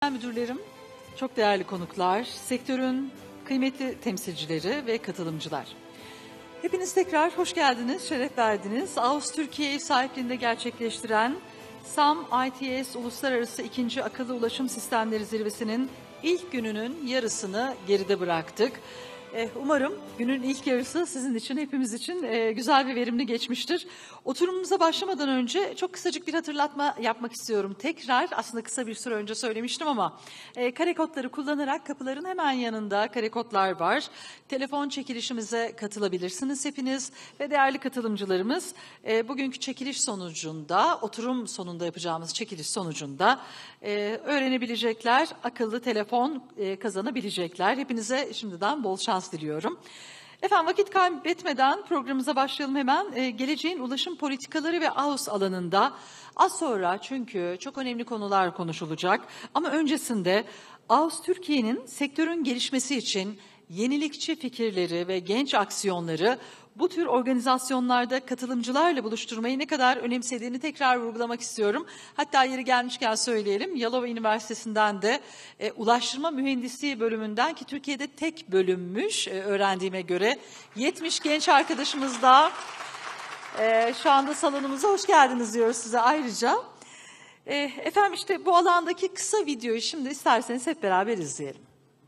Müdürlerim, çok değerli konuklar, sektörün kıymetli temsilcileri ve katılımcılar. Hepiniz tekrar hoş geldiniz, şeref verdiniz. AUS Türkiye ev sahipliğinde gerçekleştiren SAM ITS Uluslararası 2. Akıllı Ulaşım Sistemleri Zirvesi'nin ilk gününün yarısını geride bıraktık. Umarım günün ilk yarısı sizin için, hepimiz için güzel ve verimli geçmiştir. Oturumumuza başlamadan önce çok kısacık bir hatırlatma yapmak istiyorum. Tekrar, aslında kısa bir süre önce söylemiştim ama kare kodları kullanarak kapıların hemen yanında kare kodlar var. Telefon çekilişimize katılabilirsiniz hepiniz ve değerli katılımcılarımız bugünkü çekiliş sonucunda, oturum sonunda yapacağımız çekiliş sonucunda öğrenebilecekler, akıllı telefon kazanabilecekler. Hepinize şimdiden bol şans diliyorum. Efendim, vakit kaybetmeden programımıza başlayalım hemen. Geleceğin ulaşım politikaları ve AUS alanında az sonra, çünkü çok önemli konular konuşulacak. Ama öncesinde AUS Türkiye'nin sektörün gelişmesi için yenilikçi fikirleri ve genç aksiyonları bu tür organizasyonlarda katılımcılarla buluşturmayı ne kadar önemsediğini tekrar vurgulamak istiyorum. Hatta yeri gelmişken söyleyelim, Yalova Üniversitesi'nden de Ulaştırma Mühendisliği bölümünden, ki Türkiye'de tek bölümmüş öğrendiğime göre, 70 genç arkadaşımız da şu anda salonumuza hoş geldiniz diyoruz size ayrıca. Efendim, işte bu alandaki kısa videoyu şimdi isterseniz hep beraber izleyelim.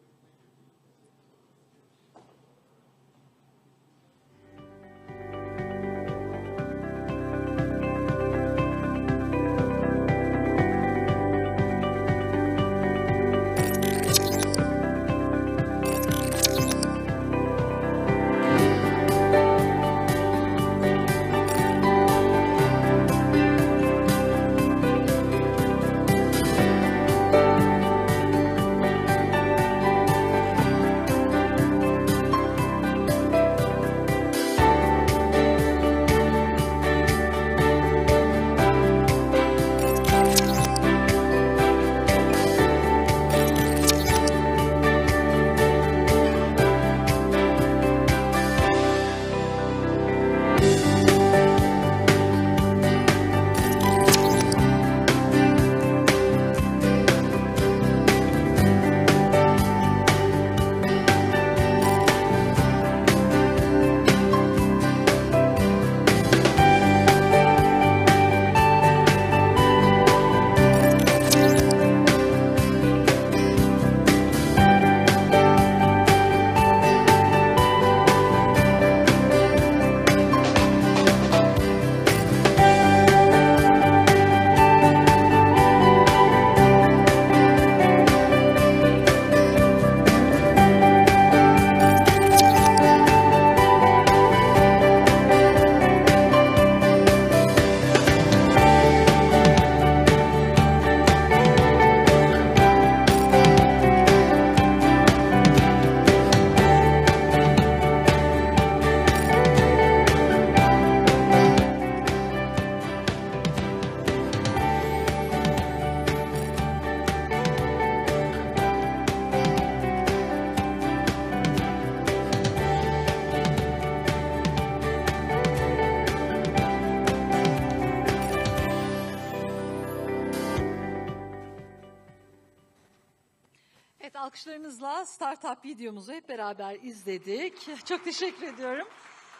Alkışlarınızla startup videomuzu hep beraber izledik. Çok teşekkür ediyorum.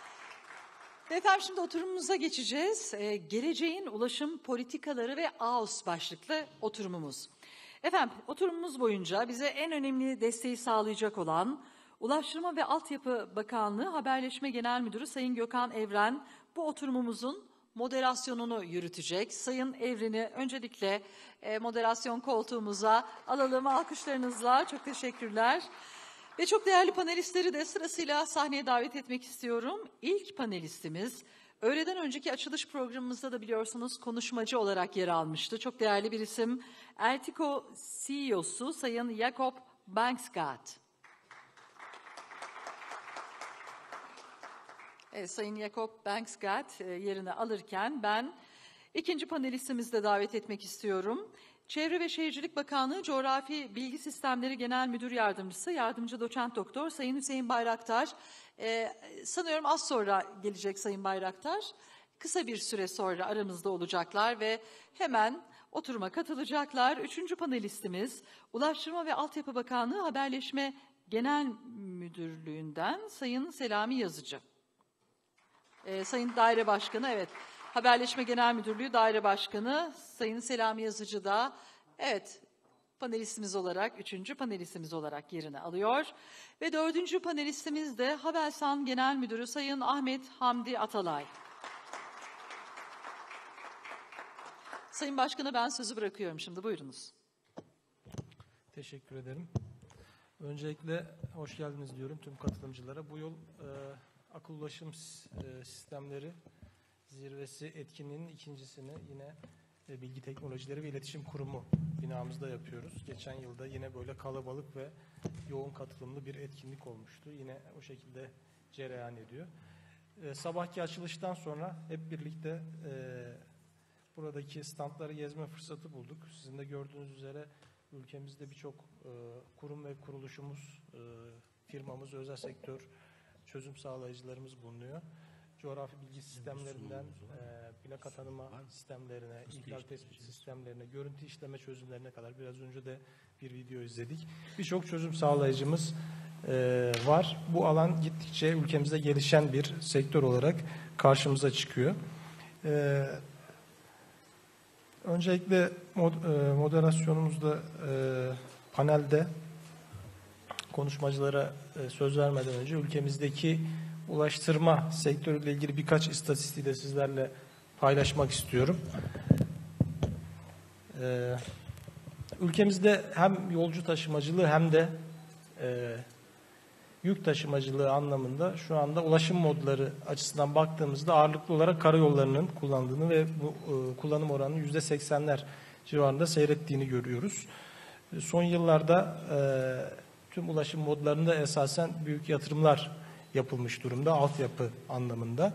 Efendim, şimdi oturumumuza geçeceğiz. Geleceğin ulaşım politikaları ve AUS başlıklı oturumumuz. Efendim, oturumumuz boyunca bize en önemli desteği sağlayacak olan Ulaştırma ve Altyapı Bakanlığı Haberleşme Genel Müdürü Sayın Gökhan Evren bu oturumumuzun moderasyonunu yürütecek. Sayın Evren'i öncelikle moderasyon koltuğumuza alalım alkışlarınızla. Çok teşekkürler. Ve çok değerli panelistleri de sırasıyla sahneye davet etmek istiyorum. İlk panelistimiz, öğleden önceki açılış programımızda da biliyorsunuz konuşmacı olarak yer almıştı. Çok değerli bir isim, Eltico CEO'su Sayın Jacob Banksgaard. Sayın Jacob Banksgaard yerini alırken ben ikinci panelistimizi de davet etmek istiyorum. Çevre ve Şehircilik Bakanlığı Coğrafi Bilgi Sistemleri Genel Müdür Yardımcısı, Yardımcı Doçent Doktor Sayın Hüseyin Bayraktar. Sanıyorum az sonra gelecek Sayın Bayraktar. Kısa bir süre sonra aramızda olacaklar ve hemen oturuma katılacaklar. Üçüncü panelistimiz Ulaştırma ve Altyapı Bakanlığı Haberleşme Genel Müdürlüğü'nden Sayın Selami Yazıcı. Sayın Daire Başkanı, evet, Haberleşme Genel Müdürlüğü Daire Başkanı Sayın Selami Yazıcı da, evet, panelistimiz olarak, üçüncü panelistimiz olarak yerini alıyor. Ve dördüncü panelistimiz de Havelsan Genel Müdürü Sayın Ahmet Hamdi Atalay. Sayın Başkan'a ben sözü bırakıyorum şimdi, buyurunuz. Teşekkür ederim. Öncelikle hoş geldiniz diyorum tüm katılımcılara. Bu yıl akıl ulaşım sistemleri zirvesi etkinliğinin ikincisini yine Bilgi Teknolojileri ve İletişim Kurumu binamızda yapıyoruz. Geçen yılda yine böyle kalabalık ve yoğun katılımlı bir etkinlik olmuştu. Yine o şekilde cereyan ediyor. Sabahki açılıştan sonra hep birlikte buradaki standları gezme fırsatı bulduk. Sizin de gördüğünüz üzere ülkemizde birçok kurum ve kuruluşumuz, firmamız, özel sektör çözüm sağlayıcılarımız bulunuyor. Coğrafi bilgi sistemlerinden plaka tanıma sistemlerine, ihlal tespit sistemlerine, görüntü işleme çözümlerine kadar biraz önce de bir video izledik. Birçok çözüm sağlayıcımız var. Bu alan gittikçe ülkemizde gelişen bir sektör olarak karşımıza çıkıyor. Öncelikle moderasyonumuzda panelde konuşmacılara söz vermeden önce ülkemizdeki ulaştırma sektörüyle ilgili birkaç istatistiği de sizlerle paylaşmak istiyorum. Ülkemizde hem yolcu taşımacılığı hem de yük taşımacılığı anlamında şu anda ulaşım modları açısından baktığımızda ağırlıklı olarak karayollarının kullandığını ve bu kullanım oranının %80'ler civarında seyrettiğini görüyoruz. Son yıllarda tüm ulaşım modlarında esasen büyük yatırımlar yapılmış durumda altyapı anlamında.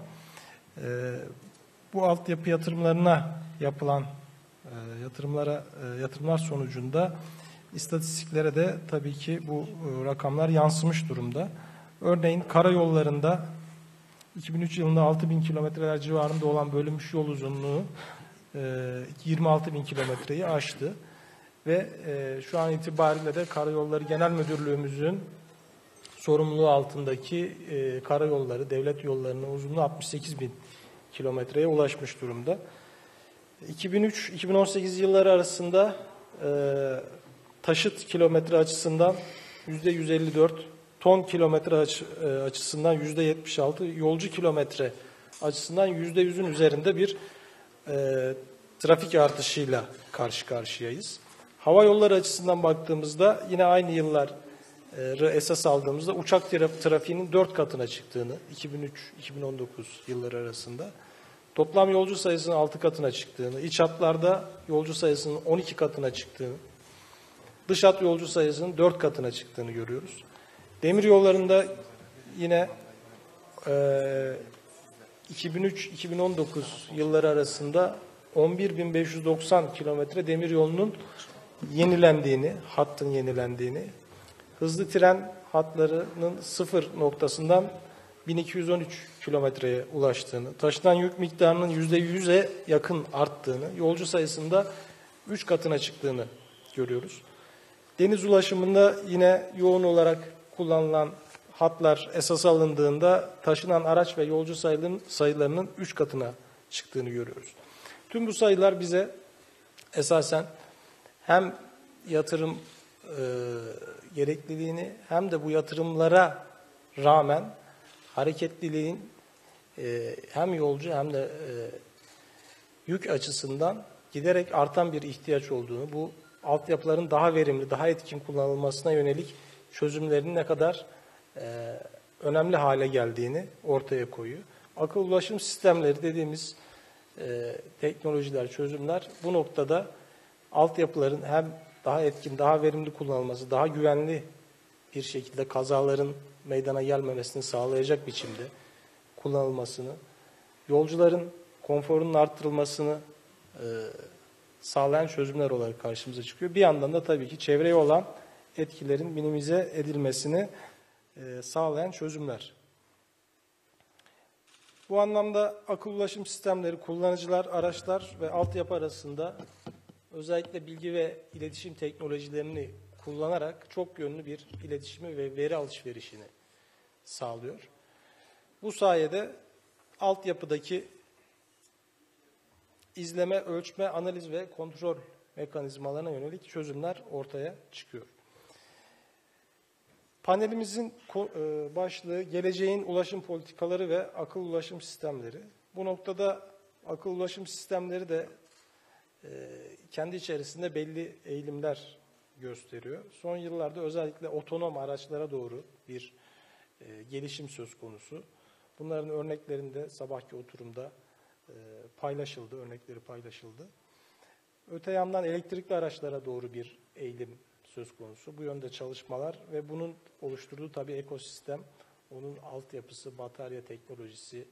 Bu altyapı yatırımlarına yapılan yatırımlar sonucunda istatistiklere de tabii ki bu rakamlar yansımış durumda. Örneğin karayollarında 2003 yılında 6.000 kilometreler civarında olan bölünmüş yol uzunluğu 26.000 kilometreyi aştı. Ve şu an itibariyle de Karayolları Genel Müdürlüğümüzün sorumluluğu altındaki karayolları, devlet yollarının uzunluğu 68.000 kilometreye ulaşmış durumda. 2003-2018 yılları arasında taşıt kilometre açısından %154, ton kilometre açısından %76, yolcu kilometre açısından %100'ün üzerinde bir trafik artışıyla karşı karşıyayız. Hava yolları açısından baktığımızda yine aynı yılları esas aldığımızda uçak trafiğinin 4 katına çıktığını, 2003-2019 yılları arasında, toplam yolcu sayısının 6 katına çıktığını, iç hatlarda yolcu sayısının 12 katına çıktığını, dış hat yolcu sayısının 4 katına çıktığını görüyoruz. Demir yollarında yine 2003-2019 yılları arasında 11.590 kilometre demir yolunun yenilendiğini, hattın yenilendiğini, hızlı tren hatlarının sıfır noktasından 1213 kilometreye ulaştığını, taşınan yük miktarının %100'e yakın arttığını, yolcu sayısında 3 katına çıktığını görüyoruz. Deniz ulaşımında yine yoğun olarak kullanılan hatlar esas alındığında taşınan araç ve yolcu sayılarının 3 katına çıktığını görüyoruz. Tüm bu sayılar bize esasen hem yatırım gerekliliğini hem de bu yatırımlara rağmen hareketliliğin hem yolcu hem de yük açısından giderek artan bir ihtiyaç olduğunu, bu altyapıların daha verimli, daha etkin kullanılmasına yönelik çözümlerin ne kadar önemli hale geldiğini ortaya koyuyor. Akıl ulaşım sistemleri dediğimiz teknolojiler, çözümler bu noktada altyapıların hem daha etkin, daha verimli kullanılması, daha güvenli bir şekilde kazaların meydana gelmemesini sağlayacak biçimde kullanılmasını, yolcuların konforunun arttırılmasını sağlayan çözümler olarak karşımıza çıkıyor. Bir yandan da tabii ki çevreye olan etkilerin minimize edilmesini sağlayan çözümler. Bu anlamda akıl ulaşım sistemleri kullanıcılar, araçlar ve altyapı arasında özellikle bilgi ve iletişim teknolojilerini kullanarak çok yönlü bir iletişimi ve veri alışverişini sağlıyor. Bu sayede altyapıdaki izleme, ölçme, analiz ve kontrol mekanizmalarına yönelik çözümler ortaya çıkıyor. Panelimizin başlığı geleceğin ulaşım politikaları ve akıllı ulaşım sistemleri. Bu noktada akıllı ulaşım sistemleri de kendi içerisinde belli eğilimler gösteriyor. Son yıllarda özellikle otonom araçlara doğru bir gelişim söz konusu. Bunların örneklerinde sabahki oturumda paylaşıldı, örnekleri paylaşıldı. Öte yandan elektrikli araçlara doğru bir eğilim söz konusu. Bu yönde çalışmalar ve bunun oluşturduğu tabii ekosistem, onun altyapısı, batarya teknolojisi,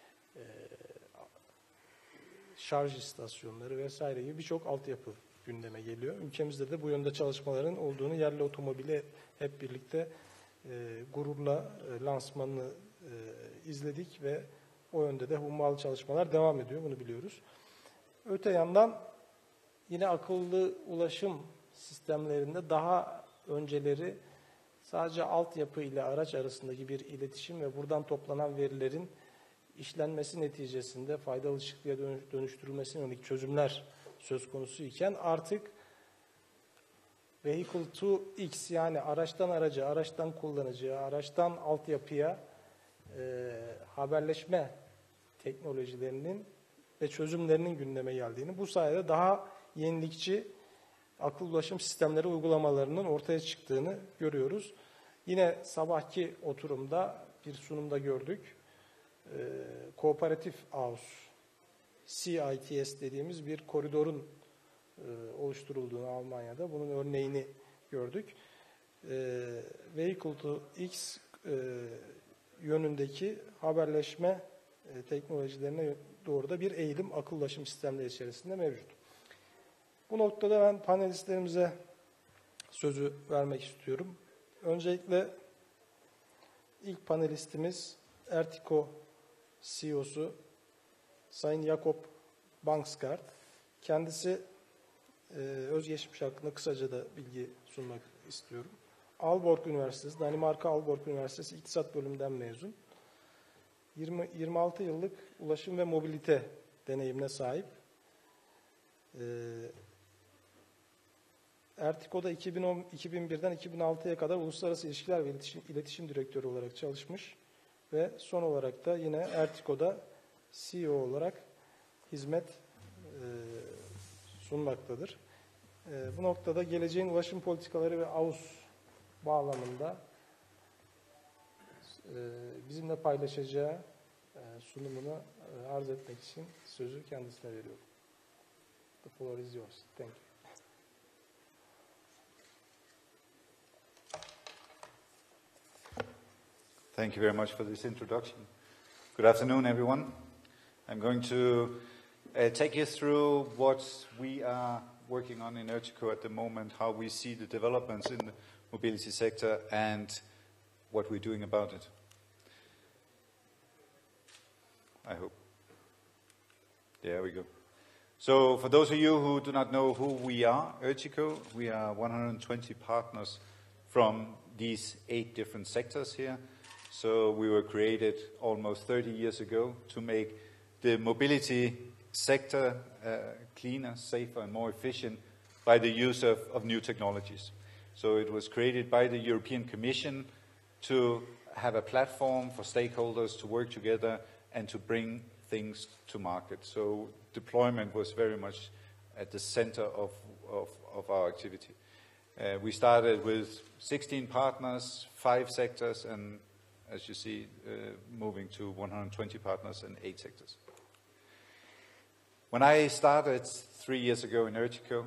şarj istasyonları vesaire gibi birçok altyapı gündeme geliyor. Ülkemizde de bu yönde çalışmaların olduğunu, yerli otomobili hep birlikte gururla lansmanını izledik ve o yönde de hummalı çalışmalar devam ediyor, bunu biliyoruz. Öte yandan yine akıllı ulaşım sistemlerinde daha önceleri sadece altyapı ile araç arasındaki bir iletişim ve buradan toplanan verilerin işlenmesi neticesinde faydalı çıktıya dönüştürülmesine yönelik çözümler söz konusu iken artık Vehicle to X, yani araçtan araca, araçtan kullanıcıya, araçtan altyapıya haberleşme teknolojilerinin ve çözümlerinin gündeme geldiğini, bu sayede daha yenilikçi akıllı ulaşım sistemleri uygulamalarının ortaya çıktığını görüyoruz. Yine sabahki oturumda bir sunumda gördük. Kooperatif Ağus, CITS dediğimiz bir koridorun oluşturulduğunu Almanya'da, bunun örneğini gördük. Vehicle to X yönündeki haberleşme teknolojilerine doğru da bir eğilim akıllı ulaşım sistemleri içerisinde mevcut. Bu noktada ben panelistlerimize sözü vermek istiyorum. Öncelikle ilk panelistimiz Ertiko CEO'su Sayın Jakob Bangsgaard. Kendisi özgeçmiş hakkında kısaca da bilgi sunmak istiyorum. Aalborg Üniversitesi, Danimarka Aalborg Üniversitesi İktisat Bölümünden mezun. 26 yıllık ulaşım ve mobilite deneyimine sahip. Ertiko'da 2001'den 2006'ya kadar Uluslararası İlişkiler ve İletişim Direktörü olarak çalışmış ve son olarak da yine Ertiko'da CEO olarak hizmet sunmaktadır. Bu noktada geleceğin ulaşım politikaları ve AUS bağlamında bizimle paylaşacağı sunumunu arz etmek için sözü kendisine veriyorum. The floor is yours. Thank you. Thank you very much for this introduction. Good afternoon, everyone. I'm going to take you through what we are working on in Ertico at the moment, how we see the developments in the mobility sector, and what we're doing about it. I hope. There we go. So for those of you who do not know who we are, Ertico, we are 120 partners from these 8 different sectors here. So we were created almost 30 years ago to make the mobility sector cleaner, safer, and more efficient by the use of new technologies. So it was created by the European Commission to have a platform for stakeholders to work together and to bring things to market. So deployment was very much at the center of our activity. We started with 16 partners, 5 sectors, and as you see, moving to 120 partners and 8 sectors. When I started 3 years ago in Ertico,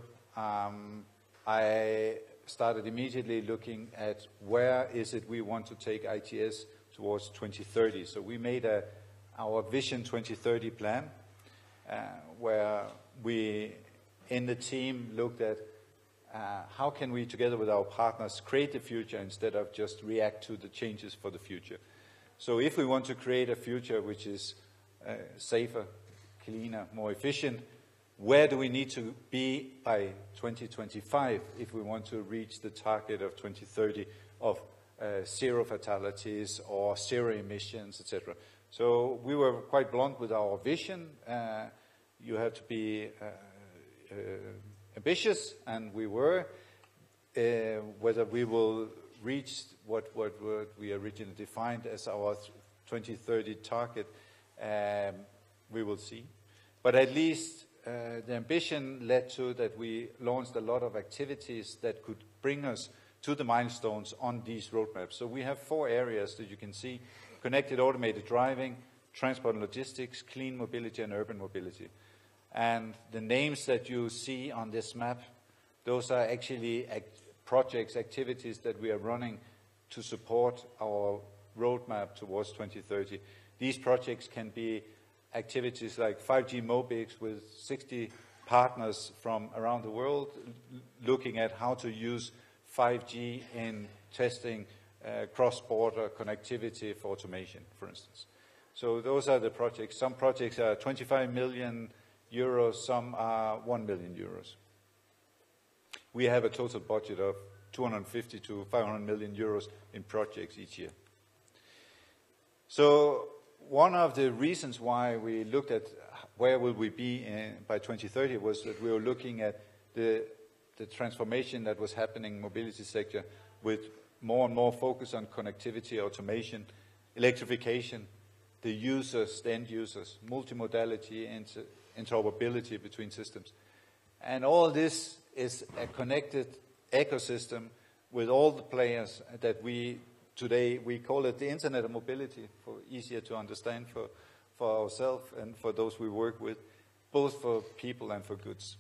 I started immediately looking at where is it we want to take ITS towards 2030. So we made our Vision 2030 plan, where we, in the team, looked at how can we, together with our partners, create the future instead of just react to the changes for the future. So if we want to create a future which is safer, cleaner, more efficient, where do we need to be by 2025 if we want to reach the target of 2030 of zero fatalities or zero emissions, etc. So we were quite blunt with our vision. You have to be ambitious, and we were. Whether we will reach what we originally defined as our 2030 target, we will see. But at least the ambition led to that we launched a lot of activities that could bring us to the milestones on these roadmaps. So we have 4 areas that you can see: connected automated driving, transport and logistics, clean mobility, and urban mobility. And the names that you see on this map, those are actually projects, activities that we are running to support our roadmap towards 2030. These projects can be activities like 5G Mobix with 60 partners from around the world looking at how to use 5G in testing cross-border connectivity for automation, for instance. So those are the projects. Some projects are 25 million euros, some are 1 million euros. We have a total budget of 250 to 500 million euros in projects each year. So one of the reasons why we looked at where will we be by 2030 was that we were looking at the transformation that was happening in the mobility sector with more and more focus on connectivity, automation, electrification, the users, the end users, multimodality, and interoperability between systems. And all this is a connected ecosystem with all the players that today we call it the Internet of Mobility, for easier to understand for ourselves and for those we work with, both for people and for goods.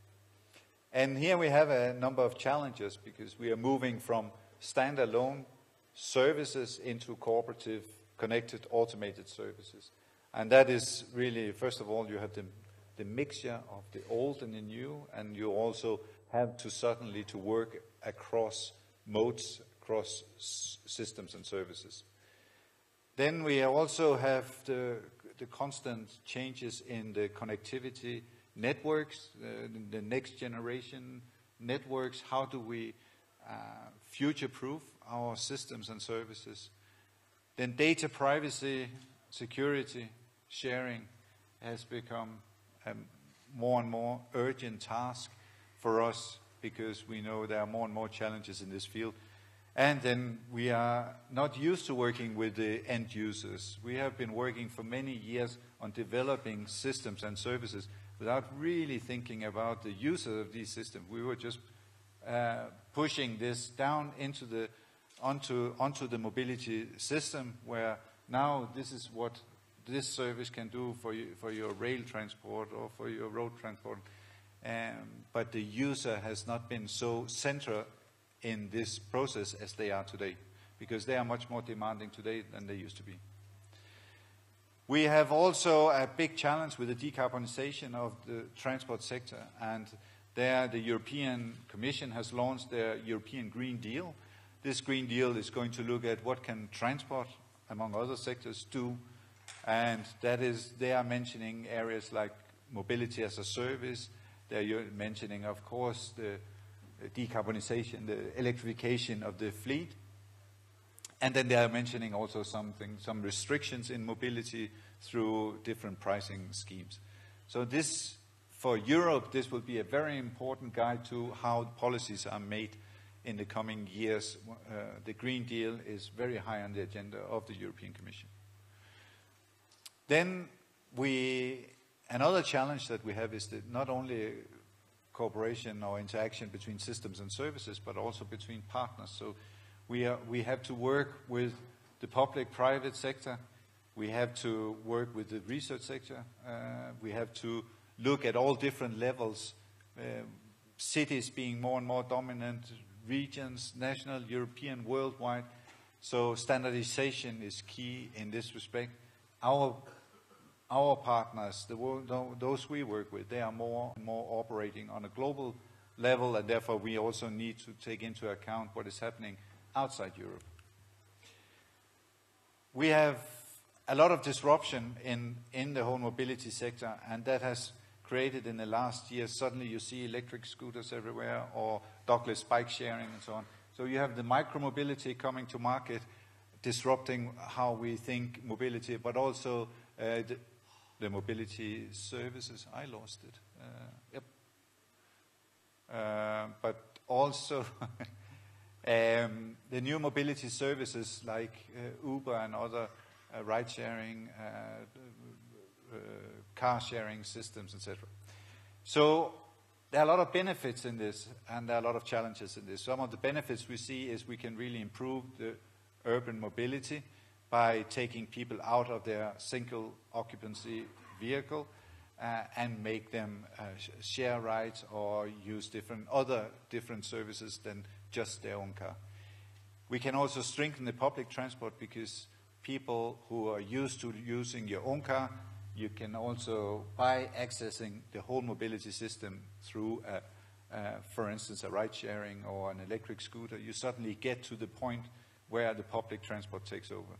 And here we have a number of challenges because we are moving from standalone services into cooperative, connected, automated services. And that is really, first of all, you have the mixture of the old and the new, and you also have to certainly to work across modes, across systems and services. Then we also have the constant changes in the connectivity networks, the next generation networks. How do we future-proof our systems and services? Then data privacy, security, sharing has become a more and more urgent task for us because we know there are more and more challenges in this field. And then we are not used to working with the end users. We have been working for many years on developing systems and services without really thinking about the user of these systems. We were just pushing this down into onto the mobility system, where now this is what this service can do for your rail transport or for your road transport. But the user has not been so central in this process as they are today, because they are much more demanding today than they used to be. We have also a big challenge with the decarbonization of the transport sector, and there the European Commission has launched their European Green Deal. This Green Deal is going to look at what can transport, among other sectors, do, and that is, they are mentioning areas like mobility as a service. They're mentioning, of course, the decarbonization, the electrification of the fleet. And then they are mentioning also some restrictions in mobility through different pricing schemes. So this, for Europe, this will be a very important guide to how policies are made in the coming years. The Green Deal is very high on the agenda of the European Commission. Then another challenge that we have is that not only cooperation or interaction between systems and services, but also between partners. So we have to work with the public-private sector. We have to work with the research sector. We have to look at all different levels, cities being more and more dominant, regions, national, European, worldwide. So standardization is key in this respect. Our partners, those we work with, they are more and more operating on a global level, and therefore we also need to take into account what is happening outside Europe. We have a lot of disruption in the whole mobility sector, and that has created in the last year. Suddenly you see electric scooters everywhere, or dockless bike sharing and so on. So you have the micromobility coming to market, disrupting how we think mobility, but also the mobility services. I lost it. But also the new mobility services like Uber and other ride-sharing, car-sharing systems, etc. So there are a lot of benefits in this, and there are a lot of challenges in this. Some of the benefits we see is we can really improve the urban mobility by taking people out of their single occupancy vehicle and make them share rides or use different services than just their own car. We can also strengthen the public transport because people who are used to using your own car, you can also, by accessing the whole mobility system through, for instance, a ride sharing or an electric scooter, you suddenly get to the point where the public transport takes over.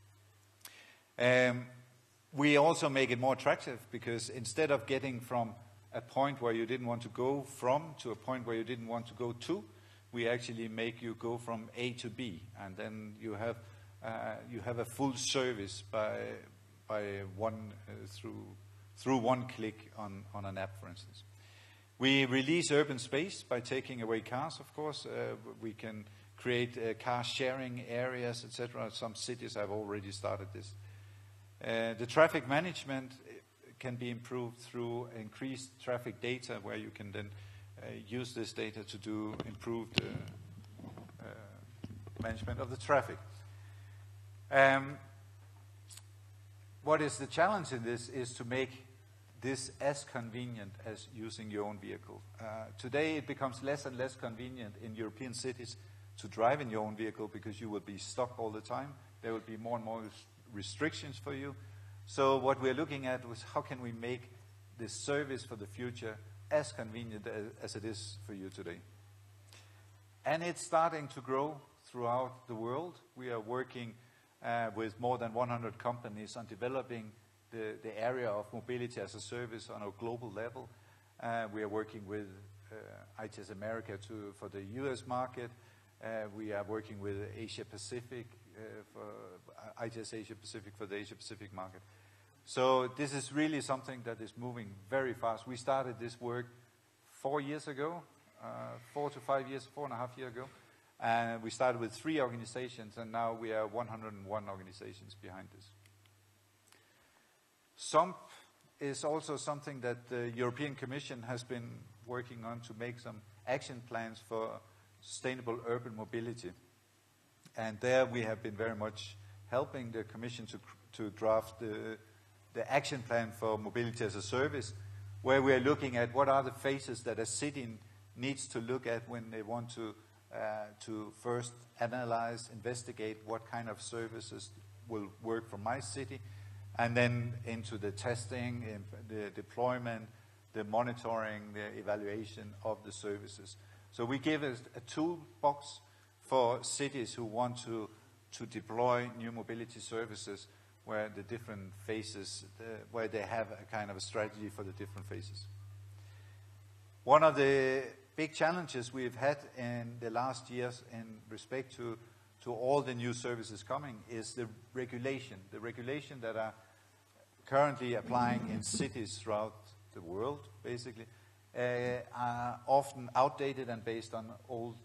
We also make it more attractive because instead of getting from a point where you didn't want to go from to a point where you didn't want to go to, we actually make you go from A to B, and then you have a full service by one through one click on an app, for instance. We release urban space by taking away cars. Of course, we can create car sharing areas, etc. Some cities have already started this. The traffic management can be improved through increased traffic data, where you can then use this data to do improved management of the traffic. What is the challenge in this is to make this as convenient as using your own vehicle. Today it becomes less and less convenient in European cities to drive in your own vehicle because you will be stuck all the time. There will be more and more restrictions for you. So what we're looking at was how can we make this service for the future as convenient as it is for you today. And it's starting to grow throughout the world. We are working with more than 100 companies on developing the area of mobility as a service on a global level. We are working with ITS America for the US market. We are working with Asia Pacific, for ITS Asia Pacific for the Asia Pacific market. So this is really something that is moving very fast. We started this work 4 years ago, 4 to 5 years, 4.5 years ago. And we started with 3 organizations, and now we are 101 organizations behind this. SUMP is also something that the European Commission has been working on to make some action plans for sustainable urban mobility. And there we have been very much helping the Commission to draft the action plan for mobility as a service, where we are looking at what are the phases that a city needs to look at when they want to first analyze, investigate what kind of services will work for my city, and then into the testing, the deployment, the monitoring, the evaluation of the services. So we give a toolbox for cities who want to deploy new mobility services, where the different phases, where they have a kind of a strategy for the different phases. One of the big challenges we've had in the last years in respect to all the new services coming is the regulation. The regulation that are currently applying in cities throughout the world, basically, are often outdated and based on old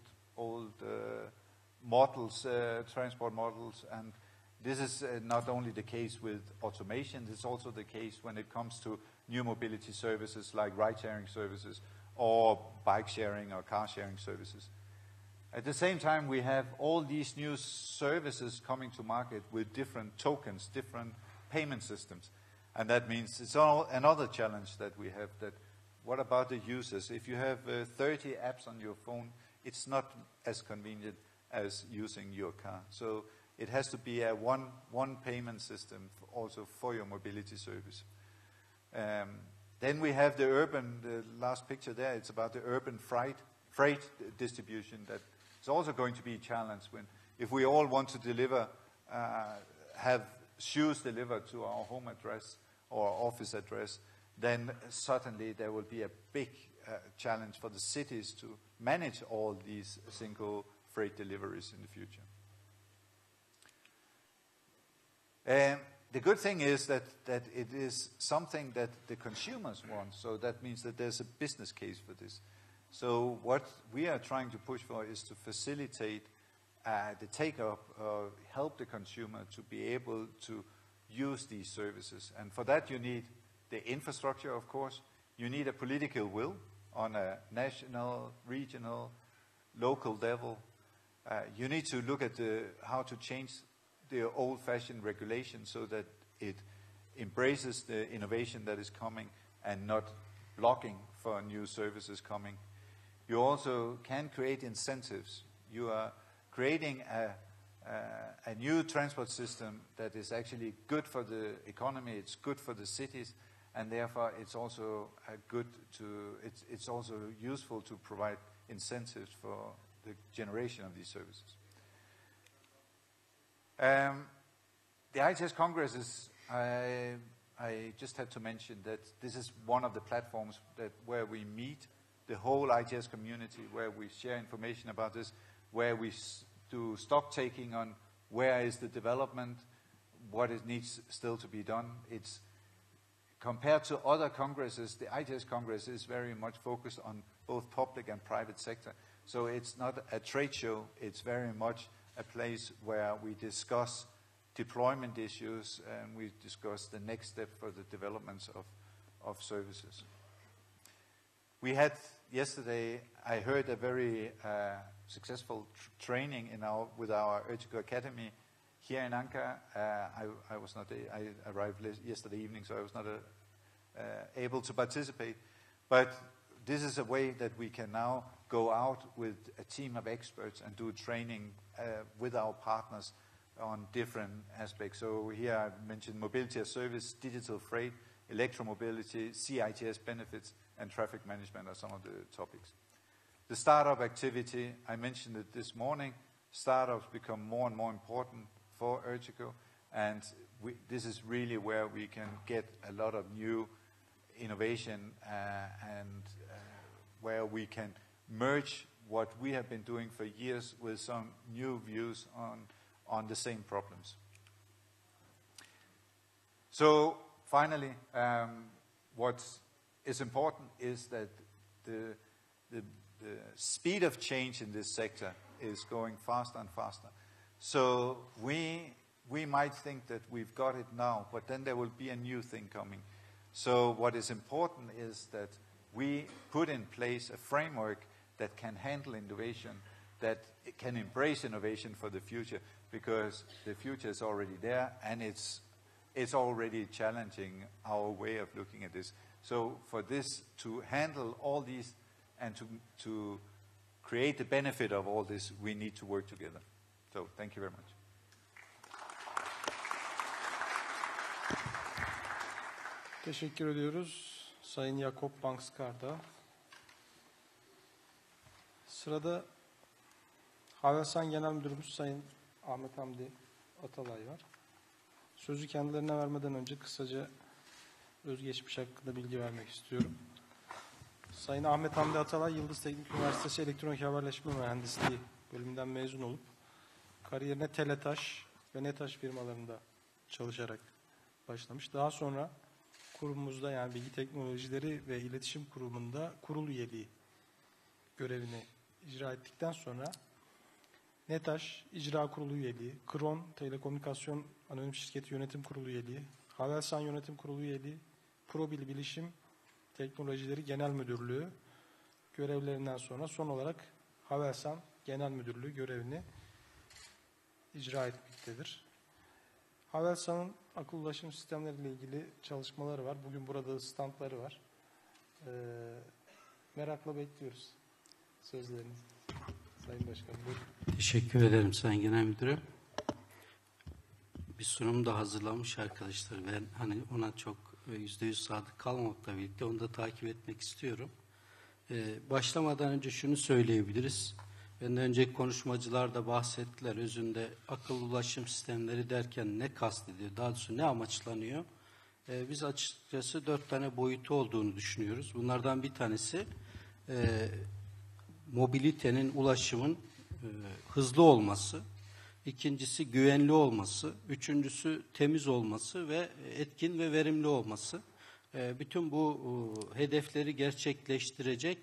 models, transport models. And this is not only the case with automation, it's also the case when it comes to new mobility services like ride-sharing services or bike sharing or car sharing services. At the same time, we have all these new services coming to market with different tokens, different payment systems. And that means it's another challenge that we have, that what about the users? If you have 30 apps on your phone, it's not as convenient as using your car. So it has to be a one payment system also for your mobility service. Then we have the last picture there, it's about the urban freight distribution. That is also going to be a challenge if we all want to deliver, have shoes delivered to our home address or office address, then certainly there will be a big challenge for the cities to manage all these single freight deliveries in the future. The good thing is that it is something that the consumers want, so that means that there's a business case for this. So what we are trying to push for is to facilitate the take-up, help the consumer to be able to use these services. And for that you need the infrastructure, of course. You need a political will on a national, regional, local level. You need to look at how to change the old-fashioned regulation so that it embraces the innovation that is coming and not blocking for new services coming. You also can create incentives. You are creating a new transport system that is actually good for the economy, it's good for the cities, and therefore it's also it's also useful to provide incentives for the generation of these services. The ITS Congress is, I just had to mention that this is one of the platforms where we meet the whole ITS community, where we share information about this, where we do stock taking on where is the development, what it needs still to be done. It's compared to other congresses, the ITS Congress is very much focused on both public and private sector. So it's not a trade show, it's very much a place where we discuss deployment issues and we discuss the next step for the developments of services. We had yesterday, I heard a very successful training with our ERTICO Academy here in Ankara. I was not. I arrived yesterday evening, so I was not able to participate. But this is a way that we can now go out with a team of experts and do training with our partners on different aspects. So here I mentioned mobility as service, digital freight, electromobility, CITS benefits, and traffic management are some of the topics. The startup activity, I mentioned it this morning. Startups become more and more important for ERTICO, and this is really where we can get a lot of new innovation and where we can merge what we have been doing for years with some new views on the same problems. So finally, what is important is that the speed of change in this sector is going faster and faster. So we might think that we've got it now, but then there will be a new thing coming. So what is important is that we put in place a framework that can handle innovation, that it can embrace innovation for the future, because the future is already there and it's already challenging our way of looking at this. So for this to handle all these and to create the benefit of all this, we need to work together. So thank you very much. Teşekkür ediyoruz Sayın Jakob Bankskar'da. Sırada Havelsan Genel Müdürümüz Sayın Ahmet Hamdi Atalay var. Sözü kendilerine vermeden önce kısaca özgeçmiş hakkında bilgi vermek istiyorum. Sayın Ahmet Hamdi Atalay, Yıldız Teknik Üniversitesi Elektronik Haberleşme Mühendisliği bölümünden mezun olup kariyerine Teletaş ve Netaş firmalarında çalışarak başlamış. Daha sonra kurumumuzda, yani Bilgi Teknolojileri ve İletişim Kurumu'nda kurul üyeliği görevini icra ettikten sonra Netaş İcra Kurulu üyeliği, Kron Telekomünikasyon Anonim Şirketi Yönetim Kurulu üyeliği, Havelsan Yönetim Kurulu üyeliği, ProBil Bilişim Teknolojileri Genel Müdürlüğü görevlerinden sonra son olarak Havelsan Genel Müdürlüğü görevini icra etmektedir. Havelsan'ın akıllı ulaşım sistemleriyle ilgili çalışmaları var. Bugün burada standları var. Merakla bekliyoruz sözlerinizi. Sayın Başkanım, buyurun. Teşekkür ederim Sayın Genel Müdürüm. Bir sunum da hazırlamış arkadaşlar. Ben hani ona çok %100 sadık kalmamakla birlikte onu da takip etmek istiyorum. Başlamadan önce şunu söyleyebiliriz. Benden önceki konuşmacılar da bahsettiler. Özünde akıllı ulaşım sistemleri derken ne kastediyor? Daha doğrusu ne amaçlanıyor? Biz açıkçası 4 tane boyutu olduğunu düşünüyoruz. Bunlardan bir tanesi mobilitenin, ulaşımın hızlı olması. İkincisi güvenli olması. Üçüncüsü temiz olması ve etkin ve verimli olması. Bütün bu hedefleri gerçekleştirecek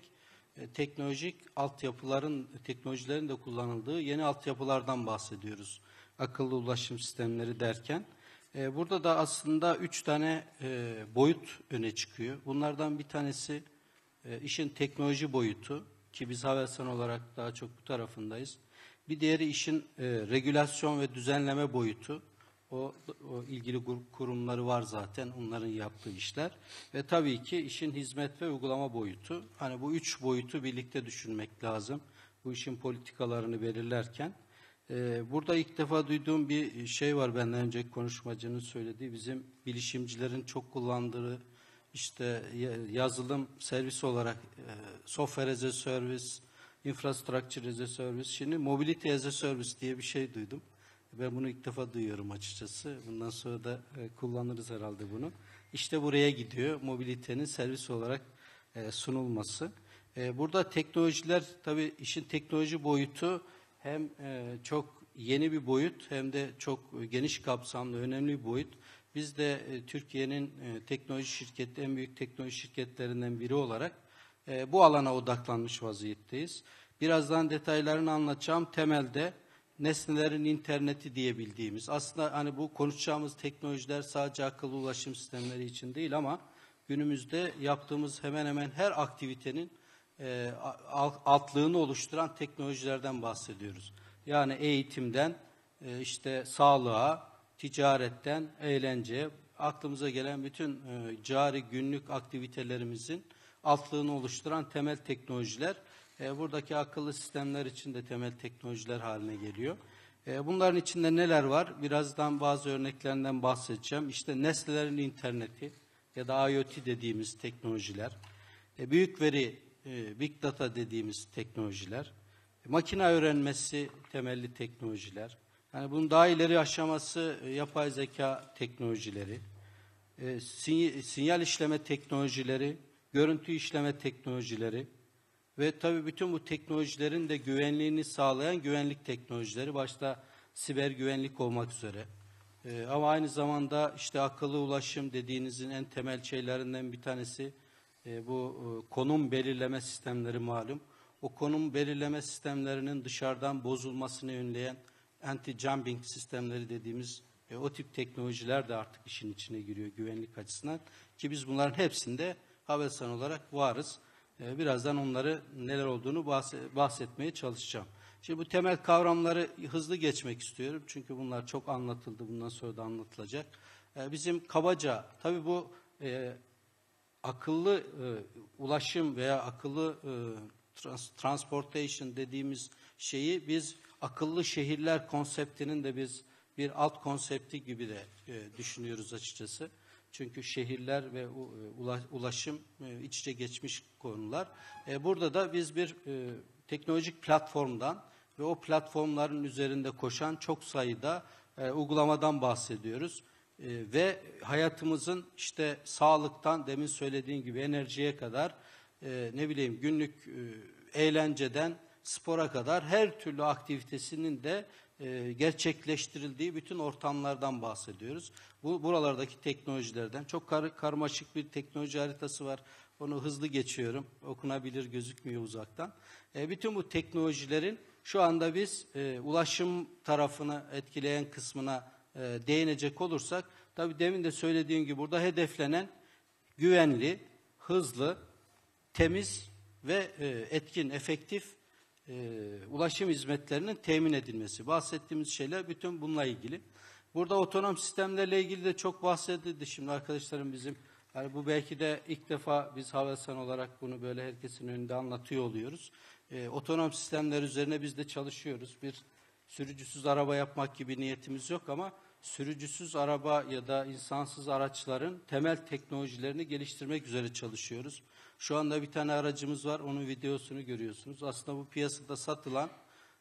teknolojilerin de kullanıldığı yeni altyapılardan bahsediyoruz. Akıllı ulaşım sistemleri derken. Burada da aslında 3 tane boyut öne çıkıyor. Bunlardan bir tanesi işin teknoloji boyutu ki biz Havelsan olarak daha çok bu tarafındayız. Bir diğeri işin regülasyon ve düzenleme boyutu. O ilgili kurumları var zaten, onların yaptığı işler. Ve tabii ki işin hizmet ve uygulama boyutu. Hani bu 3 boyutu birlikte düşünmek lazım. Bu işin politikalarını belirlerken. Burada ilk defa duyduğum bir şey var benden önceki konuşmacının söylediği. Bizim bilişimcilerin çok kullandığı işte yazılım servis olarak software as a service, infrastructure as a service, şimdi mobility as a service diye bir şey duydum. Ben bunu ilk defa duyuyorum açıkçası. Bundan sonra da kullanırız herhalde bunu. İşte buraya gidiyor mobilitenin servis olarak sunulması. Burada teknolojiler, tabii işin teknoloji boyutu hem çok yeni bir boyut hem de çok geniş kapsamlı, önemli bir boyut. Biz de Türkiye'nin en büyük teknoloji şirketlerinden biri olarak bu alana odaklanmış vaziyetteyiz. Birazdan detaylarını anlatacağım. Temelde nesnelerin interneti diye bildiğimiz, aslında hani bu konuşacağımız teknolojiler sadece akıllı ulaşım sistemleri için değil ama günümüzde yaptığımız hemen hemen her aktivitenin altlığını oluşturan teknolojilerden bahsediyoruz. Yani eğitimden işte sağlığa, ticaretten eğlenceye, aklımıza gelen bütün cari günlük aktivitelerimizin altlığını oluşturan temel teknolojiler buradaki akıllı sistemler için de temel teknolojiler haline geliyor. Bunların içinde neler var? Birazdan bazı örneklerinden bahsedeceğim. İşte nesnelerin interneti ya da IoT dediğimiz teknolojiler, büyük veri, big data dediğimiz teknolojiler, makine öğrenmesi temelli teknolojiler, yani bunun daha ileri aşaması yapay zeka teknolojileri, sinyal işleme teknolojileri, görüntü işleme teknolojileri ve tabii bütün bu teknolojilerin de güvenliğini sağlayan güvenlik teknolojileri, başta siber güvenlik olmak üzere. Ama aynı zamanda işte akıllı ulaşım dediğinizin en temel şeylerinden bir tanesi bu konum belirleme sistemleri malum. O konum belirleme sistemlerinin dışarıdan bozulmasını önleyen anti-jumping sistemleri dediğimiz o tip teknolojiler de artık işin içine giriyor güvenlik açısından. Ki biz bunların hepsinde Havelsan olarak varız. Birazdan onları neler olduğunu bahsetmeye çalışacağım. Şimdi bu temel kavramları hızlı geçmek istiyorum. Çünkü bunlar çok anlatıldı. Bundan sonra da anlatılacak. Bizim kabaca, tabii bu akıllı ulaşım veya akıllı transportation dediğimiz şeyi biz akıllı şehirler konseptinin de biz bir alt konsepti gibi de düşünüyoruz açıkçası. Çünkü şehirler ve ulaşım iç içe geçmiş konular. Burada da biz bir teknolojik platformdan ve o platformların üzerinde koşan çok sayıda uygulamadan bahsediyoruz. Ve hayatımızın işte sağlıktan, demin söylediğim gibi enerjiye kadar, günlük eğlenceden spora kadar her türlü aktivitesinin de gerçekleştirildiği bütün ortamlardan bahsediyoruz. Buralardaki teknolojilerden çok karmaşık bir teknoloji haritası var. Onu hızlı geçiyorum. Okunabilir gözükmüyor uzaktan. Bütün bu teknolojilerin şu anda biz ulaşım tarafını etkileyen kısmına değinecek olursak, tabii demin de söylediğim gibi burada hedeflenen güvenli, hızlı, temiz ve etkin, efektif ulaşım hizmetlerinin temin edilmesi. Bahsettiğimiz şeyler bütün bununla ilgili. Burada otonom sistemlerle ilgili de çok bahsedildi. Şimdi arkadaşlarım bizim, yani bu belki de ilk defa biz Havelsan olarak bunu böyle herkesin önünde anlatıyor oluyoruz. Otonom sistemler üzerine biz de çalışıyoruz. Bir sürücüsüz araba yapmak gibi niyetimiz yok ama sürücüsüz araba ya da insansız araçların temel teknolojilerini geliştirmek üzere çalışıyoruz. Şu anda bir tane aracımız var, onun videosunu görüyorsunuz. Aslında bu piyasada satılan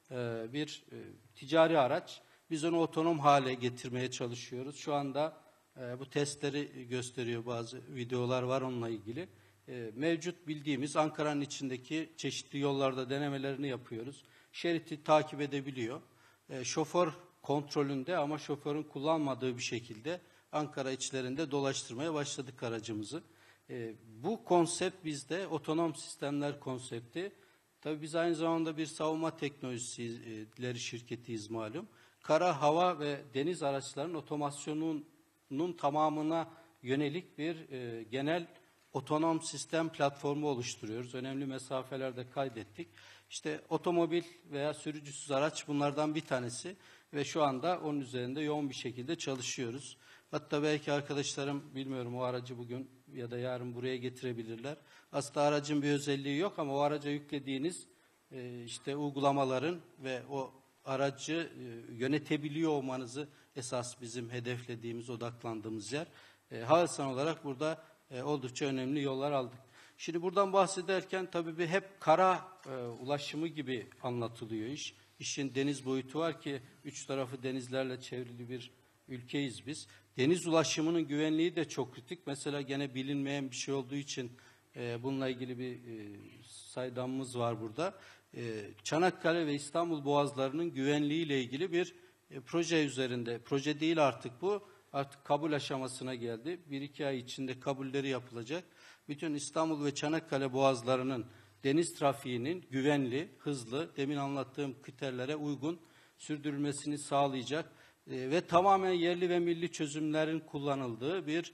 bir ticari araç. Biz onu otonom hale getirmeye çalışıyoruz. Şu anda Bu testleri gösteriyor, bazı videolar var onunla ilgili. Mevcut bildiğimiz Ankara'nın içindeki çeşitli yollarda denemelerini yapıyoruz. Şeriti takip edebiliyor. Şoför kontrolünde ama şoförün kullanmadığı bir şekilde Ankara içlerinde dolaştırmaya başladık aracımızı. Bu konsept bizde otonom sistemler konsepti. Tabii biz aynı zamanda bir savunma teknolojileri şirketiyiz malum. Kara, hava ve deniz araçlarının otomasyonunun tamamına yönelik bir genel otonom sistem platformu oluşturuyoruz. Önemli mesafelerde kaydettik. İşte otomobil veya sürücüsüz araç bunlardan bir tanesi ve şu anda onun üzerinde yoğun bir şekilde çalışıyoruz. Hatta belki arkadaşlarım, bilmiyorum, o aracı bugün ya da yarın buraya getirebilirler. Aslında aracın bir özelliği yok ama o araca yüklediğiniz işte uygulamaların ve o aracı yönetebiliyor olmanızı esas bizim hedeflediğimiz, odaklandığımız yer. Havelsan olarak burada oldukça önemli yollar aldık. Şimdi buradan bahsederken tabii bir hep kara ulaşımı gibi anlatılıyor iş. İşin deniz boyutu var ki 3 tarafı denizlerle çevrili bir ülkeyiz biz. Deniz ulaşımının güvenliği de çok kritik. Mesela gene bilinmeyen bir şey olduğu için bununla ilgili bir saydamımız var burada. Çanakkale ve İstanbul boğazlarının güvenliği ile ilgili bir proje üzerinde. Proje değil artık bu. Artık kabul aşamasına geldi. 1-2 ay içinde kabulleri yapılacak. Bütün İstanbul ve Çanakkale boğazlarının deniz trafiğinin güvenli, hızlı, demin anlattığım kriterlere uygun sürdürülmesini sağlayacak ve tamamen yerli ve milli çözümlerin kullanıldığı bir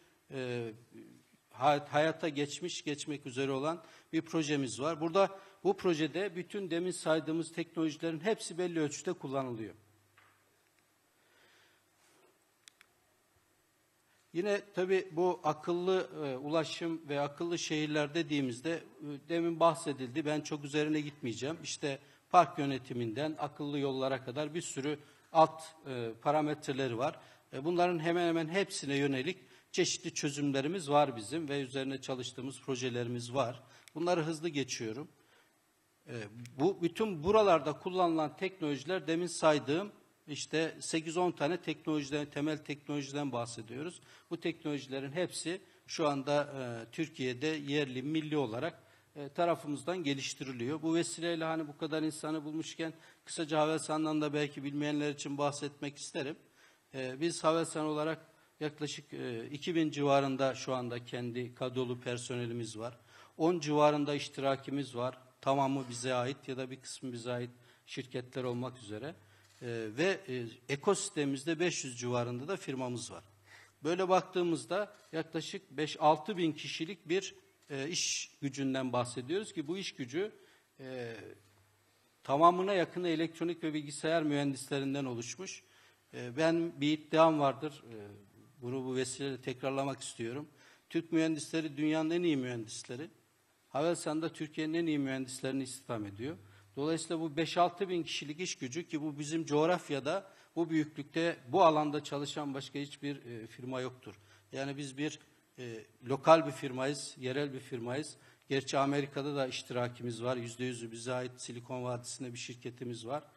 hayata geçmek üzere olan bir projemiz var. Burada bu projede bütün demin saydığımız teknolojilerin hepsi belli ölçüde kullanılıyor. Yine tabii bu akıllı ulaşım ve akıllı şehirler dediğimizde demin bahsedildi. Ben çok üzerine gitmeyeceğim. İşte park yönetiminden akıllı yollara kadar bir sürü alt parametreleri var. Bunların hemen hemen hepsine yönelik çeşitli çözümlerimiz var bizim ve üzerine çalıştığımız projelerimiz var. Bunları hızlı geçiyorum. Bu bütün buralarda kullanılan teknolojiler demin saydığım işte 8-10 tane teknolojiden, temel teknolojiden bahsediyoruz. Bu teknolojilerin hepsi şu anda Türkiye'de yerli, milli olarak tarafımızdan geliştiriliyor. Bu vesileyle hani bu kadar insanı bulmuşken kısaca Havelsan'dan da belki bilmeyenler için bahsetmek isterim. Biz Havelsan olarak yaklaşık 2000 civarında şu anda kendi kadrolu personelimiz var. 10 civarında iştirakimiz var. Tamamı bize ait ya da bir kısmı bize ait şirketler olmak üzere. Ve ekosistemimizde 500 civarında da firmamız var. Böyle baktığımızda yaklaşık 5-6 bin kişilik bir iş gücünden bahsediyoruz ki bu iş gücü tamamına yakın elektronik ve bilgisayar mühendislerinden oluşmuş. Ben bir iddiam vardır, bunu bu vesileyle tekrarlamak istiyorum. Türk mühendisleri dünyanın en iyi mühendisleri. Havelsan'da Türkiye'nin en iyi mühendislerini istihdam ediyor. Dolayısıyla bu 5-6 bin kişilik iş gücü ki bu bizim coğrafyada bu büyüklükte bu alanda çalışan başka hiçbir firma yoktur. Yani biz bir lokal bir firmayız, yerel bir firmayız. Gerçi Amerika'da da iştirakimiz var. %100'ü bize ait Silikon Vadisi'nde bir şirketimiz var.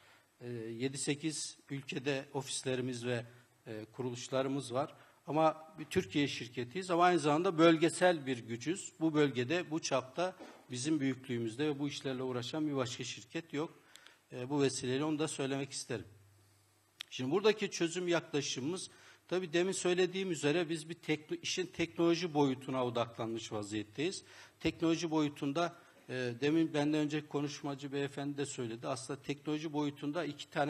7-8 ülkede ofislerimiz ve kuruluşlarımız var. Ama bir Türkiye şirketiyiz ama aynı zamanda bölgesel bir gücüz. Bu bölgede, bu çapta bizim büyüklüğümüzde ve bu işlerle uğraşan bir başka şirket yok. Bu vesileyle onu da söylemek isterim. Şimdi buradaki çözüm yaklaşımımız, tabii demin söylediğim üzere biz bir işin teknoloji boyutuna odaklanmış vaziyetteyiz. Teknoloji boyutunda, demin benden önceki konuşmacı beyefendi de söyledi. Aslında teknoloji boyutunda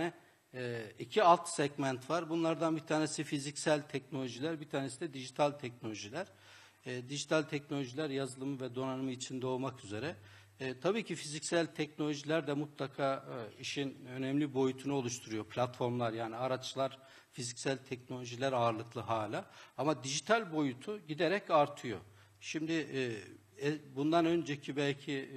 iki alt segment var. Bunlardan bir tanesi fiziksel teknolojiler, bir tanesi de dijital teknolojiler. Dijital teknolojiler yazılımı ve donanımı içinde olmak üzere. Tabii ki fiziksel teknolojiler de mutlaka işin önemli boyutunu oluşturuyor. Platformlar, yani araçlar, fiziksel teknolojiler ağırlıklı hala. Ama dijital boyutu giderek artıyor. Şimdi bundan önceki belki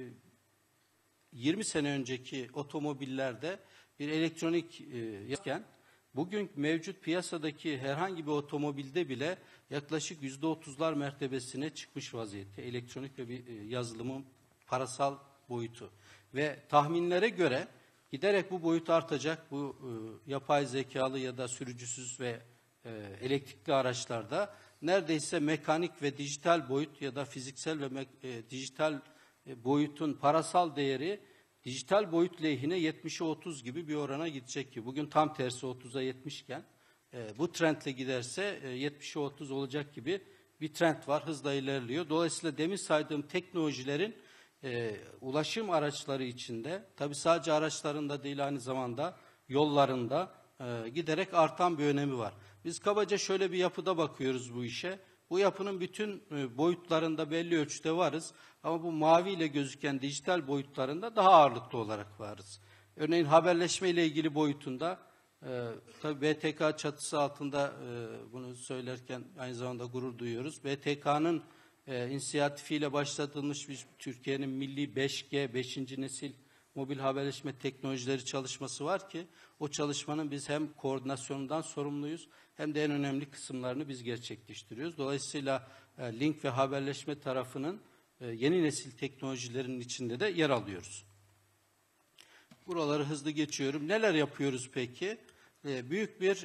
20 sene önceki otomobillerde bir elektronik yazken bugün mevcut piyasadaki herhangi bir otomobilde bile yaklaşık %30'lar mertebesine çıkmış vaziyette. Elektronik ve bir yazılımın parasal boyutu. Ve tahminlere göre giderek bu boyut artacak. Bu yapay zekalı ya da sürücüsüz ve elektrikli araçlarda neredeyse mekanik ve dijital boyut ya da fiziksel ve dijital boyutun parasal değeri dijital boyut lehine 70'e 30 gibi bir orana gidecek ki bugün tam tersi 30'a 70 iken bu trendle giderse 70'e 30 olacak gibi bir trend var, hızla ilerliyor. Dolayısıyla demin saydığım teknolojilerin ulaşım araçları içinde, tabii sadece araçlarında değil aynı zamanda yollarında giderek artan bir önemi var. Biz kabaca şöyle bir yapıda bakıyoruz bu işe. Bu yapının bütün boyutlarında belli ölçüde varız ama bu maviyle gözüken dijital boyutlarında daha ağırlıklı olarak varız. Örneğin haberleşme ile ilgili boyutunda tabii BTK çatısı altında bunu söylerken aynı zamanda gurur duyuyoruz. BTK'nın inisiyatifiyle başlatılmış bir Türkiye'nin milli 5G, 5. nesil mobil haberleşme teknolojileri çalışması var ki o çalışmanın biz hem koordinasyonundan sorumluyuz hem de en önemli kısımlarını biz gerçekleştiriyoruz. Dolayısıyla link ve haberleşme tarafının yeni nesil teknolojilerin içinde de yer alıyoruz. Buraları hızlı geçiyorum. Neler yapıyoruz peki? Büyük bir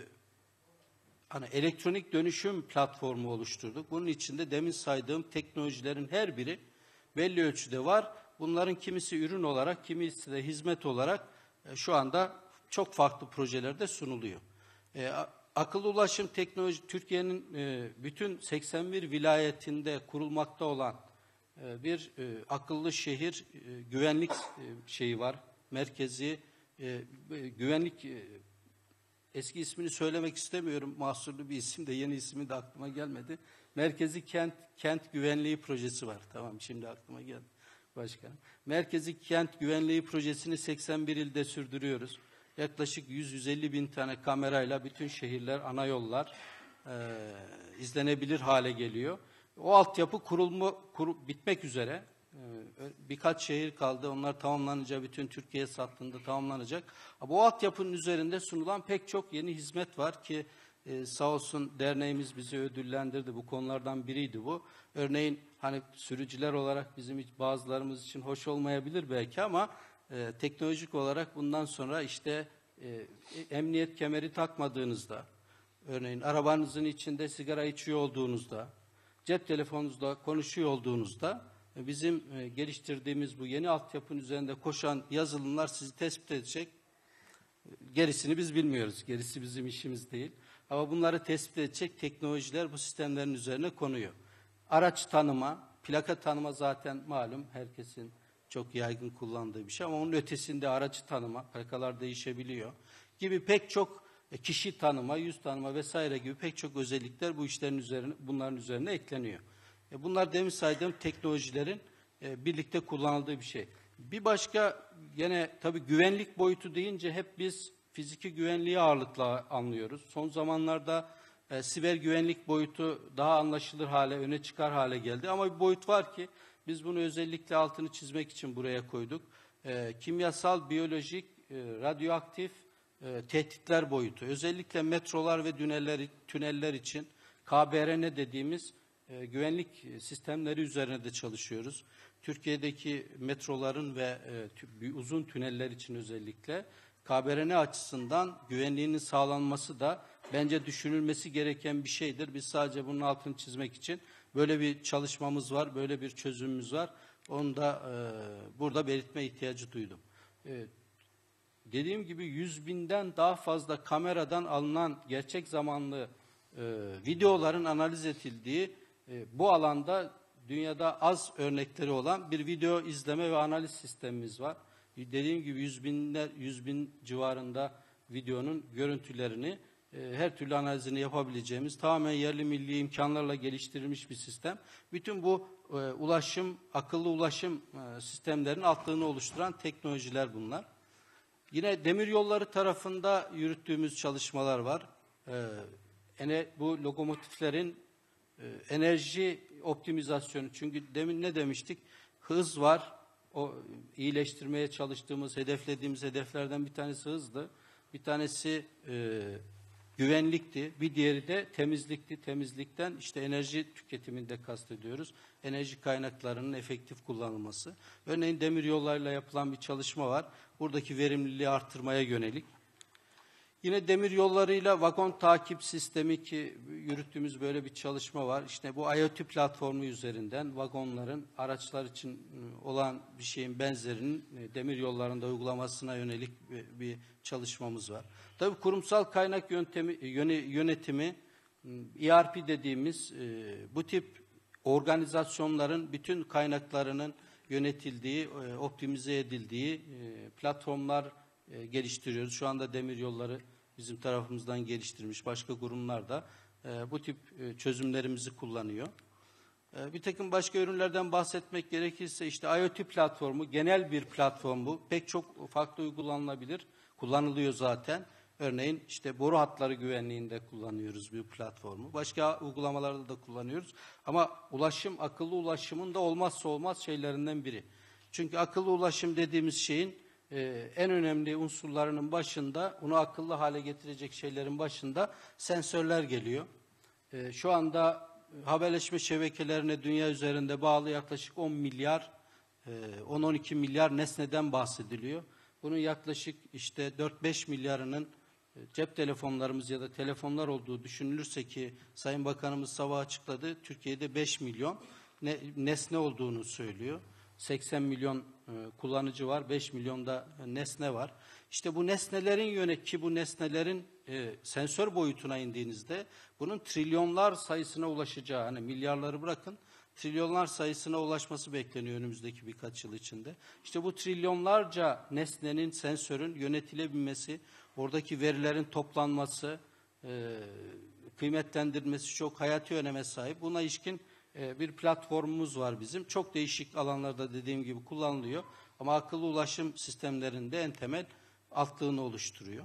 elektronik dönüşüm platformu oluşturduk. Bunun içinde demin saydığım teknolojilerin her biri belli ölçüde var. Bunların kimisi ürün olarak, kimisi de hizmet olarak şu anda çok farklı projelerde sunuluyor. Akıllı ulaşım teknoloji Türkiye'nin bütün 81 vilayetinde kurulmakta olan bir akıllı şehir güvenlik şeyi var. Merkezi güvenlik eski ismini söylemek istemiyorum. Mahsurlu bir isim de yeni ismi de aklıma gelmedi. Merkezi kent güvenliği projesi var. Tamam şimdi aklıma geldi başkanım. Merkezi kent güvenliği projesini 81 ilde sürdürüyoruz. Yaklaşık 100-150 bin tane kamerayla bütün şehirler, ana yollar izlenebilir hale geliyor. O altyapı bitmek üzere. Birkaç şehir kaldı. Onlar tamamlanınca bütün Türkiye sattığında tamamlanacak. Bu altyapının üzerinde sunulan pek çok yeni hizmet var ki sağ olsun derneğimiz bizi ödüllendirdi. Bu konulardan biriydi bu. Örneğin hani sürücüler olarak bizim bazılarımız için hoş olmayabilir belki ama teknolojik olarak bundan sonra işte emniyet kemeri takmadığınızda, örneğin arabanızın içinde sigara içiyor olduğunuzda, cep telefonunuzda konuşuyor olduğunuzda bizim geliştirdiğimiz bu yeni altyapının üzerinde koşan yazılımlar sizi tespit edecek. Gerisini biz bilmiyoruz. Gerisi bizim işimiz değil. Ama bunları tespit edecek teknolojiler bu sistemlerin üzerine konuyor. Araç tanıma, plaka tanıma zaten malum herkesin çok yaygın kullandığı bir şey ama onun ötesinde aracı tanıma, plakalar değişebiliyor gibi pek çok kişi tanıma, yüz tanıma vesaire gibi pek çok özellikler bu işlerin üzerine, bunların üzerine ekleniyor. Bunlar demin saydığım teknolojilerin birlikte kullanıldığı bir şey. Bir başka gene tabii güvenlik boyutu deyince hep biz fiziki güvenliği ağırlıkla anlıyoruz. Son zamanlarda siber güvenlik boyutu daha anlaşılır hale, öne çıkar hale geldi. Ama bir boyut var ki biz bunu özellikle altını çizmek için buraya koyduk. Kimyasal, biyolojik, radyoaktif tehditler boyutu. Özellikle metrolar ve tüneller için KBRN dediğimiz güvenlik sistemleri üzerine de çalışıyoruz. Türkiye'deki metroların ve uzun tüneller için özellikle KBRN açısından güvenliğinin sağlanması da bence düşünülmesi gereken bir şeydir. Biz sadece bunun altını çizmek için böyle bir çalışmamız var, böyle bir çözümümüz var. Onu da burada belirtme ihtiyacı duydum. Dediğim gibi 100.000'den daha fazla kameradan alınan gerçek zamanlı videoların analiz edildiği bu alanda dünyada az örnekleri olan bir video izleme ve analiz sistemimiz var. Dediğim gibi 100.000 civarında videonun görüntülerini her türlü analizini yapabileceğimiz tamamen yerli milli imkanlarla geliştirilmiş bir sistem. Bütün bu akıllı ulaşım sistemlerinin altlığını oluşturan teknolojiler bunlar. Yine demiryolları tarafında yürüttüğümüz çalışmalar var. Bu lokomotiflerin enerji optimizasyonu. Çünkü demin ne demiştik? Hız var. O iyileştirmeye çalıştığımız, hedeflediğimiz hedeflerden bir tanesi hızdı. Bir tanesi güvenlikti. Bir diğeri de temizlikti. Temizlikten işte enerji tüketiminde kastediyoruz. Enerji kaynaklarının efektif kullanılması. Örneğin demiryollarıyla yapılan bir çalışma var. Buradaki verimliliği artırmaya yönelik. Yine demir yollarıyla vagon takip sistemi ki yürüttüğümüz böyle bir çalışma var. İşte bu IoT platformu üzerinden vagonların araçlar için olan bir şeyin benzerinin demir yollarında uygulamasına yönelik bir çalışmamız var. Tabii kurumsal kaynak yönetimi, ERP dediğimiz bu tip organizasyonların bütün kaynaklarının yönetildiği, optimize edildiği platformlar geliştiriyoruz. Şu anda demiryolları bizim tarafımızdan geliştirmiş. Başka kurumlar da bu tip çözümlerimizi kullanıyor. Bir takım başka ürünlerden bahsetmek gerekirse işte IoT platformu genel bir platform bu. Pek çok farklı uygulanabilir. Kullanılıyor zaten. Örneğin işte boru hatları güvenliğinde kullanıyoruz bu platformu. Başka uygulamalarda da kullanıyoruz. Ama ulaşım, akıllı ulaşımın da olmazsa olmaz şeylerinden biri. Çünkü akıllı ulaşım dediğimiz şeyin en önemli unsurlarının başında, onu akıllı hale getirecek şeylerin başında sensörler geliyor. Şu anda haberleşme şebekelerine dünya üzerinde bağlı yaklaşık 10 milyar, 10-12 milyar nesneden bahsediliyor. Bunun yaklaşık işte 4-5 milyarının cep telefonlarımız ya da telefonlar olduğu düşünülürse ki Sayın Bakanımız sabah açıkladı, Türkiye'de 5 milyon nesne olduğunu söylüyor. 80 milyon kullanıcı var, 5 milyonda nesne var. İşte bu nesnelerin bu nesnelerin sensör boyutuna indiğinizde bunun trilyonlar sayısına ulaşacağı, hani milyarları bırakın, trilyonlar sayısına ulaşması bekleniyor önümüzdeki birkaç yıl içinde. İşte bu trilyonlarca nesnenin, sensörün yönetilebilmesi, oradaki verilerin toplanması, kıymetlendirilmesi çok hayati öneme sahip. Buna ilişkin bir platformumuz var bizim. Çok değişik alanlarda dediğim gibi kullanılıyor. Ama akıllı ulaşım sistemlerinde en temel altlığını oluşturuyor.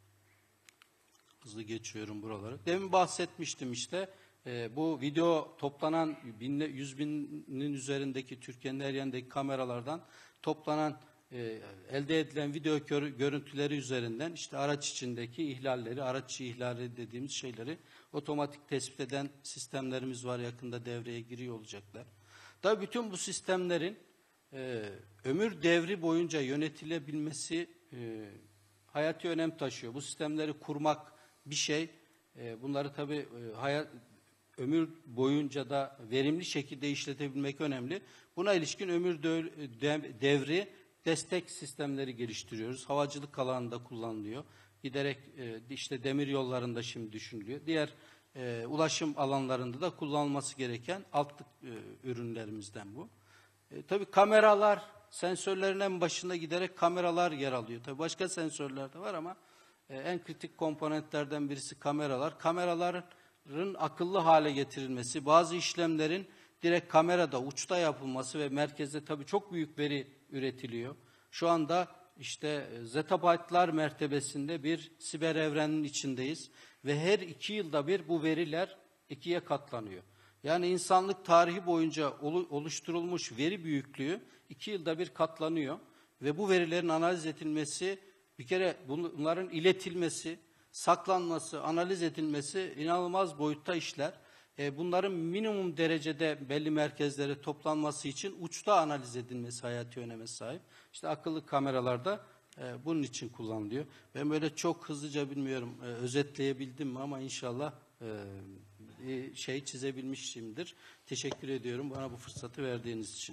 Hızlı geçiyorum buraları. Demin bahsetmiştim işte. Bu video toplanan 100 binin üzerindeki Türkiye'nin her yerindeki kameralardan toplanan elde edilen video görüntüleri üzerinden işte araç içindeki ihlalleri, araç içi ihlali dediğimiz şeyleri otomatik tespit eden sistemlerimiz var. Yakında devreye giriyor olacaklar. Tabii bütün bu sistemlerin ömür devri boyunca yönetilebilmesi hayati önem taşıyor. Bu sistemleri kurmak bir şey. Bunları tabii ömür boyunca da verimli şekilde işletebilmek önemli. Buna ilişkin ömür devri destek sistemleri geliştiriyoruz. Havacılık alanında kullanılıyor. Giderek işte demir yollarında şimdi düşünülüyor. Diğer ulaşım alanlarında da kullanılması gereken altlık ürünlerimizden bu. Tabii kameralar, sensörlerin en başında giderek kameralar yer alıyor. Tabii başka sensörler de var ama en kritik komponentlerden birisi kameralar. Kameraların akıllı hale getirilmesi, bazı işlemlerin direkt kamerada, uçta yapılması ve merkezde tabii çok büyük veri üretiliyor. Şu anda işte zettabyte'lar mertebesinde bir siber evrenin içindeyiz ve her 2 yılda bir bu veriler 2'ye katlanıyor. Yani insanlık tarihi boyunca oluşturulmuş veri büyüklüğü 2 yılda bir katlanıyor ve bu verilerin analiz edilmesi, bir kere bunların iletilmesi, saklanması, analiz edilmesi inanılmaz boyutta işler. Bunların minimum derecede belli merkezlere toplanması için uçta analiz edilmesi hayati öneme sahip. İşte akıllı kameralarda bunun için kullanılıyor. Ben böyle çok hızlıca bilmiyorum özetleyebildim mi ama inşallah çizebilmişimdir. Teşekkür ediyorum bana bu fırsatı verdiğiniz için.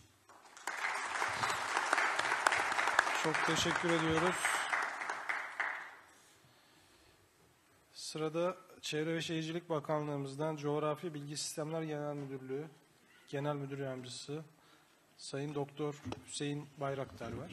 Çok teşekkür ediyoruz. Sırada Çevre ve Şehircilik Bakanlığımızdan Coğrafi Bilgi Sistemler Genel Müdürlüğü Genel Müdür Yardımcısı Sayın Doktor Hüseyin Bayraktar var.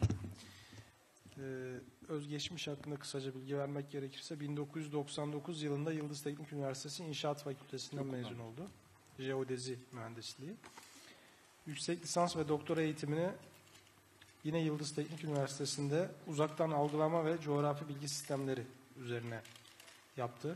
Özgeçmiş hakkında kısaca bilgi vermek gerekirse 1999 yılında Yıldız Teknik Üniversitesi İnşaat Fakültesinden mezun oldu. Jeodezi mühendisliği. Yüksek lisans ve doktora eğitimini yine Yıldız Teknik Üniversitesi'nde uzaktan algılama ve coğrafi bilgi sistemleri üzerine yaptı.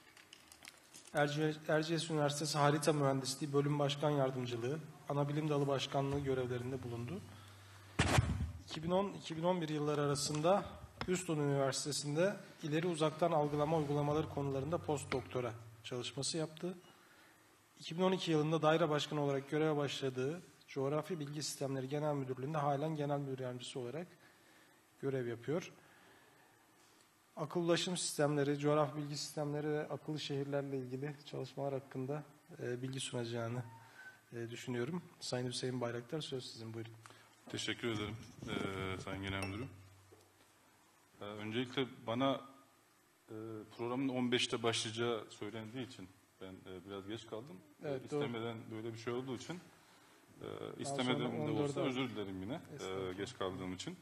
Erciyes Üniversitesi Harita Mühendisliği Bölüm Başkan Yardımcılığı, Anabilim Dalı Başkanlığı görevlerinde bulundu. 2010-2011 yılları arasında Houston Üniversitesi'nde ileri uzaktan algılama uygulamaları konularında postdoktora çalışması yaptı. 2012 yılında daire başkanı olarak göreve başladığı Coğrafi Bilgi Sistemleri Genel Müdürlüğü'nde halen Genel Müdür Yardımcısı olarak görev yapıyor. Akıllı ulaşım sistemleri, coğrafi bilgi sistemleri ve akıllı şehirlerle ilgili çalışmalar hakkında bilgi sunacağını düşünüyorum. Sayın Hüseyin Bayraktar, söz sizin, buyurun. Teşekkür ederim Sayın Genel Müdürüm. Öncelikle bana programın 15'te başlayacağı söylendiği için ben biraz geç kaldım. Evet, İstemeden böyle bir şey olduğu için sonra istemeden de 14'e olsa özür dilerim yine geç kaldığım için.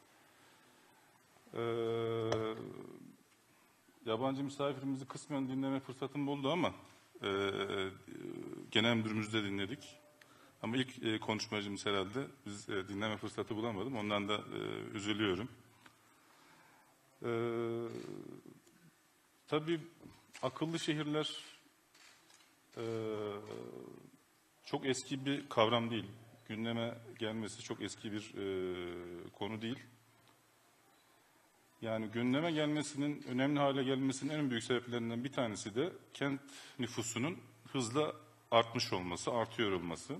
Yabancı misafirimizi kısmen dinleme fırsatım oldu ama Genel Müdürümüzü de dinledik. Ama ilk konuşmacımız herhalde biz dinleme fırsatı bulamadım. Ondan da üzülüyorum. Tabii akıllı şehirler çok eski bir kavram değil. Gündeme gelmesi çok eski bir konu değil. Yani gündeme gelmesinin, önemli hale gelmesinin en büyük sebeplerinden bir tanesi de kent nüfusunun hızla artmış olması, artıyor olması.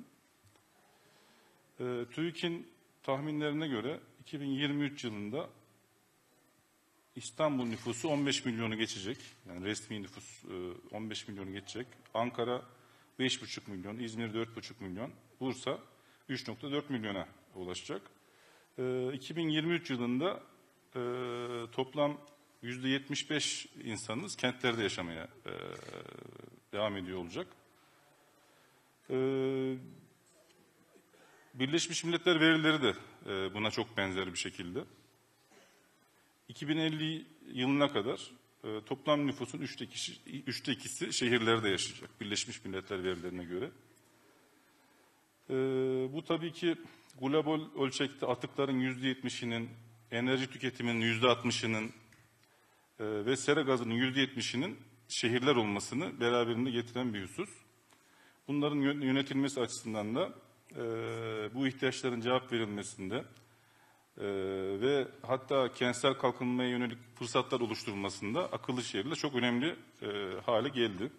TÜİK'in tahminlerine göre 2023 yılında İstanbul nüfusu 15 milyonu geçecek. Yani resmi nüfus 15 milyonu geçecek. Ankara 5,5 milyon, İzmir 4,5 milyon, Bursa 3,4 milyona ulaşacak. 2023 yılında toplam %75 insanımız kentlerde yaşamaya devam ediyor olacak. Birleşmiş Milletler verileri de buna çok benzer bir şekilde. 2050 yılına kadar toplam nüfusun 3'te 2'si şehirlerde yaşayacak Birleşmiş Milletler verilerine göre. Bu tabii ki global ölçekte atıkların %70'inin, enerji tüketiminin %60'ının ve sera gazının %70'inin şehirler olmasını beraberinde getiren bir husus. Bunların yönetilmesi açısından da bu ihtiyaçların cevap verilmesinde ve hatta kentsel kalkınmaya yönelik fırsatlar oluşturulmasında akıllı şehirler çok önemli hale geldi.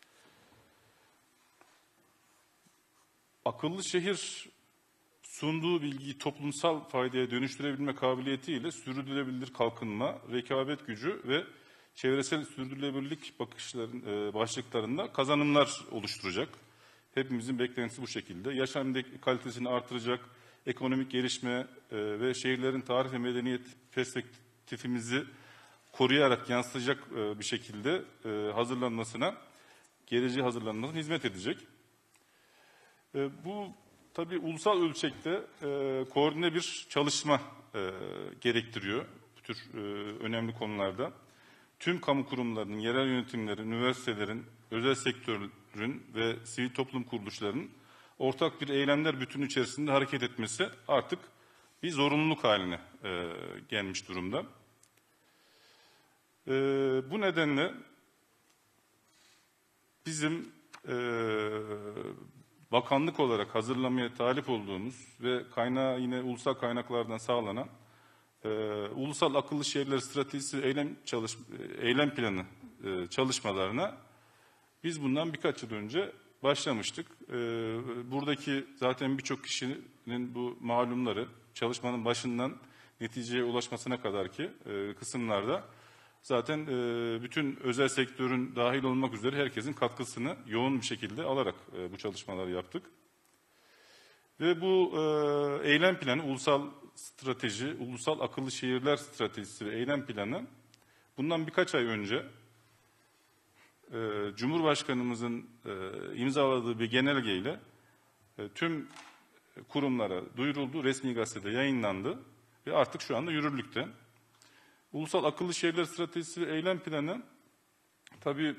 Akıllı şehir sunduğu bilgiyi toplumsal faydaya dönüştürebilme kabiliyetiyle sürdürülebilir kalkınma, rekabet gücü ve çevresel sürdürülebilirlik başlıklarında kazanımlar oluşturacak. Hepimizin beklentisi bu şekilde. Yaşam kalitesini artıracak, ekonomik gelişme ve şehirlerin tarih ve medeniyet perspektifimizi koruyarak yansıtacak bir şekilde hazırlanmasına, geleceğe hazırlanmasına hizmet edecek. Bu tabii ulusal ölçekte koordine bir çalışma gerektiriyor bu tür önemli konularda. Tüm kamu kurumlarının, yerel yönetimlerin, üniversitelerin, özel sektörün ve sivil toplum kuruluşlarının ortak bir eylemler bütünü içerisinde hareket etmesi artık bir zorunluluk haline gelmiş durumda. Bu nedenle bizim bakanlık olarak hazırlamaya talip olduğumuz ve kaynağı yine ulusal kaynaklardan sağlanan ulusal akıllı şehirler stratejisi eylem planı çalışmalarına biz bundan birkaç yıl önce başlamıştık. Buradaki zaten birçok kişinin bu malumları çalışmanın başından neticeye ulaşmasına kadar ki kısımlarda zaten bütün özel sektörün dahil olmak üzere herkesin katkısını yoğun bir şekilde alarak bu çalışmaları yaptık. Ve bu eylem planı, ulusal strateji, ulusal akıllı şehirler stratejisi ve eylem planı bundan birkaç ay önce Cumhurbaşkanımızın imzaladığı bir genelgeyle tüm kurumlara duyuruldu, resmi gazetede yayınlandı ve artık şu anda yürürlükte. Ulusal Akıllı Şehirler Stratejisi ve Eylem Planı tabii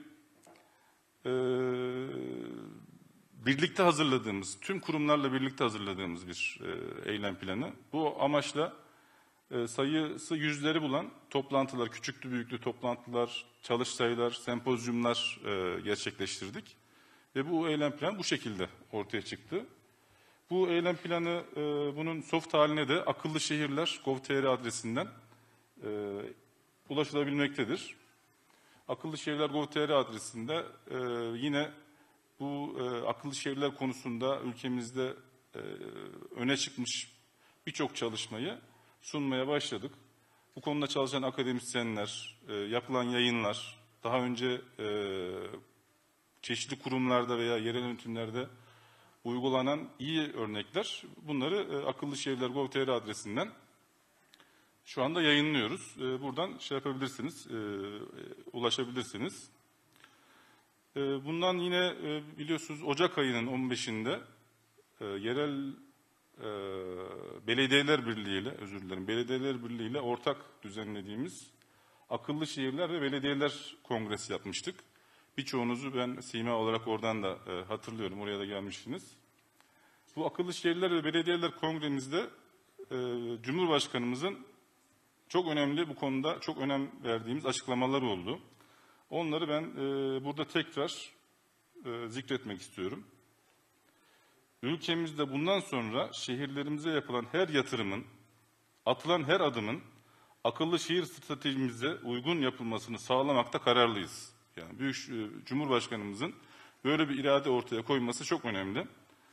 birlikte hazırladığımız, tüm kurumlarla birlikte hazırladığımız bir eylem planı. Bu amaçla sayısı yüzleri bulan toplantılar, küçüklü büyüklü toplantılar, çalıştaylar, sempozyumlar gerçekleştirdik. Ve bu eylem planı bu şekilde ortaya çıktı. Bu eylem planı bunun soft haline de akıllı şehirler gov.tr adresinden ulaşılabilmektedir. Akıllı şehirler gov.tr adresinde yine bu akıllı şehirler konusunda ülkemizde öne çıkmış birçok çalışmayı sunmaya başladık. bu konuda çalışan akademisyenler, yapılan yayınlar, daha önce çeşitli kurumlarda veya yerel yönetimlerde uygulanan iyi örnekler. Bunları akıllı şehirler gov.tr adresinden şu anda yayınlıyoruz. Buradan şey yapabilirsiniz, ulaşabilirsiniz. Bundan yine biliyorsunuz Ocak ayının 15'inde yerel Belediyeler Birliği ile, Belediyeler Birliği ile ortak düzenlediğimiz Akıllı Şehirler ve Belediyeler Kongresi yapmıştık. Birçoğunuzu ben sima olarak oradan da hatırlıyorum, oraya da gelmişsiniz. Bu Akıllı Şehirler ve Belediyeler Kongremizde Cumhurbaşkanımızın çok önemli, bu konuda çok önem verdiğimiz açıklamaları oldu. Onları ben burada tekrar zikretmek istiyorum. Ülkemizde bundan sonra şehirlerimize yapılan her yatırımın, atılan her adımın akıllı şehir stratejimize uygun yapılmasını sağlamakta kararlıyız. Yani Büyük Cumhurbaşkanımızın böyle bir irade ortaya koyması çok önemli.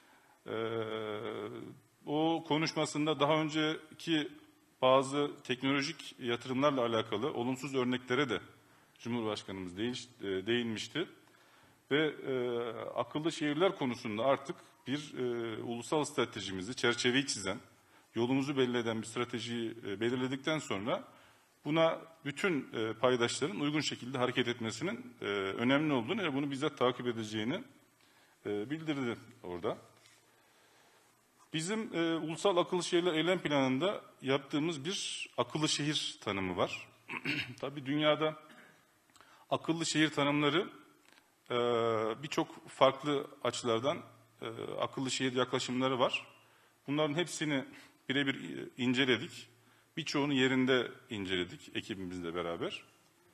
O konuşmasında daha önceki bazı teknolojik yatırımlarla alakalı olumsuz örneklere de Cumhurbaşkanımız değinmişti. Ve akıllı şehirler konusunda artık bir ulusal stratejimizi, çerçeveyi çizen, yolumuzu belli eden bir stratejiyi belirledikten sonra buna bütün paydaşların uygun şekilde hareket etmesinin önemli olduğunu ve bunu bizzat takip edeceğini bildirdi orada. Bizim Ulusal Akıllı Şehirler Eylem Planı'nda yaptığımız bir akıllı şehir tanımı var. Tabii dünyada akıllı şehir tanımları birçok farklı açılardan akıllı şehir yaklaşımları var. Bunların hepsini birebir inceledik. Birçoğunu yerinde inceledik ekibimizle beraber.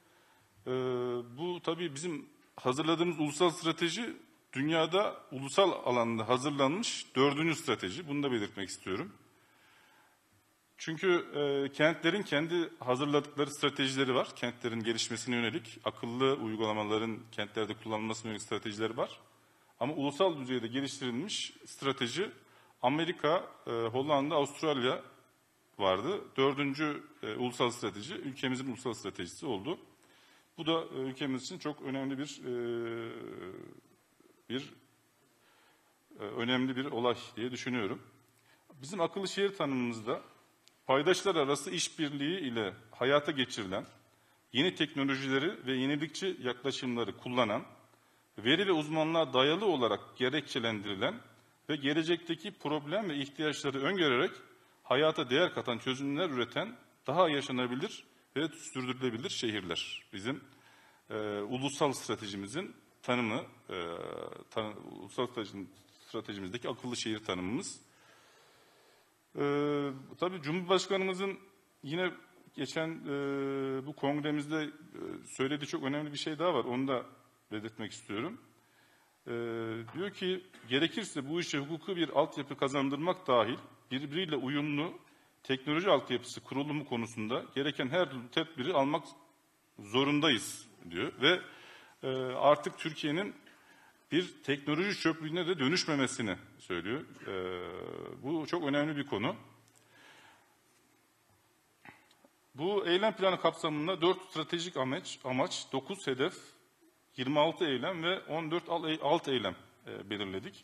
Bu tabii bizim hazırladığımız ulusal strateji dünyada ulusal alanda hazırlanmış 4. strateji. Bunu da belirtmek istiyorum. Çünkü kentlerin kendi hazırladıkları stratejileri var. Kentlerin gelişmesine yönelik akıllı uygulamaların kentlerde kullanılmasına yönelik stratejileri var. Ama ulusal düzeyde geliştirilmiş strateji Amerika, Hollanda, Avustralya vardı. 4. ulusal strateji ülkemizin ulusal stratejisi oldu. Bu da ülkemiz için çok önemli önemli bir olay diye düşünüyorum. Bizim akıllı şehir tanımımızda paydaşlar arası işbirliği ile hayata geçirilen, yeni teknolojileri ve yenilikçi yaklaşımları kullanan, veri ve uzmanlığa dayalı olarak gerekçelendirilen ve gelecekteki problem ve ihtiyaçları öngörerek hayata değer katan çözümler üreten daha yaşanabilir ve sürdürülebilir şehirler. Bizim ulusal stratejimizin tanımı, ulusal stratejimizdeki akıllı şehir tanımımız. Tabii Cumhurbaşkanımızın yine geçen bu kongremizde söylediği çok önemli bir şey daha var. Onu da belirtmek istiyorum. Diyor ki gerekirse bu işe hukuki bir altyapı kazandırmak dahil birbiriyle uyumlu teknoloji altyapısı kurulumu konusunda gereken her tedbiri almak zorundayız diyor. Ve artık Türkiye'nin bir teknoloji çöplüğüne de dönüşmemesini söylüyor. Bu çok önemli bir konu. Bu eylem planı kapsamında 4 stratejik amaç, 9 hedef, 26 eylem ve 14 alt eylem belirledik.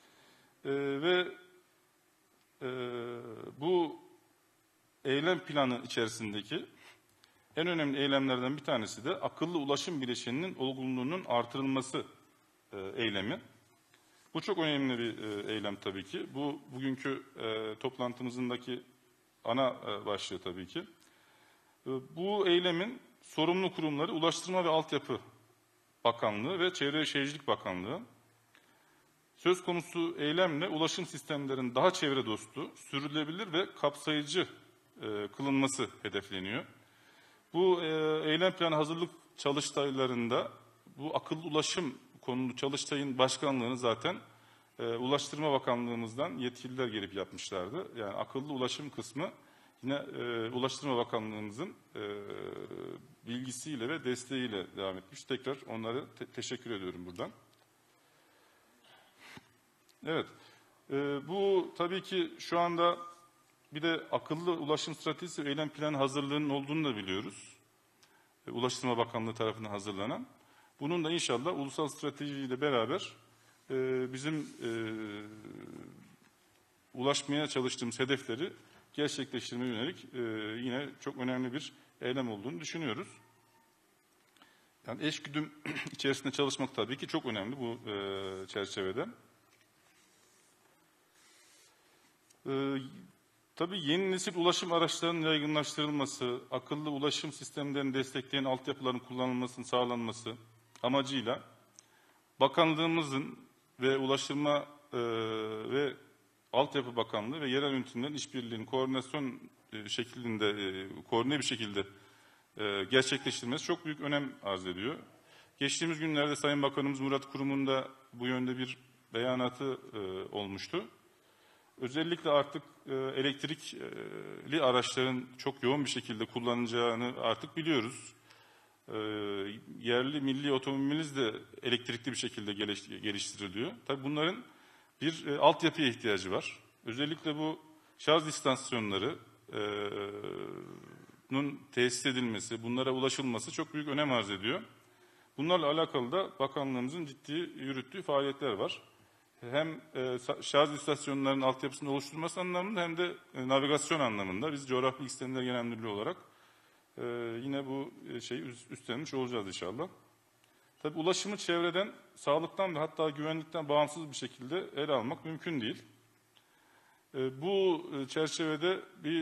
Bu eylem planı içerisindeki en önemli eylemlerden bir tanesi de akıllı ulaşım bileşeninin olgunluğunun artırılması eylemi. Bu çok önemli bir eylem tabii ki. Bu bugünkü toplantımızındaki ana başlığı tabii ki. Bu eylemin sorumlu kurumları Ulaştırma ve Altyapı Bakanlığı ve Çevre ve Şehircilik Bakanlığı. Söz konusu eylemle ulaşım sistemlerinin daha çevre dostu, sürdürülebilir ve kapsayıcı kılınması hedefleniyor. Bu eylem planı hazırlık çalıştaylarında bu akıllı ulaşım konulu çalıştayın başkanlığını zaten Ulaştırma Bakanlığımızdan yetkililer gelip yapmışlardı. Yani akıllı ulaşım kısmı yine Ulaştırma Bakanlığımızın bilgisiyle ve desteğiyle devam etmiş. Tekrar onlara teşekkür ediyorum buradan. Evet, bu tabii ki şu anda bir de akıllı ulaşım stratejisi ve eylem planı hazırlığının olduğunu da biliyoruz. Ulaştırma Bakanlığı tarafından hazırlanan. Bunun da inşallah ulusal stratejiyle beraber bizim ulaşmaya çalıştığımız hedefleri gerçekleştirmeye yönelik yine çok önemli bir eylem olduğunu düşünüyoruz. Yani eşgüdüm içerisinde çalışmak tabii ki çok önemli bu çerçevede. Tabii yeni nesil ulaşım araçlarının yaygınlaştırılması, akıllı ulaşım sistemlerini destekleyen altyapıların kullanılmasının sağlanması amacıyla bakanlığımızın ve Ulaştırma ve Altyapı Bakanlığı ve yerel yönetimlerin işbirliğinin koordinasyon şeklinde, koordine bir şekilde gerçekleştirmesi çok büyük önem arz ediyor. Geçtiğimiz günlerde Sayın Bakanımız Murat Kurum'un da bu yönde bir beyanatı olmuştu. Özellikle artık elektrikli araçların çok yoğun bir şekilde kullanılacağını artık biliyoruz. Yerli milli otomobilimiz de elektrikli bir şekilde geliştiriliyor. Tabii bunların bir altyapıya ihtiyacı var. Özellikle bu şarj istasyonlarının tesis edilmesi, bunlara ulaşılması çok büyük önem arz ediyor. Bunlarla alakalı da bakanlığımızın ciddi yürüttüğü faaliyetler var. Hem şarj istasyonlarının altyapısını oluşturması anlamında hem de navigasyon anlamında biz Coğrafi Bilgi Sistemleri Genel Müdürlüğü olarak yine bu şeyi üstlenmiş olacağız inşallah. Tabii ulaşımı çevreden, sağlıktan ve hatta güvenlikten bağımsız bir şekilde ele almak mümkün değil. Bu çerçevede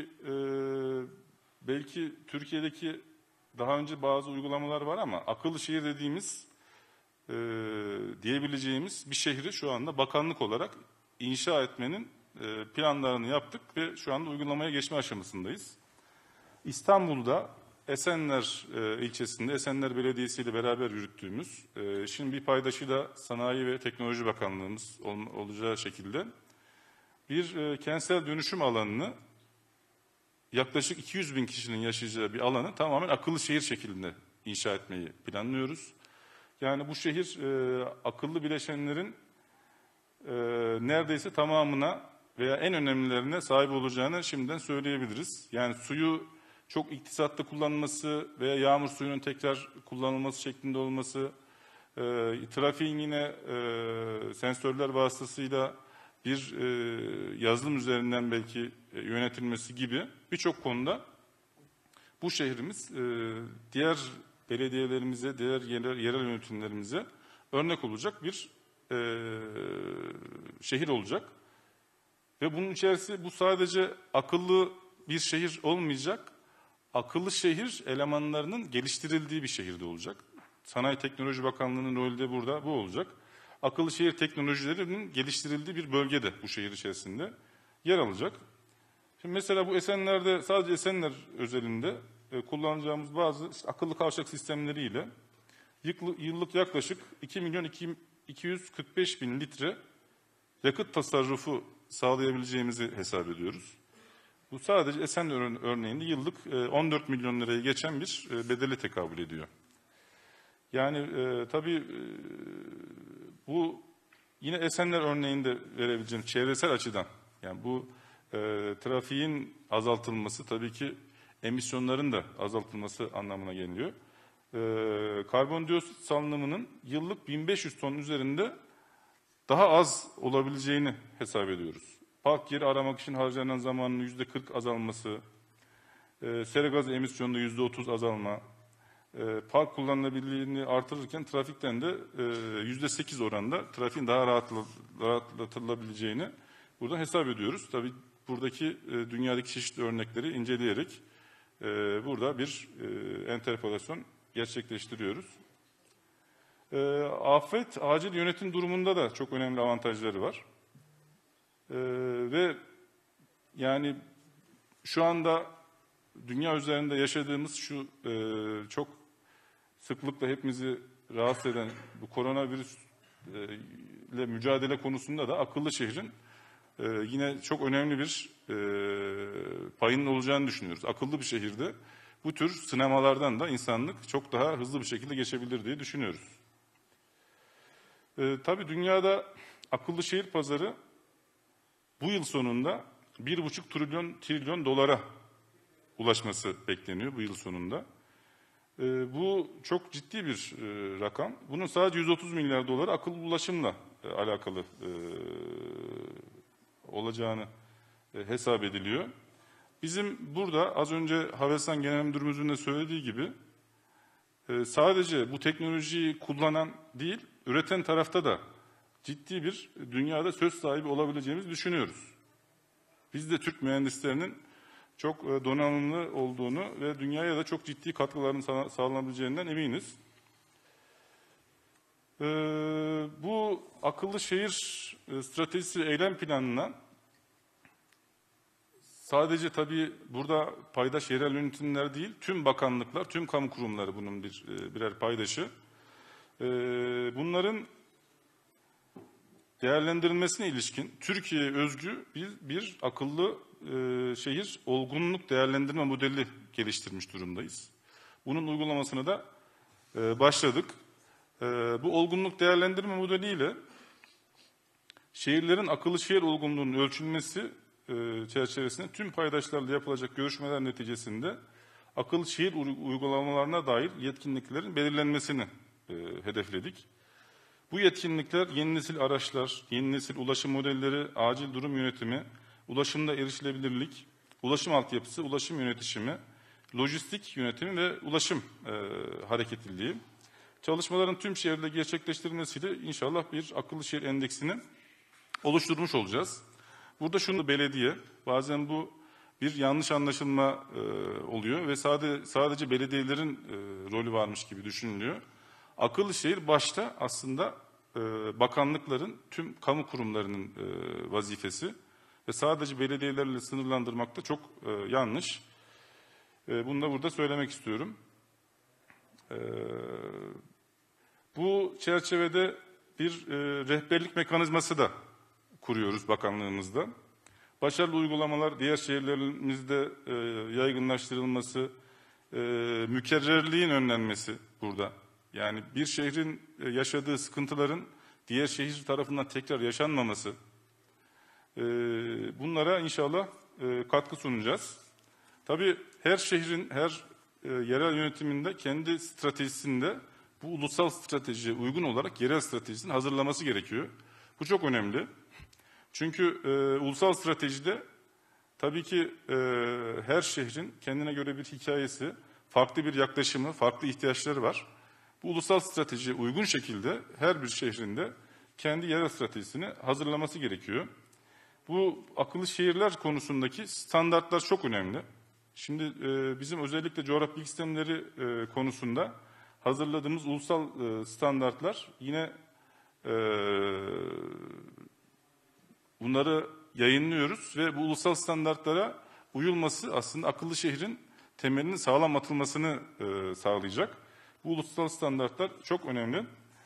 belki Türkiye'deki daha önce bazı uygulamalar var ama akıllı şehir dediğimiz diyebileceğimiz bir şehri şu anda bakanlık olarak inşa etmenin planlarını yaptık ve şu anda uygulamaya geçme aşamasındayız. İstanbul'da Esenler ilçesinde Esenler Belediyesi ile beraber yürüttüğümüz, şimdi bir paydaşı da Sanayi ve Teknoloji Bakanlığımız olacağı şekilde bir kentsel dönüşüm alanını yaklaşık 200 bin kişinin yaşayacağı bir alanı tamamen akıllı şehir şeklinde inşa etmeyi planlıyoruz. Yani bu şehir akıllı bileşenlerin neredeyse tamamına veya en önemlilerine sahip olacağını şimdiden söyleyebiliriz. Yani suyu çok iktisatlı kullanılması veya yağmur suyunun tekrar kullanılması şeklinde olması, trafiğin yine sensörler vasıtasıyla bir yazılım üzerinden belki yönetilmesi gibi birçok konuda bu şehrimiz diğer belediyelerimize, diğer yerel yönetimlerimize örnek olacak bir şehir olacak. Ve bunun içerisinde bu sadece akıllı bir şehir olmayacak, akıllı şehir elemanlarının geliştirildiği bir şehirde olacak. Sanayi Teknoloji Bakanlığı'nın rolü de burada bu olacak. Akıllı şehir teknolojilerinin geliştirildiği bir bölgede bu şehir içerisinde yer alacak. Şimdi mesela bu Esenler'de sadece Esenler özelinde kullanacağımız bazı akıllı kavşak sistemleriyle yıllık yaklaşık 2.245.000 litre yakıt tasarrufu sağlayabileceğimizi hesap ediyoruz. Bu sadece Esenler örneğinde yıllık 14 milyon liraya geçen bir bedeli tekabül ediyor. Yani tabii bu yine Esenler örneğinde verebileceğim çevresel açıdan, yani bu trafiğin azaltılması tabii ki emisyonların da azaltılması anlamına geliyor. Karbondioksit salınımının yıllık 1500 ton üzerinde daha az olabileceğini hesap ediyoruz. Park yeri aramak için harcanan zamanın %40 azalması, sera gazı emisyonunda %30 azalma, park kullanılabilirliğini artırırken trafikten de %8 oranda trafiğin daha rahatlatılabileceğini buradan hesap ediyoruz. Tabii buradaki dünyadaki çeşitli örnekleri inceleyerek burada bir enterpolasyon gerçekleştiriyoruz. Afet, acil yönetim durumunda da çok önemli avantajları var. Ve yani şu anda dünya üzerinde yaşadığımız şu çok sıklıkla hepimizi rahatsız eden bu koronavirüs ile mücadele konusunda da akıllı şehrin yine çok önemli bir payının olacağını düşünüyoruz. Akıllı bir şehirde bu tür sınamalardan da insanlık çok daha hızlı bir şekilde geçebilir diye düşünüyoruz. Tabii dünyada akıllı şehir pazarı bu yıl sonunda 1,5 trilyon dolara ulaşması bekleniyor bu yıl sonunda. Bu çok ciddi bir rakam. Bunun sadece 130 milyar doları akıllı ulaşımla alakalı olacağını hesap ediliyor. Bizim burada az önce Havelsan Genel Müdürümüzün de söylediği gibi sadece bu teknolojiyi kullanan değil, üreten tarafta da ciddi bir dünyada söz sahibi olabileceğimizi düşünüyoruz. Biz de Türk mühendislerinin çok donanımlı olduğunu ve dünyaya da çok ciddi katkıların sağlanabileceğinden eminiz. Bu akıllı şehir stratejisi eylem planına sadece tabii burada paydaş yerel yönetimler değil, tüm bakanlıklar, tüm kamu kurumları bunun birer paydaşı. Bunların değerlendirilmesine ilişkin Türkiye özgü bir akıllı şehir olgunluk değerlendirme modeli geliştirmiş durumdayız. Bunun uygulamasına da başladık. Bu olgunluk değerlendirme modeliyle şehirlerin akıllı şehir olgunluğunun ölçülmesi çerçevesinde tüm paydaşlarla yapılacak görüşmeler neticesinde akıllı şehir uygulamalarına dair yetkinliklerin belirlenmesini hedefledik. Bu yetkinlikler yeni nesil araçlar, yeni nesil ulaşım modelleri, acil durum yönetimi, ulaşımda erişilebilirlik, ulaşım altyapısı, ulaşım yönetişimi, lojistik yönetimi ve ulaşım hareketliliği. Çalışmaların tüm şehirde gerçekleştirilmesiyle inşallah bir akıllı şehir endeksini oluşturmuş olacağız. Burada şunu belediye, bazen bu bir yanlış anlaşılma oluyor ve sadece belediyelerin rolü varmış gibi düşünülüyor. Akıllı şehir başta aslında bakanlıkların, tüm kamu kurumlarının vazifesi ve sadece belediyelerle sınırlandırmak da çok yanlış. Bunu da burada söylemek istiyorum. Bu çerçevede bir rehberlik mekanizması da kuruyoruz bakanlığımızda. Başarılı uygulamalar diğer şehirlerimizde yaygınlaştırılması, mükerrerliğin önlenmesi burada. Yani bir şehrin yaşadığı sıkıntıların diğer şehir tarafından tekrar yaşanmaması, bunlara inşallah katkı sunacağız. Tabii her şehrin, her yerel yönetiminde kendi stratejisinde bu ulusal stratejiye uygun olarak yerel stratejisini hazırlaması gerekiyor. Bu çok önemli. Çünkü ulusal stratejide tabii ki her şehrin kendine göre bir hikayesi, farklı bir yaklaşımı, farklı ihtiyaçları var. Bu ulusal stratejiye uygun şekilde her bir şehrinde kendi yerel stratejisini hazırlaması gerekiyor. Bu akıllı şehirler konusundaki standartlar çok önemli. Şimdi bizim özellikle coğrafi bilgi sistemleri konusunda hazırladığımız ulusal standartlar yine bunları yayınlıyoruz ve bu ulusal standartlara uyulması aslında akıllı şehrin temelinin sağlam atılmasını sağlayacak. Bu ulusal standartlar çok önemli.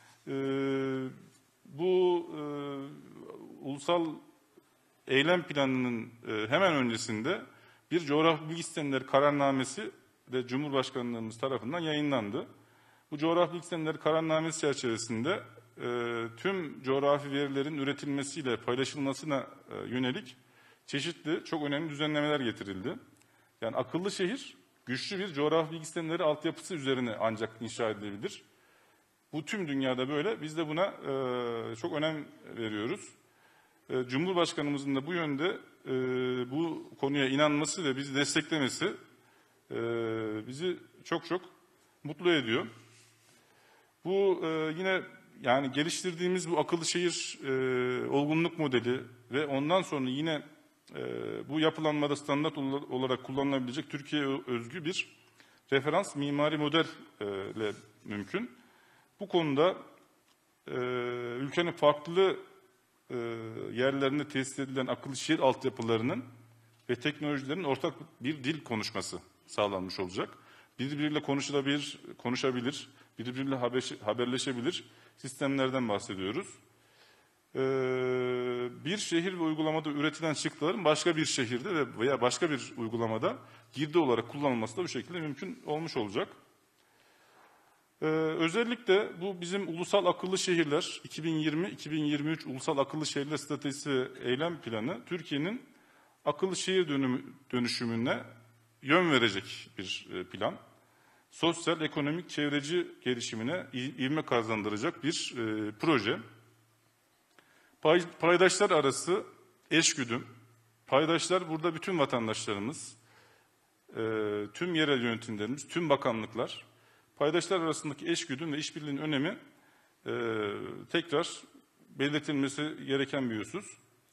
Bu ulusal eylem planının hemen öncesinde bir coğrafi bilgi sistemleri kararnamesi de Cumhurbaşkanlığımız tarafından yayınlandı. Bu coğrafi bilgi sistemleri kararnamesi çerçevesinde tüm coğrafi verilerin üretilmesiyle paylaşılmasına yönelik çeşitli çok önemli düzenlemeler getirildi. Yani akıllı şehir güçlü bir coğrafi bilgi sistemleri altyapısı üzerine ancak inşa edilebilir. Bu tüm dünyada böyle. Biz de buna çok önem veriyoruz. Cumhurbaşkanımızın da bu yönde bu konuya inanması ve bizi desteklemesi bizi çok çok mutlu ediyor. Bu yine yani geliştirdiğimiz bu akıllı şehir olgunluk modeli ve ondan sonra yine bu yapılanmada standart olarak kullanılabilecek Türkiye özgü bir referans mimari modelle mümkün. Bu konuda ülkenin farklı yerlerinde tesis edilen akıllı şehir altyapılarının ve teknolojilerin ortak bir dil konuşması sağlanmış olacak. Birbiriyle konuşabilir, birbiriyle haberleşebilir sistemlerden bahsediyoruz. Bir şehir ve uygulamada üretilen çıktıların başka bir şehirde veya başka bir uygulamada girdi olarak kullanılması da bu şekilde mümkün olmuş olacak. Özellikle bu bizim ulusal akıllı şehirler 2020-2023 ulusal akıllı şehirler stratejisi eylem planı Türkiye'nin akıllı şehir dönüşümüne yön verecek bir plan. Sosyal, ekonomik, çevreci gelişimine ivme kazandıracak bir proje. Paydaşlar arası eşgüdüm. Paydaşlar burada bütün vatandaşlarımız, tüm yerel yönetimlerimiz, tüm bakanlıklar. Paydaşlar arasındaki eşgüdüm ve işbirliğinin önemi tekrar belirtilmesi gereken bir husus.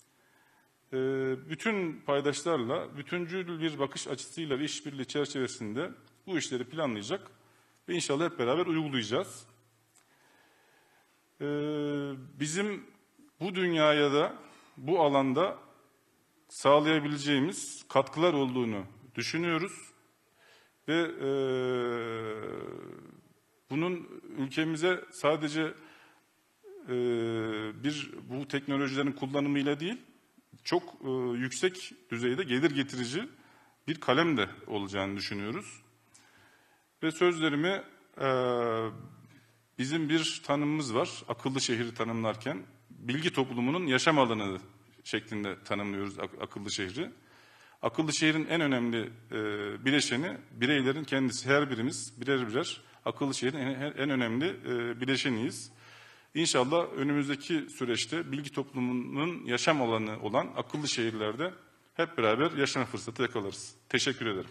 Bütün paydaşlarla, bütüncül bir bakış açısıyla ve işbirliği çerçevesinde bu işleri planlayacak ve inşallah hep beraber uygulayacağız. Bizim bu dünyaya da, bu alanda sağlayabileceğimiz katkılar olduğunu düşünüyoruz. Ve bunun ülkemize sadece bu teknolojilerin kullanımıyla değil, çok yüksek düzeyde gelir getirici bir kalem de olacağını düşünüyoruz. Ve sözlerimi bizim bir tanımımız var. Akıllı şehri tanımlarken bilgi toplumunun yaşam alanı şeklinde tanımlıyoruz akıllı şehri. Akıllı şehrin en önemli bileşeni bireylerin kendisi. Her birimiz birer birer akıllı şehrin en önemli bileşeniyiz. İnşallah önümüzdeki süreçte bilgi toplumunun yaşam alanı olan akıllı şehirlerde hep beraber yaşama fırsatı yakalarız. Teşekkür ederim.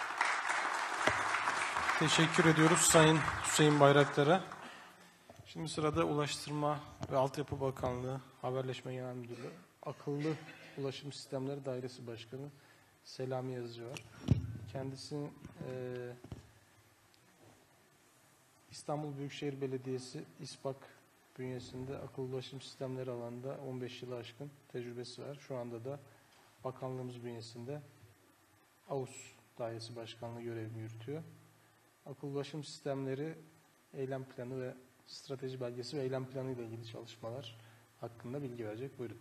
Teşekkür ediyoruz Sayın Hüseyin Bayraktar'a. Şimdi sırada Ulaştırma ve Altyapı Bakanlığı Haberleşme Genel Müdürlüğü Akıllı Ulaşım Sistemleri Dairesi Başkanı Selami Yazıcı var. Kendisi İstanbul Büyükşehir Belediyesi İSPAK bünyesinde akıllı ulaşım sistemleri alanında 15 yılı aşkın tecrübesi var. Şu anda da bakanlığımız bünyesinde AVUS Dairesi Başkanlığı görevini yürütüyor. Akıllı ulaşım sistemleri eylem planı ve strateji belgesi ve eylem planı ile ilgili çalışmalar hakkında bilgi verecek. Buyurun.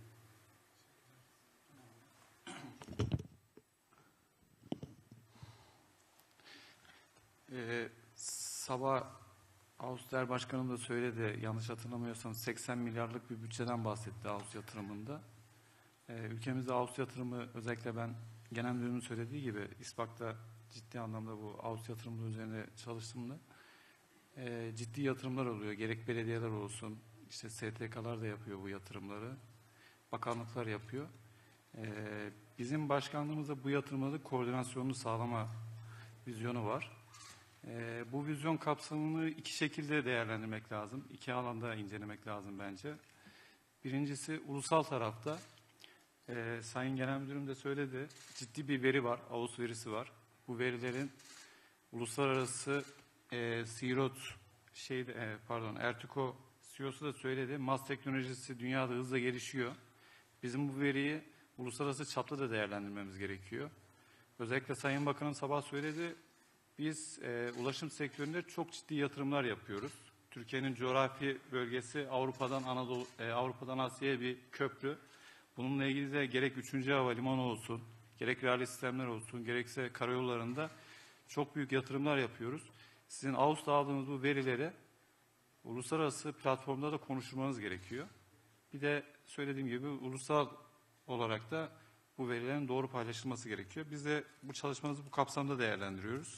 Sabah AVUS Başkanım da söyledi, yanlış hatırlamıyorsam 80 milyarlık bir bütçeden bahsetti AVUS yatırımında. Ülkemizde AVUS yatırımı, özellikle ben genel müdürümün söylediği gibi İSPAK'ta ciddi anlamda bu AVUS yatırımları üzerine çalıştığımda ciddi yatırımlar oluyor. Gerek belediyeler olsun, işte STK'lar da yapıyor bu yatırımları, bakanlıklar yapıyor. Bizim başkanlığımızda bu yatırımları koordinasyonunu sağlama vizyonu var. Bu vizyon kapsamını iki şekilde değerlendirmek lazım. İki alanda incelemek lazım bence. Birincisi ulusal tarafta. Sayın Genel Müdürüm de söyledi. Ciddi bir veri var. AVUS verisi var. Bu verilerin uluslararası Ertuko CEO'su da söyledi. MAS teknolojisi dünyada hızla gelişiyor. Bizim bu veriyi uluslararası çapta da değerlendirmemiz gerekiyor. Özellikle Sayın Bakan'ın sabah söyledi. Biz ulaşım sektöründe çok ciddi yatırımlar yapıyoruz. Türkiye'nin coğrafi bölgesi Avrupa'dan Asya'ya bir köprü. Bununla ilgili de gerek 3. Havalimanı olsun, gerek rally sistemler olsun, gerekse karayollarında çok büyük yatırımlar yapıyoruz. Sizin AVUS'ta aldığınız bu verileri uluslararası platformda da konuşturmanız gerekiyor. Bir de söylediğim gibi ulusal olarak da bu verilerin doğru paylaşılması gerekiyor. Biz de bu çalışmanızı bu kapsamda değerlendiriyoruz.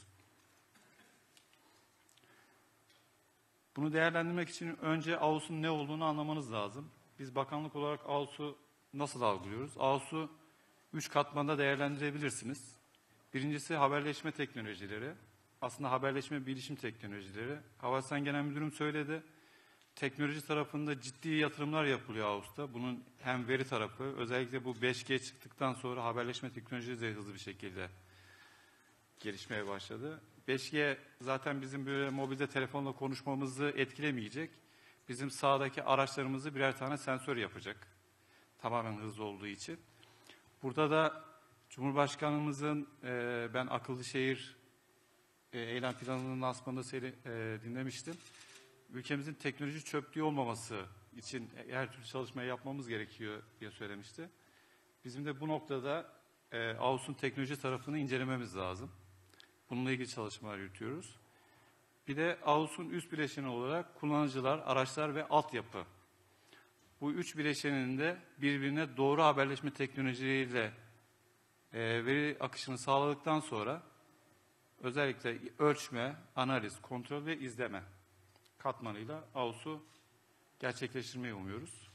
Bunu değerlendirmek için önce AVUS'un ne olduğunu anlamanız lazım. Biz bakanlık olarak AVUS'u nasıl algılıyoruz? AVUS'u 3 katmanda değerlendirebilirsiniz. Birincisi haberleşme teknolojileri. Aslında haberleşme bilişim teknolojileri. Havelsan Genel Müdürüm söyledi. Teknoloji tarafında ciddi yatırımlar yapılıyor AVUS'ta. Bunun hem veri tarafı, özellikle bu 5G çıktıktan sonra haberleşme teknolojileri de hızlı bir şekilde gelişmeye başladı. 5G zaten bizim böyle mobilde telefonla konuşmamızı etkilemeyecek. Bizim sağdaki araçlarımızı birer tane sensör yapacak. Tamamen hızlı olduğu için. Burada da Cumhurbaşkanımızın ben akıllı şehir eylem planının lansmanında dinlemiştim. Ülkemizin teknoloji çöplüğü olmaması için her türlü çalışmayı yapmamız gerekiyor diye söylemişti. Bizim de bu noktada AVUS'un teknoloji tarafını incelememiz lazım. Bununla ilgili çalışmalar yürütüyoruz. Bir de AVUS'un üst bileşeni olarak kullanıcılar, araçlar ve altyapı. Bu üç bileşenin de birbirine doğru haberleşme teknolojileriyle Veri akışını sağladıktan sonra özellikle ölçme, analiz, kontrol ve izleme katmanıyla AUS'u gerçekleştirmeyi umuyoruz.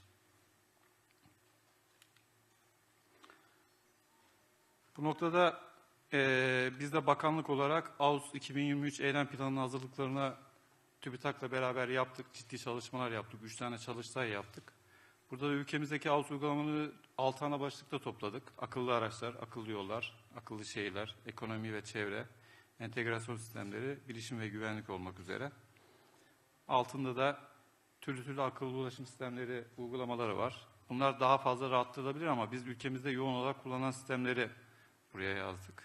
Bu noktada biz de bakanlık olarak AUS 2023 eylem planının hazırlıklarına TÜBİTAK'la beraber yaptık. Ciddi çalışmalar yaptık. 3 tane çalıştay yaptık. Burada da ülkemizdeki AUS uygulamaları 6 ana başlıkta topladık. Akıllı araçlar, akıllı yollar, akıllı şehirler, ekonomi ve çevre, entegrasyon sistemleri, bilişim ve güvenlik olmak üzere. Altında da türlü akıllı ulaşım sistemleri uygulamaları var. Bunlar daha fazla rahatlatılabilir ama biz ülkemizde yoğun olarak kullanılan sistemleri buraya yazdık.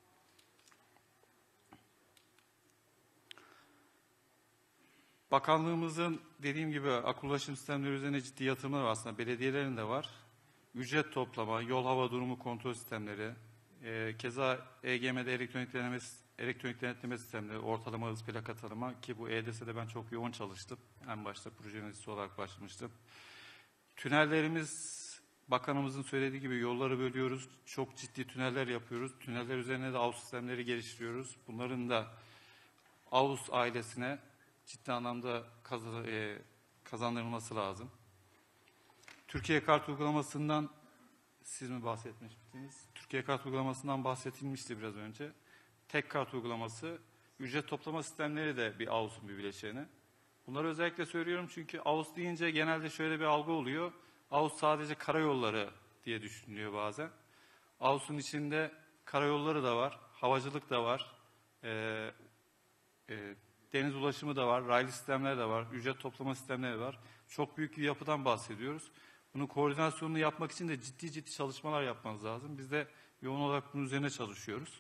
Bakanlığımızın dediğim gibi akıllı ulaşım sistemleri üzerine ciddi yatırımları var aslında. Belediyelerin de var. Ücret toplama, yol hava durumu kontrol sistemleri, keza EGM'de elektronik denetleme sistemleri, ortalama hız plaka tanıma ki bu EDS'de ben çok yoğun çalıştım. En başta proje yöneticisi olarak başlamıştım. Tünellerimiz, bakanımızın söylediği gibi yolları bölüyoruz. Çok ciddi tüneller yapıyoruz. Tüneller üzerine de AUS sistemleri geliştiriyoruz. Bunların da AUS ailesine ciddi anlamda kazandırılması lazım. Türkiye Kart uygulamasından siz mi bahsetmiştiniz? Türkiye Kart uygulamasından bahsedilmişti biraz önce. Tek kart uygulaması, ücret toplama sistemleri de bir AUS'un bir bileşeni. Bunları özellikle söylüyorum çünkü AUS deyince genelde şöyle bir algı oluyor. AUS sadece karayolları diye düşünülüyor bazen. AUS'un içinde karayolları da var, havacılık da var, deniz ulaşımı da var, raylı sistemler de var, ücret toplama sistemleri de var. Çok büyük bir yapıdan bahsediyoruz. Bunun koordinasyonunu yapmak için de ciddi çalışmalar yapmanız lazım. Biz de yoğun olarak bunun üzerine çalışıyoruz.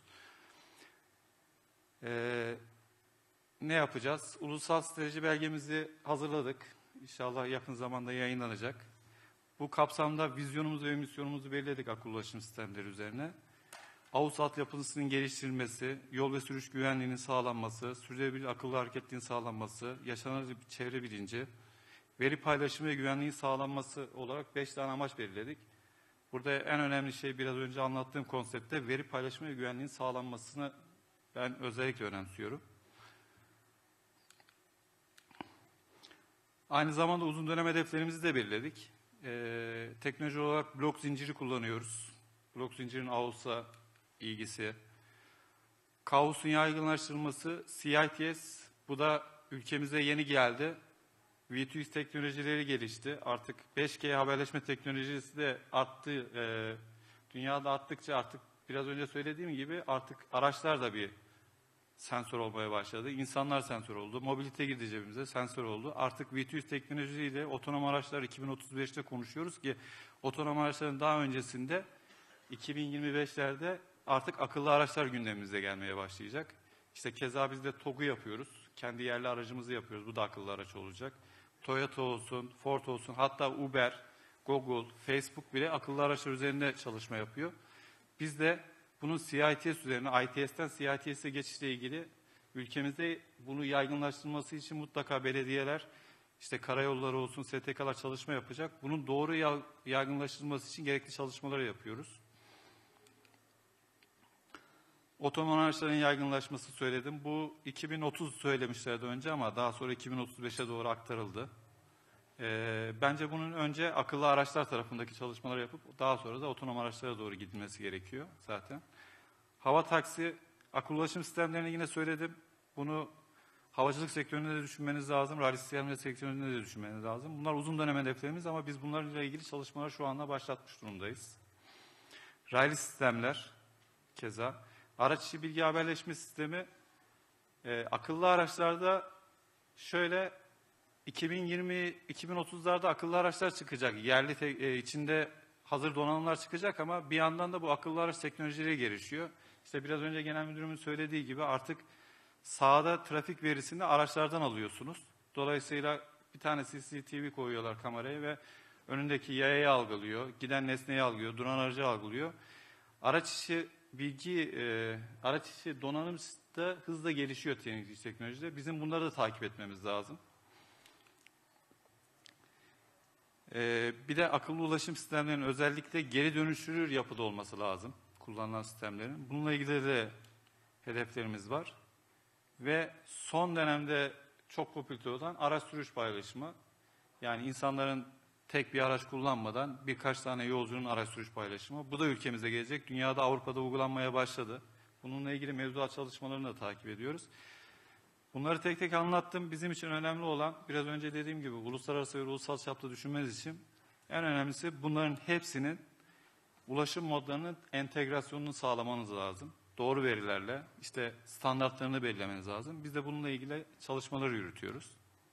Ne yapacağız? Ulusal strateji belgemizi hazırladık. İnşallah yakın zamanda yayınlanacak. Bu kapsamda vizyonumuzu ve misyonumuzu belirledik akıllı ulaşım sistemleri üzerine. AUS altyapısının geliştirilmesi, yol ve sürüş güvenliğinin sağlanması, sürdürülebilir akıllı hareketliliğin sağlanması, yaşanabilir çevre bilinci, veri paylaşımı ve güvenliğin sağlanması olarak 5 tane amaç belirledik. Burada en önemli şey biraz önce anlattığım konseptte veri paylaşımı ve güvenliğin sağlanmasını ben özellikle önemsiyorum. Aynı zamanda uzun dönem hedeflerimizi de belirledik. Teknoloji olarak blok zinciri kullanıyoruz. Blok zincirin AUS'a ilgisi. KAUS'un yaygınlaştırılması, CITS, bu da ülkemize yeni geldi. V2X teknolojileri gelişti. Artık 5G haberleşme teknolojisi de arttı. Dünyada arttıkça artık biraz önce söylediğim gibi artık araçlar da bir sensör olmaya başladı. İnsanlar sensör oldu. Mobilite girdi cebimize, sensör oldu. Artık V200 teknolojisiyle otonom araçlar 2035'te konuşuyoruz ki otonom araçların daha öncesinde 2025'lerde artık akıllı araçlar gündemimize gelmeye başlayacak. İşte keza biz de TOG'u yapıyoruz. Kendi yerli aracımızı yapıyoruz. Bu da akıllı araç olacak. Toyota olsun, Ford olsun, hatta Uber, Google, Facebook bile akıllı araçlar üzerinde çalışma yapıyor. Biz de bunun CITS üzerine, ITS'ten CITS'e geçişle ilgili ülkemizde bunu yaygınlaştırılması için mutlaka belediyeler, işte karayolları olsun, STK'lar çalışma yapacak. Bunun doğru yaygınlaştırılması için gerekli çalışmaları yapıyoruz. Otonom araçların yaygınlaşması söyledim. Bu 2030 söylemişlerdi önce ama daha sonra 2035'e doğru aktarıldı. Bence bunun önce akıllı araçlar tarafındaki çalışmaları yapıp daha sonra da otonom araçlara doğru gidilmesi gerekiyor zaten. Hava taksi, akıllı ulaşım sistemlerini yine söyledim. Bunu havacılık sektöründe de düşünmeniz lazım, raylı sistemleri sektöründe de düşünmeniz lazım. Bunlar uzun dönem hedeflerimiz ama biz bunlarla ilgili çalışmaları şu anda başlatmış durumdayız. Raylı sistemler, keza. Araç içi bilgi haberleşme sistemi, akıllı araçlarda şöyle 2020-2030'larda akıllı araçlar çıkacak. Yerli içinde hazır donanımlar çıkacak ama bir yandan da bu akıllı araç teknolojileri gelişiyor. İşte biraz önce Genel Müdürümün söylediği gibi artık sahada trafik verisini araçlardan alıyorsunuz. Dolayısıyla bir tane CCTV koyuyorlar kameraya ve önündeki yayayı algılıyor, giden nesneyi algılıyor, duran aracı algılıyor. Araç içi bilgi, araç içi donanım da hızla gelişiyor teknolojide. Bizim bunları da takip etmemiz lazım. Bir de akıllı ulaşım sistemlerinin özellikle geri dönüştürür yapıda olması lazım. kullanılan sistemlerin. Bununla ilgili de hedeflerimiz var. Ve son dönemde çok popüler olan araç sürüş paylaşımı. Yani insanların tek bir araç kullanmadan birkaç tane yolcunun araç sürüş paylaşımı. Bu da ülkemize gelecek. Dünyada, Avrupa'da uygulanmaya başladı. Bununla ilgili mevzuat çalışmalarını da takip ediyoruz. Bunları tek tek anlattım. Bizim için önemli olan, biraz önce dediğim gibi uluslararası ve ulusal çapta düşünmeniz için en önemlisi bunların hepsinin ulaşım modlarının entegrasyonunu sağlamanız lazım. Doğru verilerle, işte standartlarını belirlemeniz lazım. Biz de bununla ilgili çalışmaları yürütüyoruz.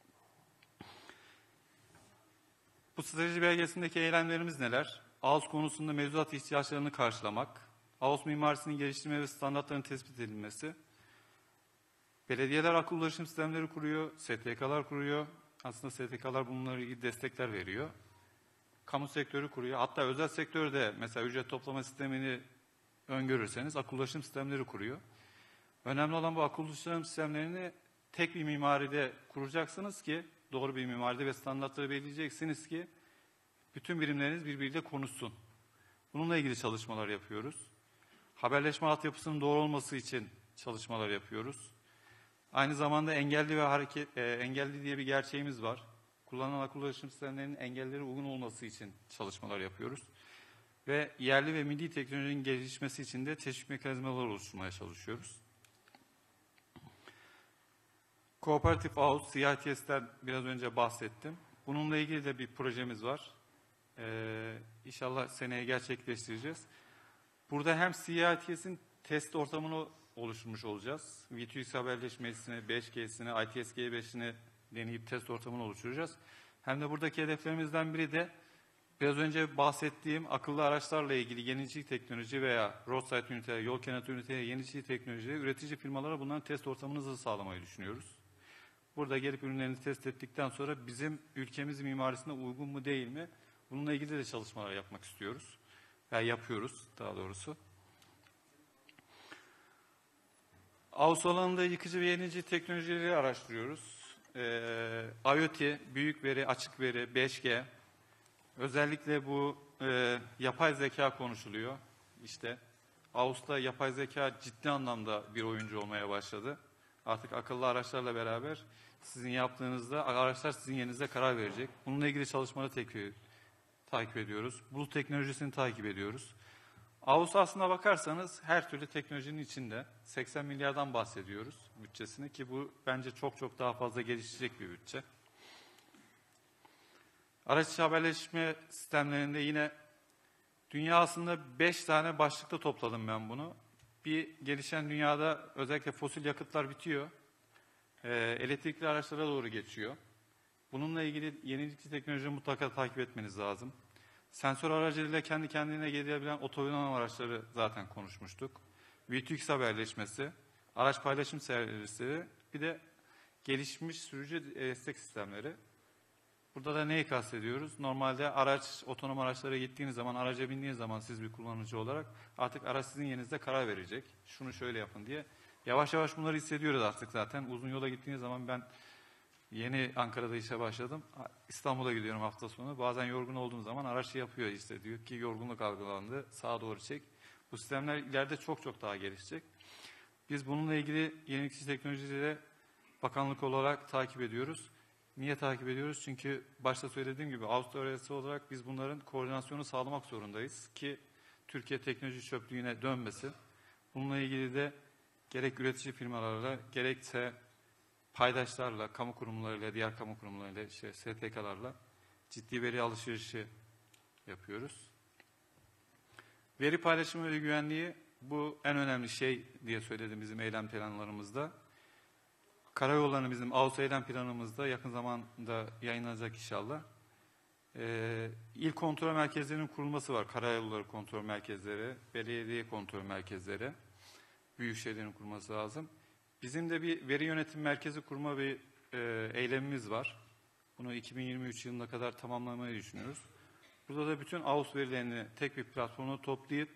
Bu strateji belgesindeki eylemlerimiz neler? AUS konusunda mevzuat ihtiyaçlarını karşılamak, AUS mimarisinin geliştirme ve standartların tespit edilmesi, belediyeler akıllı ulaşım sistemleri kuruyor, STK'lar kuruyor. Aslında STK'lar bunlara ilgili destekler veriyor. Kamu sektörü kuruyor. Hatta özel sektörde mesela ücret toplama sistemini öngörürseniz akıllı ulaşım sistemleri kuruyor. Önemli olan bu akıllı ulaşım sistemlerini tek bir mimaride kuracaksınız ki, doğru bir mimaride ve standartları belirleyeceksiniz ki bütün birimleriniz birbiriyle konuşsun. Bununla ilgili çalışmalar yapıyoruz. Haberleşme altyapısının doğru olması için çalışmalar yapıyoruz. Aynı zamanda engelli diye bir gerçeğimiz var. Kullanılan akıllı ulaşım sistemlerinin engellere uygun olması için çalışmalar yapıyoruz. Ve yerli ve milli teknolojinin gelişmesi için de teşvik mekanizmaları oluşturmaya çalışıyoruz. Kooperatif AUS, CITS'ten biraz önce bahsettim. Bununla ilgili de bir projemiz var. İnşallah seneye gerçekleştireceğiz. Burada hem CITS'in test ortamını oluşturmuş olacağız. V2X haberleşmesini, 5G'sini, ITS-G5'ini deneyip test ortamını oluşturacağız. Hem de buradaki hedeflerimizden biri de biraz önce bahsettiğim akıllı araçlarla ilgili yenilikçi teknoloji veya roadside ünite, yol kenarı ünite, yenilikçi teknoloji, üretici firmalara bunların test ortamını sağlamayı düşünüyoruz. Burada gelip ürünlerini test ettikten sonra bizim ülkemiz mimarisine uygun mu değil mi? Bununla ilgili de çalışmalar yapmak istiyoruz. Yani yapıyoruz daha doğrusu. AUS alanında yıkıcı ve yenici teknolojileri araştırıyoruz. IoT, büyük veri, açık veri, 5G. Özellikle bu yapay zeka konuşuluyor. İşte AUS'ta yapay zeka ciddi anlamda bir oyuncu olmaya başladı. Artık akıllı araçlarla beraber sizin yaptığınızda araçlar sizin yerinizde karar verecek. Bununla ilgili çalışmaları takip ediyoruz. Bulut teknolojisini takip ediyoruz. AUS aslına bakarsanız her türlü teknolojinin içinde 80 milyardan bahsediyoruz bütçesini ki bu bence çok daha fazla gelişecek bir bütçe. Araç içi haberleşme sistemlerinde yine dünya aslında 5 tane başlıkta topladım ben bunu. Bir gelişen dünyada özellikle fosil yakıtlar bitiyor. Elektrikli araçlara doğru geçiyor. Bununla ilgili yenilikçi teknolojiyi mutlaka takip etmeniz lazım. Sensör aracılığıyla kendi kendine gelebilen otonom araçları zaten konuşmuştuk. V2X haberleşmesi, araç paylaşım servisleri, bir de gelişmiş sürücü destek sistemleri. Burada da neyi kastediyoruz? Normalde otonom araçlara gittiğiniz zaman, araca bindiğiniz zaman siz bir kullanıcı olarak artık araç sizin yerinizde karar verecek. Şunu şöyle yapın diye. Yavaş yavaş bunları hissediyoruz artık zaten. Uzun yola gittiğiniz zaman ben yeni Ankara'da işe başladım. İstanbul'a gidiyorum hafta sonu. Bazen yorgun olduğum zaman araç yapıyor işte. Diyor ki yorgunluk algılandı. Sağa doğru çek. Bu sistemler ileride çok daha gelişecek. Biz bununla ilgili yenilikçi teknolojileri bakanlık olarak takip ediyoruz. Niye takip ediyoruz? Çünkü başta söylediğim gibi Avustralya olarak biz bunların koordinasyonu sağlamak zorundayız ki Türkiye teknoloji çöplüğüne dönmesin. Bununla ilgili de gerek üretici firmalarla gerekse paydaşlarla, kamu kurumlarıyla, diğer kamu kurumlarıyla, işte STK'larla ciddi veri alışverişi yapıyoruz. Veri paylaşımı ve güvenliği bu en önemli şey diye söyledim bizim eylem planlarımızda. Karayollarını bizim AUS eylem planımızda yakın zamanda yayınlanacak inşallah. İl kontrol merkezlerinin kurulması var. Karayolları kontrol merkezleri, belediye kontrol merkezleri, büyükşehirlerin kurulması lazım. Bizim de bir veri yönetim merkezi kurma bir eylemimiz var. Bunu 2023 yılına kadar tamamlamayı düşünüyoruz. Burada da bütün AUS verilerini tek bir platformda toplayıp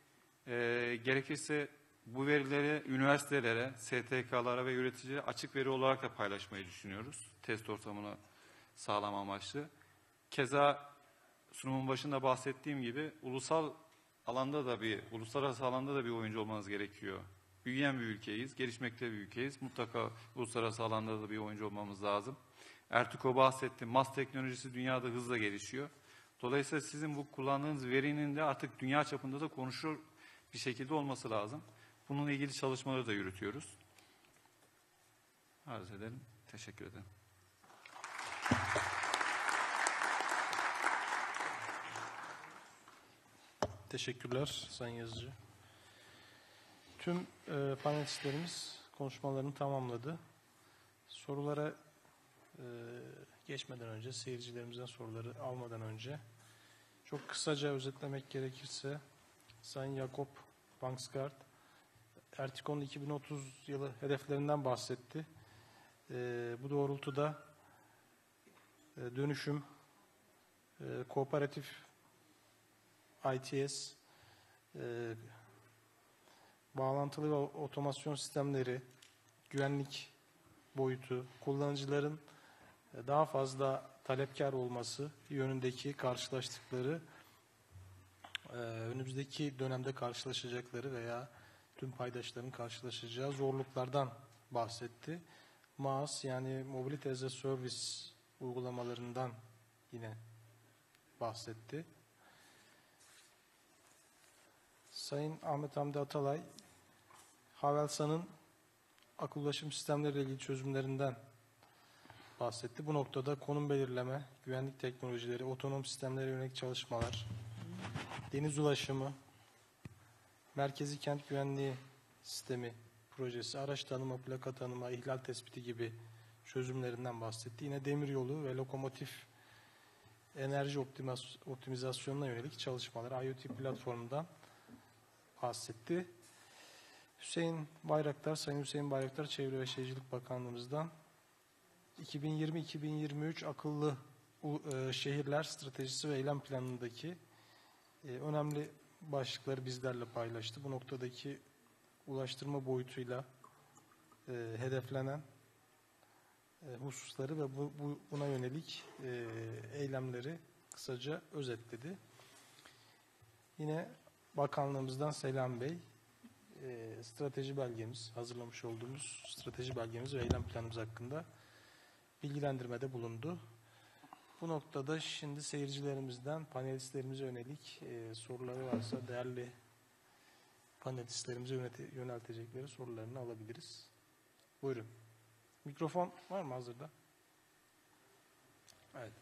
gerekirse bu verileri üniversitelere, STK'lara ve üreticilere açık veri olarak da paylaşmayı düşünüyoruz. Test ortamını sağlama amaçlı. Keza sunumun başında bahsettiğim gibi ulusal alanda da uluslararası alanda da bir oyuncu olmanız gerekiyor. Büyüyen bir ülkeyiz, gelişmekte bir ülkeyiz. Mutlaka uluslararası alanda da bir oyuncu olmamız lazım. Ertuğrul bahsetti, MAS teknolojisi dünyada hızla gelişiyor. Dolayısıyla sizin bu kullandığınız verinin de artık dünya çapında da konuşulur bir şekilde olması lazım. Bununla ilgili çalışmaları da yürütüyoruz. Arz edelim. Teşekkür ederim. Teşekkürler Sayın Yazıcı. Tüm panelistlerimiz konuşmalarını tamamladı. Sorulara geçmeden önce, seyircilerimizden soruları almadan önce çok kısaca özetlemek gerekirse Sayın Jakob Vangsgaard Ertikon'un 2030 yılı hedeflerinden bahsetti. Bu doğrultuda dönüşüm, kooperatif ITS, bağlantılı ve otomasyon sistemleri, güvenlik boyutu, kullanıcıların daha fazla talepkar olması yönündeki karşılaştıkları, önümüzdeki dönemde karşılaşacakları veya tüm paydaşların karşılaşacağı zorluklardan bahsetti. MaaS yani Mobility as a Service uygulamalarından yine bahsetti. Sayın Ahmet Hamdi Atalay, Havelsan'ın akıl ulaşım sistemleriyle ilgili çözümlerinden bahsetti. Bu noktada konum belirleme, güvenlik teknolojileri, otonom sistemlere yönelik çalışmalar, deniz ulaşımı, merkezi kent güvenliği sistemi projesi, araç tanıma, plaka tanıma, ihlal tespiti gibi çözümlerinden bahsetti. Yine demiryolu ve lokomotif enerji optimizasyonuna yönelik çalışmalar, IoT platformundan bahsetti. Sayın Hüseyin Bayraktar, Çevre ve Şehircilik Bakanlığımızdan 2020-2023 akıllı şehirler stratejisi ve eylem planındaki önemli başlıkları bizlerle paylaştı. Bu noktadaki ulaştırma boyutuyla hedeflenen hususları ve buna yönelik eylemleri kısaca özetledi. Yine bakanlığımızdan Selam Bey, strateji belgemiz, hazırlamış olduğumuz strateji belgemiz ve eylem planımız hakkında bilgilendirmede bulundu. Bu noktada şimdi seyircilerimizden panelistlerimize yönelik soruları varsa değerli panelistlerimize yöneltecekleri sorularını alabiliriz. Buyurun. Mikrofon var mı hazırda? Evet.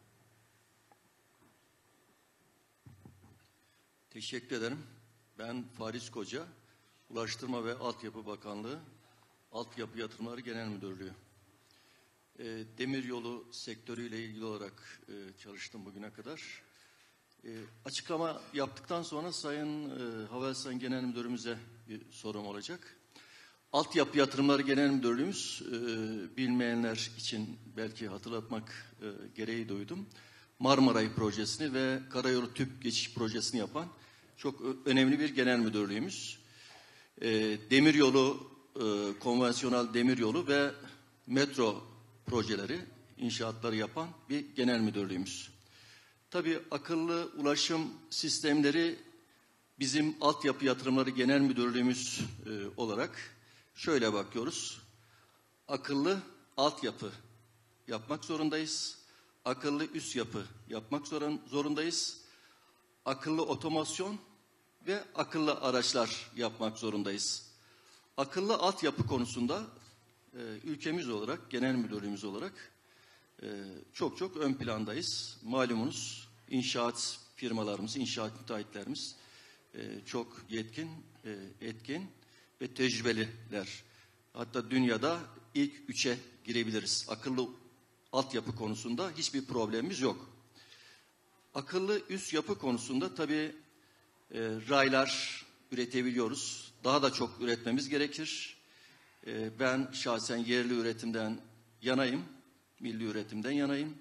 Teşekkür ederim. Ben Faris Koca, Ulaştırma ve Altyapı Bakanlığı, Altyapı Yatırımları Genel Müdürlüğü. Demiryolu sektörüyle ilgili olarak çalıştım bugüne kadar. Açıklama yaptıktan sonra Sayın Havelsan Genel Müdürümüze bir sorum olacak. Altyapı Yatırımları Genel Müdürlüğümüz, bilmeyenler için belki hatırlatmak gereği duydum. Marmaray projesini ve Karayolu Tüp Geçiş projesini yapan çok önemli bir genel müdürlüğümüz. Demiryolu, konvansiyonel demiryolu ve metro projeleri, inşaatları yapan bir genel müdürlüğümüz. Tabii akıllı ulaşım sistemleri bizim Altyapı Yatırımları Genel Müdürlüğümüz olarak şöyle bakıyoruz. Akıllı altyapı yapmak zorundayız. Akıllı üst yapı yapmak zorundayız. Akıllı otomasyon ve akıllı araçlar yapmak zorundayız. Akıllı altyapı konusunda ülkemiz olarak, genel müdürlüğümüz olarak çok ön plandayız. Malumunuz inşaat firmalarımız, inşaat müteahhitlerimiz çok yetkin, etkin ve tecrübeliler. Hatta dünyada ilk 3'e girebiliriz. Akıllı altyapı konusunda hiçbir problemimiz yok. Akıllı üst yapı konusunda tabii raylar üretebiliyoruz. Daha da çok üretmemiz gerekir. Ben şahsen yerli üretimden yanayım, milli üretimden yanayım.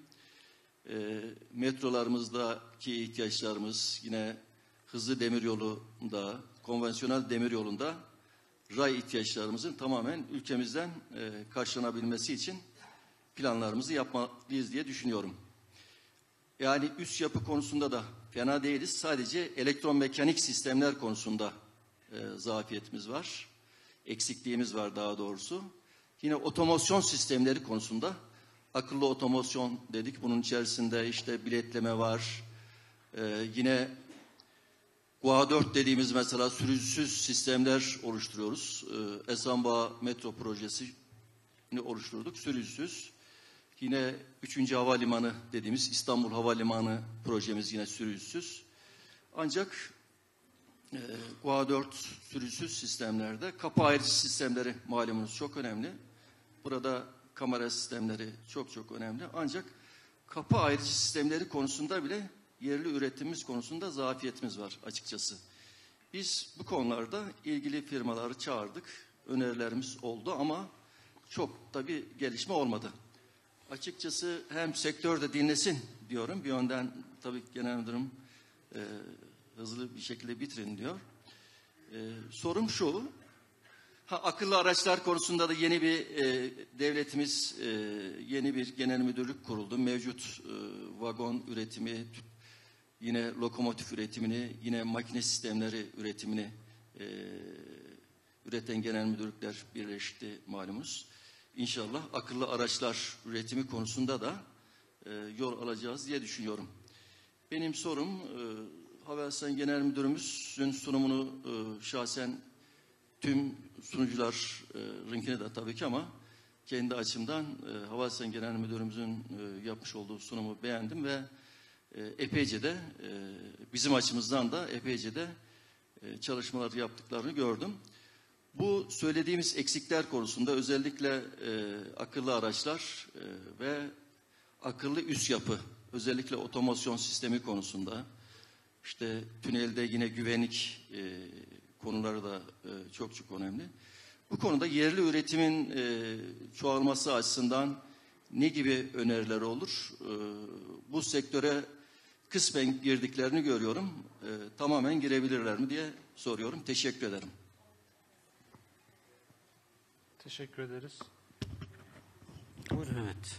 Metrolarımızdaki ihtiyaçlarımız yine hızlı demiryolunda, konvansiyonel demiryolunda ray ihtiyaçlarımızın tamamen ülkemizden karşılanabilmesi için planlarımızı yapmalıyız diye düşünüyorum. Yani üst yapı konusunda da fena değiliz. Sadece elektromekanik sistemler konusunda zafiyetimiz var. Eksikliğimiz var daha doğrusu. Yine otomasyon sistemleri konusunda akıllı otomasyon dedik. Bunun içerisinde işte biletleme var. Yine GUA4 dediğimiz mesela sürücüsüz sistemler oluşturuyoruz. Esenboğa metro projesini oluşturduk. Sürücüsüz. Yine 3. Havalimanı dediğimiz İstanbul Havalimanı projemiz yine sürücüsüz. Ancak GUA4 sürücüsüz sistemlerde kapı ayrıcı sistemleri malumunuz çok önemli. Burada kamera sistemleri çok önemli. Ancak kapı ayrıcı sistemleri konusunda bile yerli üretimimiz konusunda zafiyetimiz var açıkçası. Biz bu konularda ilgili firmaları çağırdık. Önerilerimiz oldu ama çok tabii gelişme olmadı. Açıkçası hem sektör de dinlesin diyorum. Bir yönden tabii genel müdürüm hızlı bir şekilde bitirin diyor. Sorum şu. Akıllı araçlar konusunda da yeni bir devletimiz yeni bir genel müdürlük kuruldu. Mevcut vagon üretimi, yine lokomotif üretimini, yine makine sistemleri üretimini üreten genel müdürlükler birleşti malumunuz. İnşallah akıllı araçlar üretimi konusunda da yol alacağız diye düşünüyorum. Benim sorum Havelsan Genel Müdürümüzün sunumunu şahsen tüm sunucularınkine de tabii ki ama kendi açımdan Havelsan Genel Müdürümüzün yapmış olduğu sunumu beğendim ve epeyce de bizim açımızdan da epeyce de çalışmalar yaptıklarını gördüm. Bu söylediğimiz eksikler konusunda özellikle akıllı araçlar ve akıllı üst yapı, özellikle otomasyon sistemi konusunda, işte tünelde yine güvenlik konuları da çok önemli. Bu konuda yerli üretimin çoğalması açısından ne gibi öneriler olur? Bu sektöre kısmen girdiklerini görüyorum. Tamamen girebilirler mi diye soruyorum. Teşekkür ederim. Teşekkür ederiz. Evet.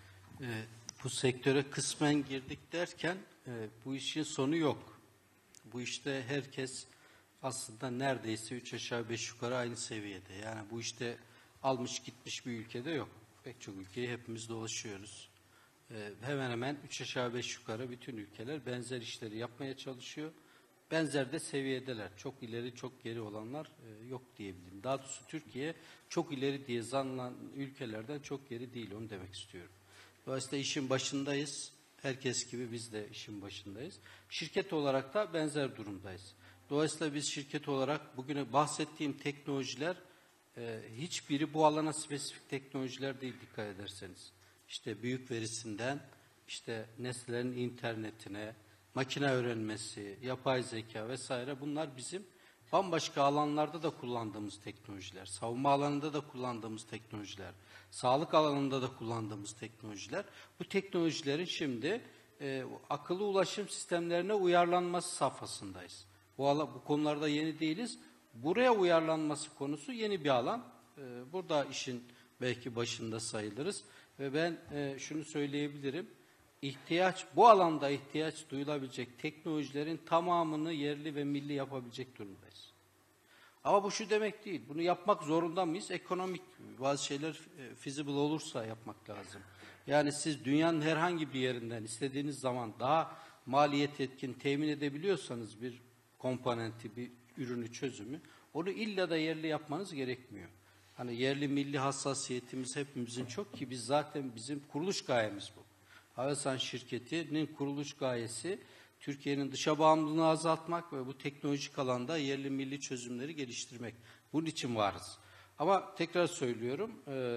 Bu sektöre kısmen girdik derken bu işin sonu yok. Bu işte herkes aslında neredeyse 3 aşağı 5 yukarı aynı seviyede. Yani bu işte almış gitmiş bir ülkede yok. Pek çok ülkeyi hepimiz dolaşıyoruz. Hemen hemen 3 aşağı 5 yukarı bütün ülkeler benzer işleri yapmaya çalışıyor. Benzer de seviyedeler. Çok ileri, çok geri olanlar yok diyebilirim. Daha doğrusu Türkiye çok ileri diye zannedilen ülkelerden çok geri değil, onu demek istiyorum. Dolayısıyla işin başındayız. Herkes gibi biz de işin başındayız. Şirket olarak da benzer durumdayız. Dolayısıyla biz şirket olarak bugüne bahsettiğim teknolojiler hiçbiri bu alana spesifik teknolojiler değil dikkat ederseniz. İşte büyük verisinden, işte nesnelerin internetine, makine öğrenmesi, yapay zeka vesaire bunlar bizim bambaşka alanlarda da kullandığımız teknolojiler. Savunma alanında da kullandığımız teknolojiler. Sağlık alanında da kullandığımız teknolojiler. Bu teknolojilerin şimdi akıllı ulaşım sistemlerine uyarlanması safhasındayız. Bu konularda yeni değiliz. Buraya uyarlanması konusu yeni bir alan. Burada işin belki başında sayılırız. Ve ben şunu söyleyebilirim. Bu alanda ihtiyaç duyulabilecek teknolojilerin tamamını yerli ve milli yapabilecek durumdayız. Ama bu şu demek değil. Bunu yapmak zorunda mıyız? Ekonomik bazı şeyler feasible olursa yapmak lazım. Yani siz dünyanın herhangi bir yerinden istediğiniz zaman daha maliyet etkin temin edebiliyorsanız bir komponenti, bir ürünü, çözümü, onu illa da yerli yapmanız gerekmiyor. Hani yerli milli hassasiyetimiz hepimizin çok ki biz zaten bizim kuruluş gayemiz bu. Havelsan şirketinin kuruluş gayesi Türkiye'nin dışa bağımlılığını azaltmak ve bu teknolojik alanda yerli milli çözümleri geliştirmek. Bunun için varız. Ama tekrar söylüyorum,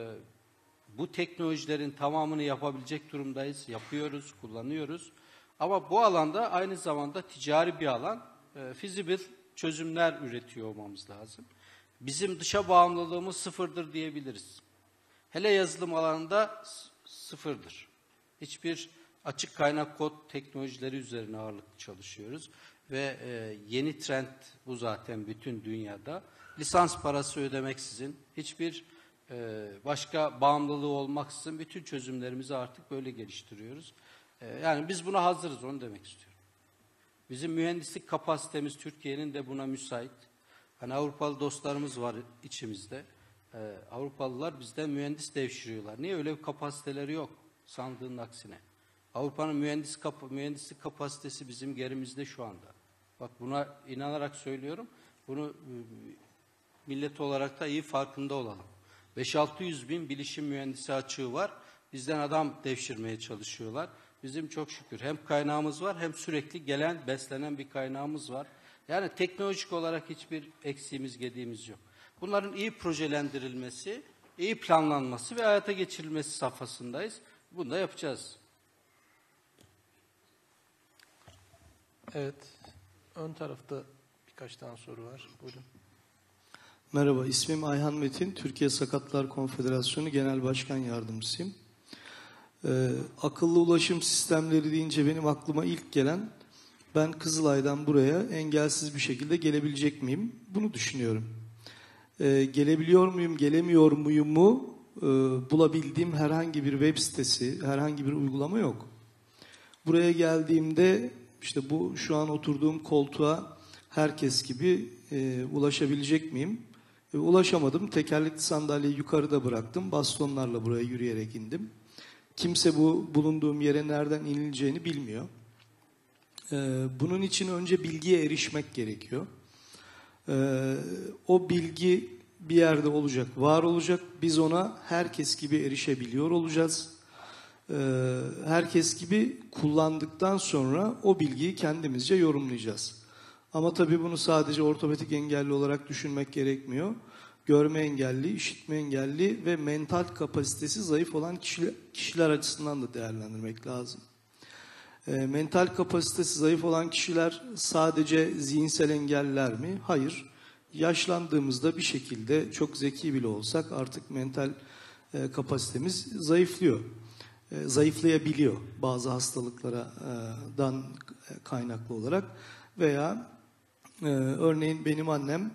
bu teknolojilerin tamamını yapabilecek durumdayız, yapıyoruz, kullanıyoruz. Ama bu alanda aynı zamanda ticari bir alan, feasible çözümler üretiyor olmamız lazım. Bizim dışa bağımlılığımız sıfırdır diyebiliriz. Hele yazılım alanında sıfırdır. Hiçbir açık kaynak kod teknolojileri üzerine ağırlıklı çalışıyoruz. Ve yeni trend bu zaten bütün dünyada. Lisans parası ödemeksizin, hiçbir başka bağımlılığı olmaksızın bütün çözümlerimizi artık böyle geliştiriyoruz. Yani biz buna hazırız, onu demek istiyorum. Bizim mühendislik kapasitemiz Türkiye'nin de buna müsait. Hani Avrupalı dostlarımız var içimizde. Avrupalılar bizden mühendis devşiriyorlar. Niye? Öyle bir kapasiteleri yok sandığın aksine. Avrupa'nın mühendislik kapasitesi bizim gerimizde şu anda. Bak buna inanarak söylüyorum. Bunu millet olarak da iyi farkında olalım. 5-600 bin bilişim mühendisi açığı var. Bizden adam devşirmeye çalışıyorlar. Bizim çok şükür hem kaynağımız var hem sürekli gelen, beslenen bir kaynağımız var. Yani teknolojik olarak hiçbir eksiğimiz, gediğimiz yok. Bunların iyi projelendirilmesi, iyi planlanması ve hayata geçirilmesi safhasındayız. Bunu da yapacağız. Evet. Ön tarafta birkaç tane soru var. Buyurun. Merhaba, ismim Ayhan Metin. Türkiye Sakatlar Konfederasyonu Genel Başkan Yardımcısıyım. Akıllı ulaşım sistemleri deyince benim aklıma ilk gelen, ben Kızılay'dan buraya engelsiz bir şekilde gelebilecek miyim? Bunu düşünüyorum. Gelebiliyor muyum, gelemiyor muyumu bulabildiğim herhangi bir web sitesi, herhangi bir uygulama yok. Buraya geldiğimde işte bu şu an oturduğum koltuğa herkes gibi ulaşabilecek miyim? Ulaşamadım. Tekerlekli sandalyeyi yukarıda bıraktım. Bastonlarla buraya yürüyerek indim. Kimse bu bulunduğum yere nereden inileceğini bilmiyor. Bunun için önce bilgiye erişmek gerekiyor. O bilgi bir yerde olacak, var olacak. Biz ona herkes gibi erişebiliyor olacağız. Herkes gibi kullandıktan sonra o bilgiyi kendimizce yorumlayacağız. Ama tabii bunu sadece ortopedik engelli olarak düşünmek gerekmiyor. Görme engelli, işitme engelli ve mental kapasitesi zayıf olan kişiler açısından da değerlendirmek lazım. Mental kapasitesi zayıf olan kişiler sadece zihinsel engelliler mi? Hayır. Yaşlandığımızda bir şekilde çok zeki bile olsak artık mental kapasitemiz zayıflıyor. Zayıflayabiliyor bazı hastalıklardan kaynaklı olarak veya örneğin benim annem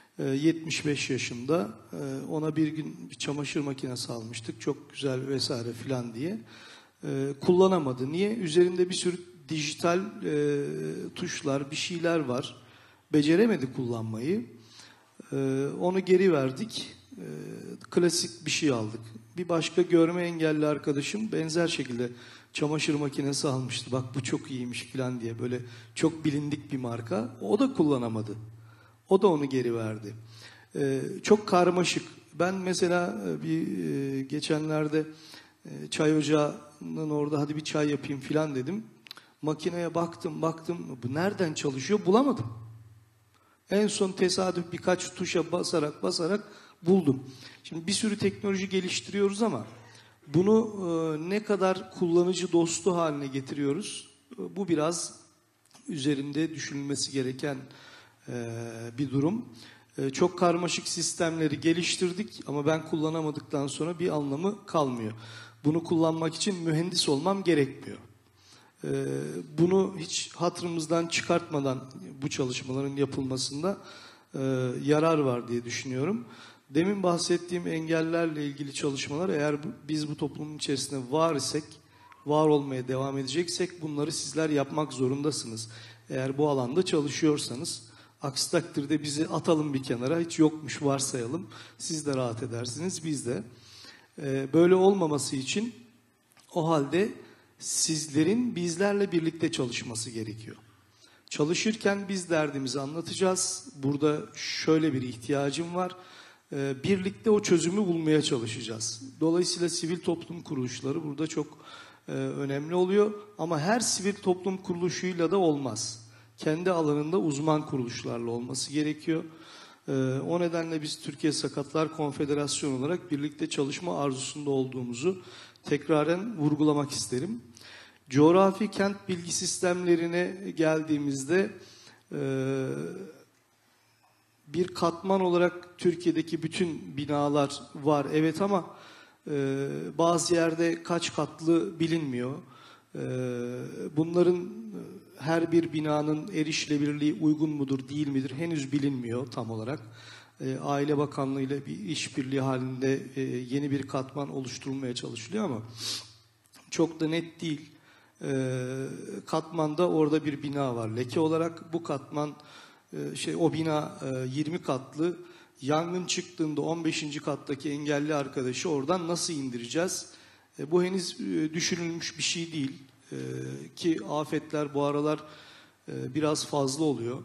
75 yaşında, ona bir gün bir çamaşır makinesi almıştık, çok güzel vesaire filan diye kullanamadı. Niye? Üzerinde bir sürü dijital tuşlar, bir şeyler var, beceremedi kullanmayı. Onu geri verdik, klasik bir şey aldık. Bir başka görme engelli arkadaşım benzer şekilde çamaşır makinesi almıştı. Bak bu çok iyiymiş falan diye, böyle çok bilindik bir marka. O da kullanamadı. O da onu geri verdi. Çok karmaşık. Ben mesela geçenlerde çay ocağının orada hadi bir çay yapayım falan dedim. Makineye baktım. Bu nereden çalışıyor bulamadım. En son tesadüf birkaç tuşa basarak buldum. Şimdi bir sürü teknoloji geliştiriyoruz ama bunu ne kadar kullanıcı dostu haline getiriyoruz? Bu biraz üzerinde düşünülmesi gereken bir durum. Çok karmaşık sistemleri geliştirdik ama ben kullanamadıktan sonra bir anlamı kalmıyor. Bunu kullanmak için mühendis olmam gerekmiyor. Bunu hiç hatırımızdan çıkartmadan bu çalışmaların yapılmasında yarar var diye düşünüyorum. Demin bahsettiğim engellerle ilgili çalışmalar, eğer biz bu toplumun içerisinde var isek, var olmaya devam edeceksek bunları sizler yapmak zorundasınız. Eğer bu alanda çalışıyorsanız, aksi takdirde bizi atalım bir kenara, hiç yokmuş varsayalım. Siz de rahat edersiniz, biz de. Böyle olmaması için o halde sizlerin bizlerle birlikte çalışması gerekiyor. Çalışırken biz derdimizi anlatacağız. Burada şöyle bir ihtiyacım var. Birlikte o çözümü bulmaya çalışacağız. Dolayısıyla sivil toplum kuruluşları burada çok önemli oluyor. Ama her sivil toplum kuruluşuyla da olmaz. Kendi alanında uzman kuruluşlarla olması gerekiyor. O nedenle biz Türkiye Sakatlar Konfederasyonu olarak birlikte çalışma arzusunda olduğumuzu tekraren vurgulamak isterim. Coğrafi kent bilgi sistemlerine geldiğimizde bir katman olarak Türkiye'deki bütün binalar var. Evet ama bazı yerde kaç katlı bilinmiyor. Bunların her bir binanın erişilebilirliği uygun mudur değil midir henüz bilinmiyor tam olarak. Aile Bakanlığı ile bir işbirliği halinde yeni bir katman oluşturulmaya çalışılıyor ama çok da net değil. katmanda orada bir bina var. Leke olarak bu katman o bina 20 katlı. Yangın çıktığında 15. kattaki engelli arkadaşı oradan nasıl indireceğiz? Bu henüz düşünülmüş bir şey değil. Ki afetler bu aralar biraz fazla oluyor.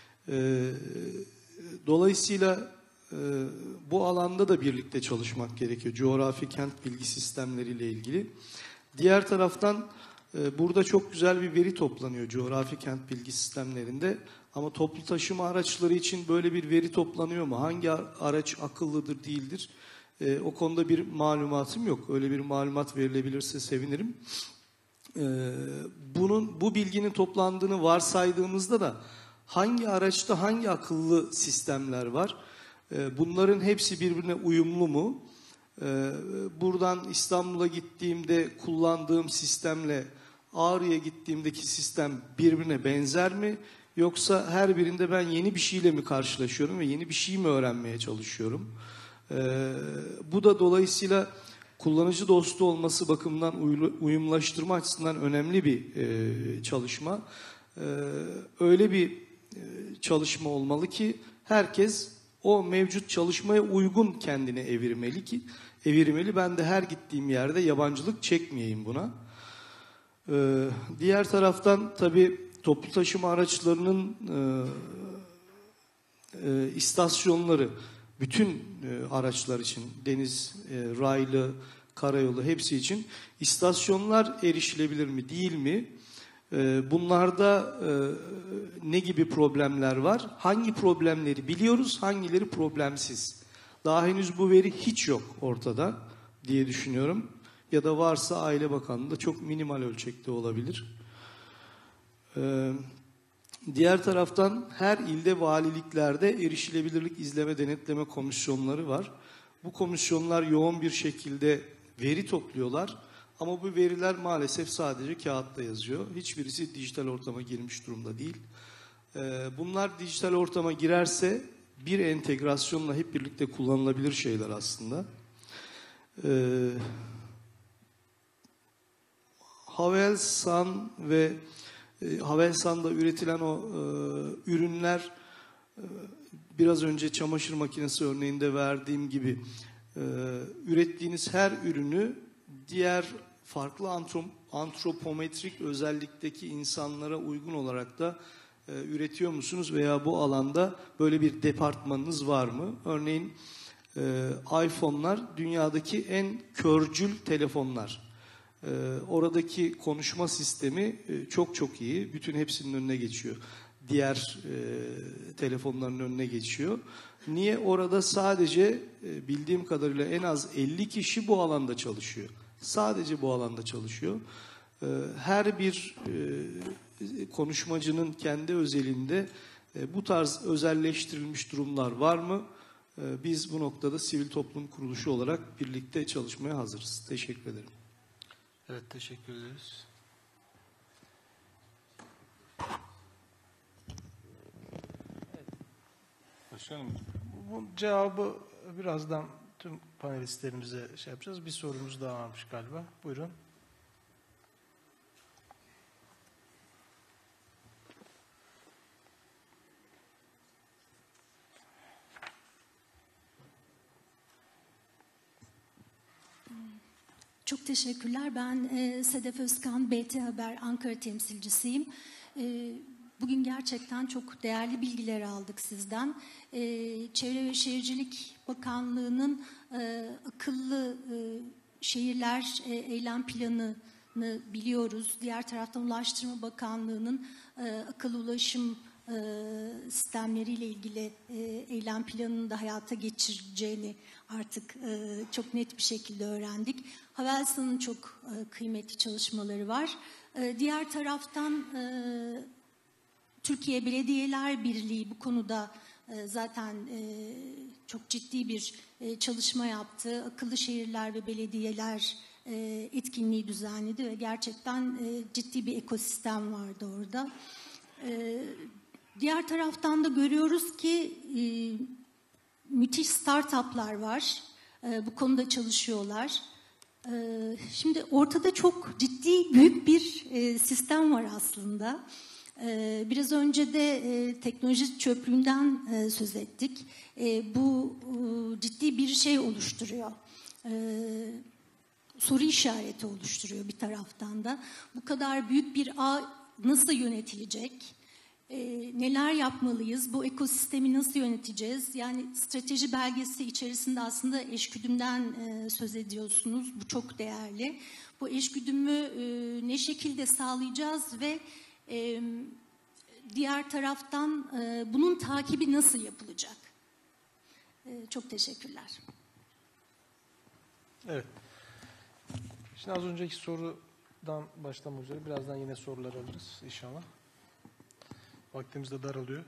Dolayısıyla bu alanda da birlikte çalışmak gerekiyor. Coğrafi kent bilgi sistemleriyle ilgili. Diğer taraftan burada çok güzel bir veri toplanıyor coğrafi kent bilgi sistemlerinde. Ama toplu taşıma araçları için böyle bir veri toplanıyor mu? Hangi araç akıllıdır, değildir? O konuda bir malumatım yok. Öyle bir malumat verilebilirse sevinirim. Bu bilginin toplandığını varsaydığımızda da hangi araçta hangi akıllı sistemler var? Bunların hepsi birbirine uyumlu mu? Buradan İstanbul'a gittiğimde kullandığım sistemle Ağrı'ya gittiğimdeki sistem birbirine benzer mi? Yoksa her birinde ben yeni bir şeyle mi karşılaşıyorum ve yeni bir şey mi öğrenmeye çalışıyorum? Bu da dolayısıyla kullanıcı dostu olması bakımından uyumlaştırma açısından önemli bir çalışma. Öyle bir çalışma olmalı ki herkes o mevcut çalışmaya uygun kendini evirmeli. Ben de her gittiğim yerde yabancılık çekmeyeyim buna. Diğer taraftan tabii toplu taşıma araçlarının istasyonları bütün araçlar için deniz, raylı, karayolu hepsi için istasyonlar erişilebilir mi değil mi? Bunlarda ne gibi problemler var? Hangi problemleri biliyoruz, hangileri problemsiz? Daha henüz bu veri hiç yok ortada diye düşünüyorum. Ya da varsa Aile Bakanlığı'nda çok minimal ölçekte olabilir. Diğer taraftan her ilde valiliklerde erişilebilirlik izleme denetleme komisyonları var. Bu komisyonlar yoğun bir şekilde veri topluyorlar. Ama bu veriler maalesef sadece kağıtta yazıyor. Hiçbirisi dijital ortama girmiş durumda değil. Bunlar dijital ortama girerse bir entegrasyonla hep birlikte kullanılabilir şeyler aslında. Havelsan ve Havelsan'da üretilen o ürünler biraz önce çamaşır makinesi örneğinde verdiğim gibi ürettiğiniz her ürünü diğer farklı antropometrik özellikteki insanlara uygun olarak da üretiyor musunuz veya bu alanda böyle bir departmanınız var mı? Örneğin iPhone'lar dünyadaki en körcül telefonlar. Oradaki konuşma sistemi çok iyi. Bütün hepsinin önüne geçiyor. Diğer telefonların önüne geçiyor. Niye? Orada sadece bildiğim kadarıyla en az 50 kişi bu alanda çalışıyor. Sadece bu alanda çalışıyor. Her bir konuşmacının kendi özelinde bu tarz özelleştirilmiş durumlar var mı? Biz bu noktada sivil toplum kuruluşu olarak birlikte çalışmaya hazırız. Teşekkür ederim. Evet, teşekkür ederiz. Başkanım, Bu cevabı birazdan tüm panelistlerimize yapacağız. Bir sorumuz daha varmış galiba. Buyurun. Çok teşekkürler. Ben Sedef Özkan, BT Haber Ankara temsilcisiyim. Bugün gerçekten çok değerli bilgiler aldık sizden. Çevre ve Şehircilik Bakanlığı'nın akıllı şehirler eylem planını biliyoruz. Diğer taraftan Ulaştırma Bakanlığı'nın akıllı ulaşım sistemleriyle ilgili eylem planını da hayata geçireceğini artık çok net bir şekilde öğrendik. Havelsan'ın çok kıymetli çalışmaları var. Diğer taraftan Türkiye Belediyeler Birliği bu konuda zaten çok ciddi bir çalışma yaptı. Akıllı şehirler ve belediyeler etkinliği düzenledi ve gerçekten ciddi bir ekosistem vardı orada. Diğer taraftan da görüyoruz ki müthiş startuplar var. Bu konuda çalışıyorlar. Şimdi ortada çok ciddi büyük bir sistem var aslında. Biraz önce de teknoloji çöplüğünden söz ettik. Bu ciddi bir şey oluşturuyor. Soru işareti oluşturuyor bir taraftan da. Bu kadar büyük bir ağ nasıl yönetilecek? Neler yapmalıyız? Bu ekosistemi nasıl yöneteceğiz? Yani strateji belgesi içerisinde aslında eşgüdümden söz ediyorsunuz. Bu çok değerli. Bu eşgüdümü ne şekilde sağlayacağız ve diğer taraftan bunun takibi nasıl yapılacak? Çok teşekkürler. Evet. Şimdi az önceki sorudan başlamak üzere birazdan yine sorular alırız inşallah. Vaktimiz de daralıyor.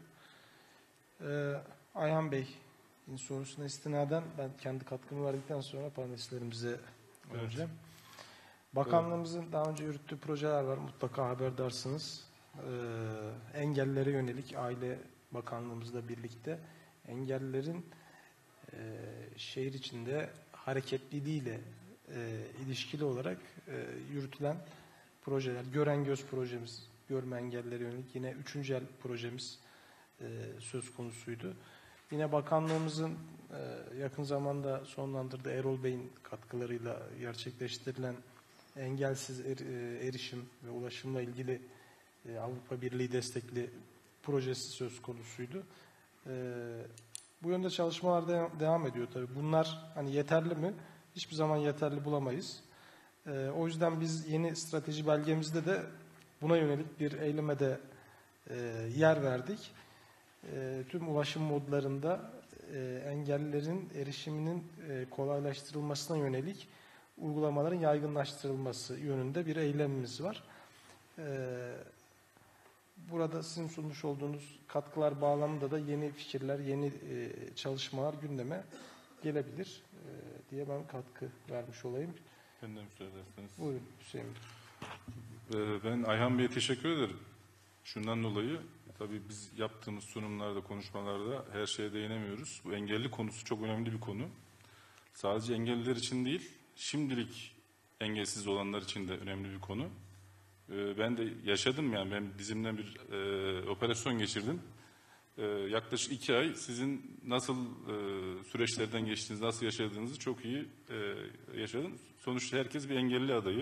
Ayhan Bey'in sorusuna istinaden ben kendi katkımı verdikten sonra panelistlerimize vereceğim. Bakanlığımızın daha önce yürüttüğü projeler var. Mutlaka haberdarsınız. Engellilere yönelik Aile Bakanlığımızla birlikte engellilerin şehir içinde hareketliliğiyle ilişkili olarak yürütülen projeler. Gören Göz projemiz, görme engellilere yönelik yine 3. el projemiz söz konusuydu. Yine bakanlığımızın yakın zamanda sonlandırdığı Erol Bey'in katkılarıyla gerçekleştirilen engelsiz erişim ve ulaşımla ilgili Avrupa Birliği destekli projesi söz konusuydu. Bu yönde çalışmalar devam ediyor tabii. Bunlar hani yeterli mi? Hiçbir zaman yeterli bulamayız. O yüzden biz yeni strateji belgemizde de buna yönelik bir eyleme de yer verdik. Tüm ulaşım modlarında engellilerin erişiminin kolaylaştırılmasına yönelik uygulamaların yaygınlaştırılması yönünde bir eylemimiz var. Burada sizin sunmuş olduğunuz katkılar bağlamında da yeni fikirler, yeni çalışmalar gündeme gelebilir diye ben katkı vermiş olayım. Ben de müsaade ederseniz. Buyurun Hüseyin Bey. Ben Ayhan Bey'e teşekkür ederim. Şundan dolayı tabii biz yaptığımız sunumlarda, konuşmalarda her şeye değinemiyoruz. Bu engelli konusu çok önemli bir konu. Sadece engelliler için değil, şimdilik engelsiz olanlar için de önemli bir konu. Ben de yaşadım yani. Ben dizimden bir operasyon geçirdim. Yaklaşık 2 ay sizin nasıl süreçlerden geçtiğinizi, nasıl yaşadığınızı çok iyi yaşadım. Sonuçta herkes bir engelli adayı.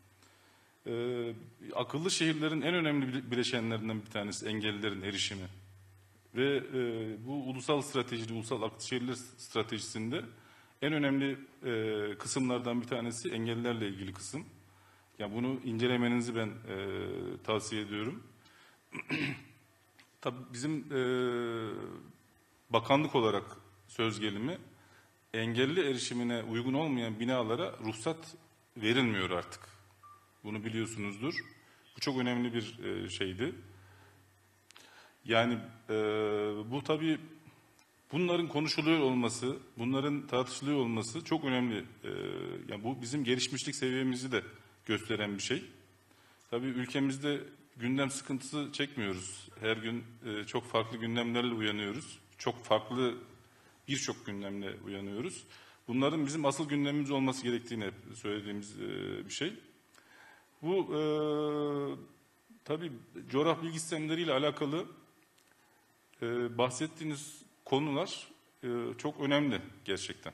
Akıllı şehirlerin en önemli bileşenlerinden bir tanesi engellilerin erişimi. Ve bu ulusal stratejide, ulusal akıllı şehirler stratejisinde en önemli kısımlardan bir tanesi engellilerle ilgili kısım. Yani bunu incelemenizi ben tavsiye ediyorum. Tabii bizim bakanlık olarak söz gelimi engelli erişimine uygun olmayan binalara ruhsat verilmiyor artık. Bunu biliyorsunuzdur. Bu çok önemli bir şeydi. Yani bu tabii bunların konuşuluyor olması, bunların tartışılıyor olması çok önemli. Yani bu bizim gelişmişlik seviyemizi de gösteren bir şey. Tabii ülkemizde gündem sıkıntısı çekmiyoruz. Her gün çok farklı gündemlerle uyanıyoruz. Çok farklı birçok gündemle uyanıyoruz. Bunların bizim asıl gündemimiz olması gerektiğini söylediğimiz bir şey. Bu tabii coğrafi bilgi sistemleriyle alakalı bahsettiğiniz konular çok önemli gerçekten.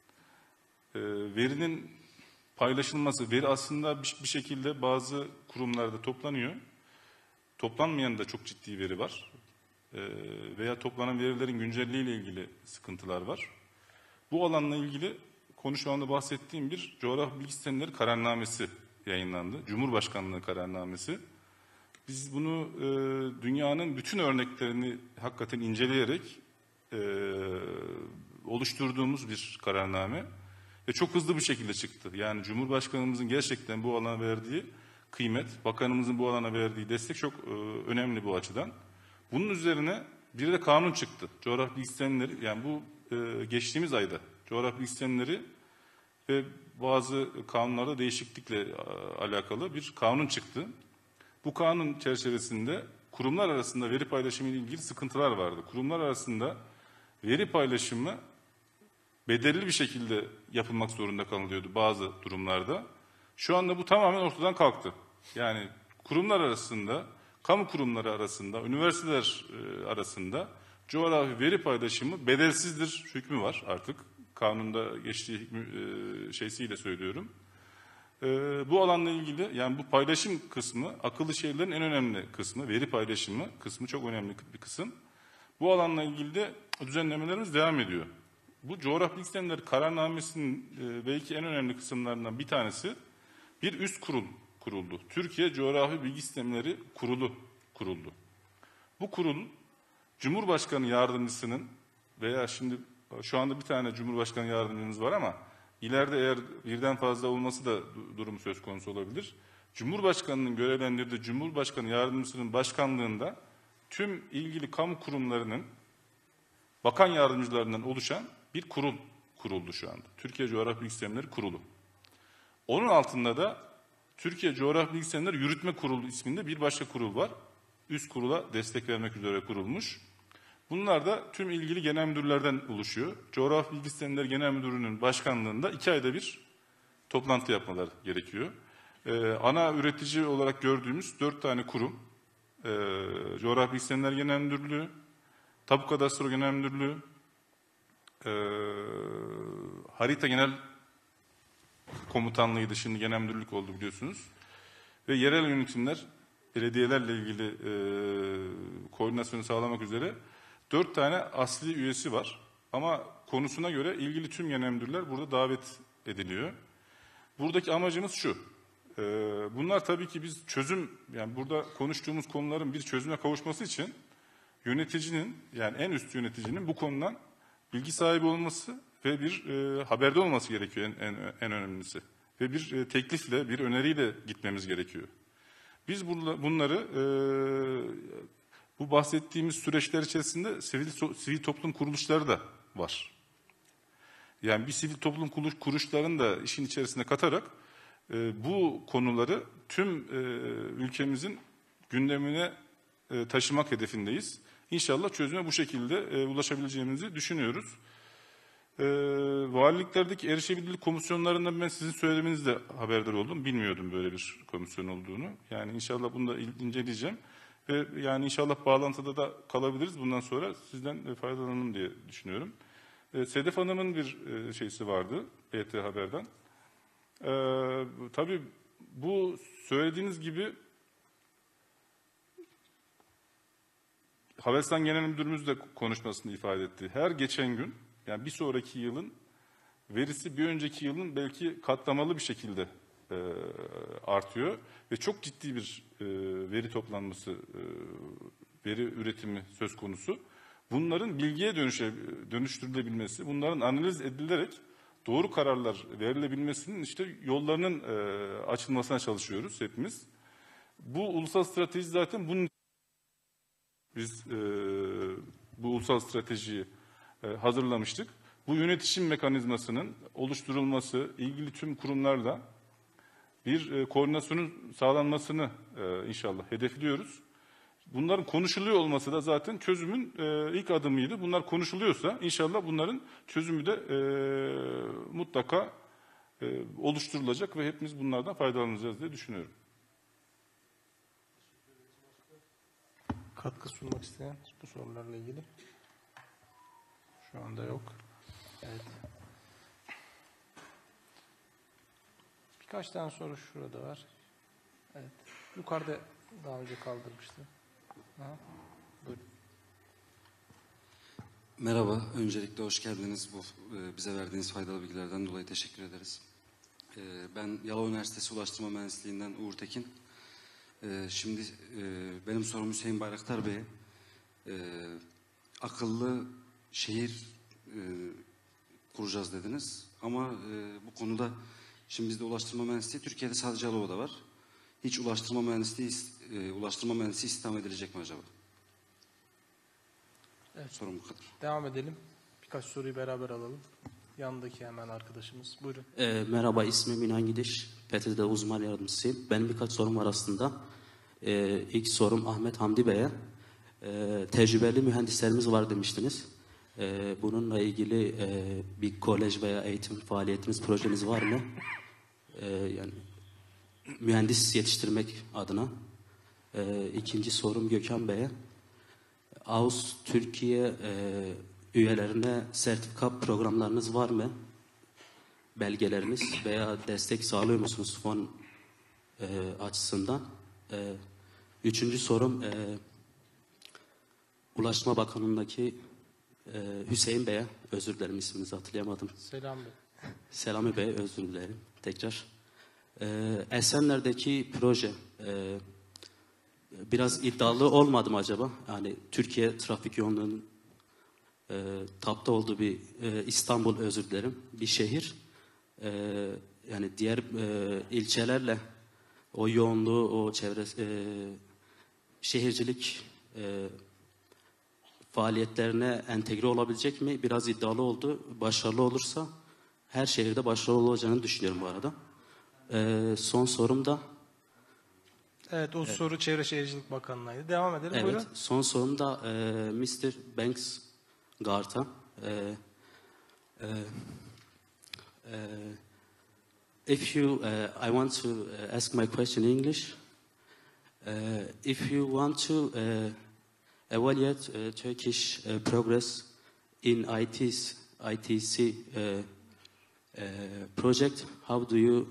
Verinin paylaşılması, veri aslında bir şekilde bazı kurumlarda toplanıyor. Toplanmayan da çok ciddi veri var. Veya toplanan verilerin güncelliği ile ilgili sıkıntılar var. Bu alanla ilgili konuşmamda bahsettiğim bir coğrafi bilgi sistemleri kararnamesi yayınlandı. Cumhurbaşkanlığı kararnamesi. Biz bunu dünyanın bütün örneklerini hakikaten inceleyerek oluşturduğumuz bir kararname ve çok hızlı bir şekilde çıktı. Yani Cumhurbaşkanımızın gerçekten bu alana verdiği kıymet, bakanımızın bu alana verdiği destek çok önemli bu açıdan. Bunun üzerine bir de kanun çıktı. Coğrafi bilgi sistemleri, yani bu geçtiğimiz ayda coğrafi bilgi sistemleri ve bazı kanunlarda değişiklikle alakalı bir kanun çıktı. Bu kanun çerçevesinde kurumlar arasında veri paylaşımı ile ilgili sıkıntılar vardı. Kurumlar arasında veri paylaşımı bedelli bir şekilde yapılmak zorunda kalınıyordu bazı durumlarda. Şu anda bu tamamen ortadan kalktı. Yani kurumlar arasında, kamu kurumları arasında, üniversiteler arasında coğrafi veri paylaşımı bedelsizdir hükmü var artık. Kanunda geçtiği şeysiyle söylüyorum. Bu alanla ilgili, yani bu paylaşım kısmı akıllı şehirlerin en önemli kısmı, veri paylaşımı kısmı çok önemli bir kısım. Bu alanla ilgili de düzenlemelerimiz devam ediyor. Bu coğrafi bilgi sistemleri kararnamesinin belki en önemli kısımlarından bir tanesi, bir üst kurul kuruldu. Türkiye Coğrafi Bilgi Sistemleri Kurulu kuruldu. Bu kurul Cumhurbaşkanı Yardımcısının veya şimdi şu anda bir tane Cumhurbaşkanı Yardımcımız var ama ileride eğer birden fazla olması da durum söz konusu olabilir. Cumhurbaşkanının görevlendirdiği Cumhurbaşkanı Yardımcısının başkanlığında tüm ilgili kamu kurumlarının bakan yardımcılarından oluşan bir kurul kuruldu şu anda. Türkiye Coğrafi Bilgi Sistemleri Kurulu. Onun altında da Türkiye Coğrafi Bilgi Sistemleri Yürütme Kurulu isminde bir başka kurul var. Üst kurula destek vermek üzere kurulmuş. Bunlar da tüm ilgili genel müdürlerden oluşuyor. Coğrafi Bilgi Sistemleri Genel Müdürlüğü'nün başkanlığında 2 ayda bir toplantı yapmaları gerekiyor. Ana üretici olarak gördüğümüz 4 tane kurum, Coğrafi Bilgi Sistemleri Genel Müdürlüğü, Tapu Kadastro Genel Müdürlüğü, Harita Genel Komutanlığı'ydı, şimdi genel müdürlük oldu biliyorsunuz. Ve yerel yönetimler, belediyelerle ilgili koordinasyonu sağlamak üzere 4 tane asli üyesi var. Ama konusuna göre ilgili tüm genel müdürler burada davet ediliyor. Buradaki amacımız şu. Bunlar tabii ki biz çözüm, yani burada konuştuğumuz konuların bir çözüme kavuşması için yöneticinin, yani en üst yöneticinin bu konudan bilgi sahibi olması ve bir haberdar olması gerekiyor en önemlisi. Ve bir teklifle, bir öneriyle gitmemiz gerekiyor. Biz bunları bu bahsettiğimiz süreçler içerisinde sivil toplum kuruluşları da var. Yani bir sivil toplum kuruluşlarını da işin içerisine katarak bu konuları tüm ülkemizin gündemine taşımak hedefindeyiz. İnşallah çözüme bu şekilde ulaşabileceğimizi düşünüyoruz. Valiliklerdeki erişebilirlik komisyonlarından ben sizin söylemenizle haberdar oldum. Bilmiyordum böyle bir komisyon olduğunu. Yani inşallah bunu da inceleyeceğim. Ve yani inşallah bağlantıda da kalabiliriz. Bundan sonra sizden faydalanalım diye düşünüyorum. Sedef Hanım'ın bir şeysi vardı BT Haber'den. Tabii bu söylediğiniz gibi Havelsan Genel Müdürümüz de konuşmasını ifade etti. Her geçen gün, yani bir sonraki yılın verisi bir önceki yılın belki katlamalı bir şekilde artıyor. Ve çok ciddi bir veri toplanması, veri üretimi söz konusu. Bunların bilgiye dönüştürülebilmesi, bunların analiz edilerek doğru kararlar verilebilmesinin işte yollarının açılmasına çalışıyoruz hepimiz. Bu ulusal strateji zaten bunun biz bu ulusal stratejiyi hazırlamıştık. Bu yönetişim mekanizmasının oluşturulması, ilgili tüm kurumlarla bir koordinasyonun sağlanmasını inşallah hedefliyoruz. Bunların konuşuluyor olması da zaten çözümün ilk adımıydı. Bunlar konuşuluyorsa inşallah bunların çözümü de mutlaka oluşturulacak ve hepimiz bunlardan faydalanacağız diye düşünüyorum. Katkı sunmak isteyen bu sorularla ilgili? Şu anda yok. Evet. Birkaç tane soru şurada var. Evet. Yukarıda daha önce kaldırmıştı. Aha. Buyurun. Merhaba, öncelikle hoş geldiniz. Bize verdiğiniz faydalı bilgilerden dolayı teşekkür ederiz. Ben Yalova Üniversitesi Ulaştırma Mühendisliğinden Uğur Tekin. Şimdi benim sorum Hüseyin Bayraktar Bey'e. Akıllı şehir kuracağız dediniz. Ama bu konuda şimdi bizde ulaştırma mühendisliği Türkiye'de sadece Yalova'da var. Hiç ulaştırma mühendisi istihdam edilecek mi acaba? Evet. Sorum bu kadar. Devam edelim. Birkaç soruyu beraber alalım. Yanındaki hemen arkadaşımız. Buyurun. Merhaba, ismim İnan Gidiş. PTT'de uzman yardımcısıyım. Benim birkaç sorum var aslında. İlk sorum Ahmet Hamdi Bey'e. Tecrübeli mühendislerimiz var demiştiniz. Bununla ilgili bir kolej veya eğitim faaliyetiniz, projeniz var mı? Yani mühendis yetiştirmek adına. İkinci sorum Gökhan Bey'e. AUS Türkiye üyelerine sertifika programlarınız var mı? Belgeleriniz veya destek sağlıyor musunuz fon açısından? Üçüncü sorum Ulaşma Bakanlığı'ndaki Hüseyin Bey'e, özür dilerim isminizi hatırlayamadım. Selami Bey, özür dilerim tekrar. Esenler'deki proje biraz iddialı olmadı mı acaba? Yani Türkiye trafik yoğunluğunun tapta olduğu bir İstanbul, özür dilerim, bir şehir. Yani diğer ilçelerle o yoğunluğu, o çevre şehircilik faaliyetlerine entegre olabilecek mi? Biraz iddialı oldu. Başarılı olursa her şehirde başarılı olacağını düşünüyorum bu arada. Son sorum da Evet, o soru Çevre Şehircilik Bakanlığı'ydı. Devam edelim. evet, Buyurun. son sorum da Mr. Banks Gart'a. If you, I want to ask my question in English. If you want to evaluate Turkish progress in ITC project, how do you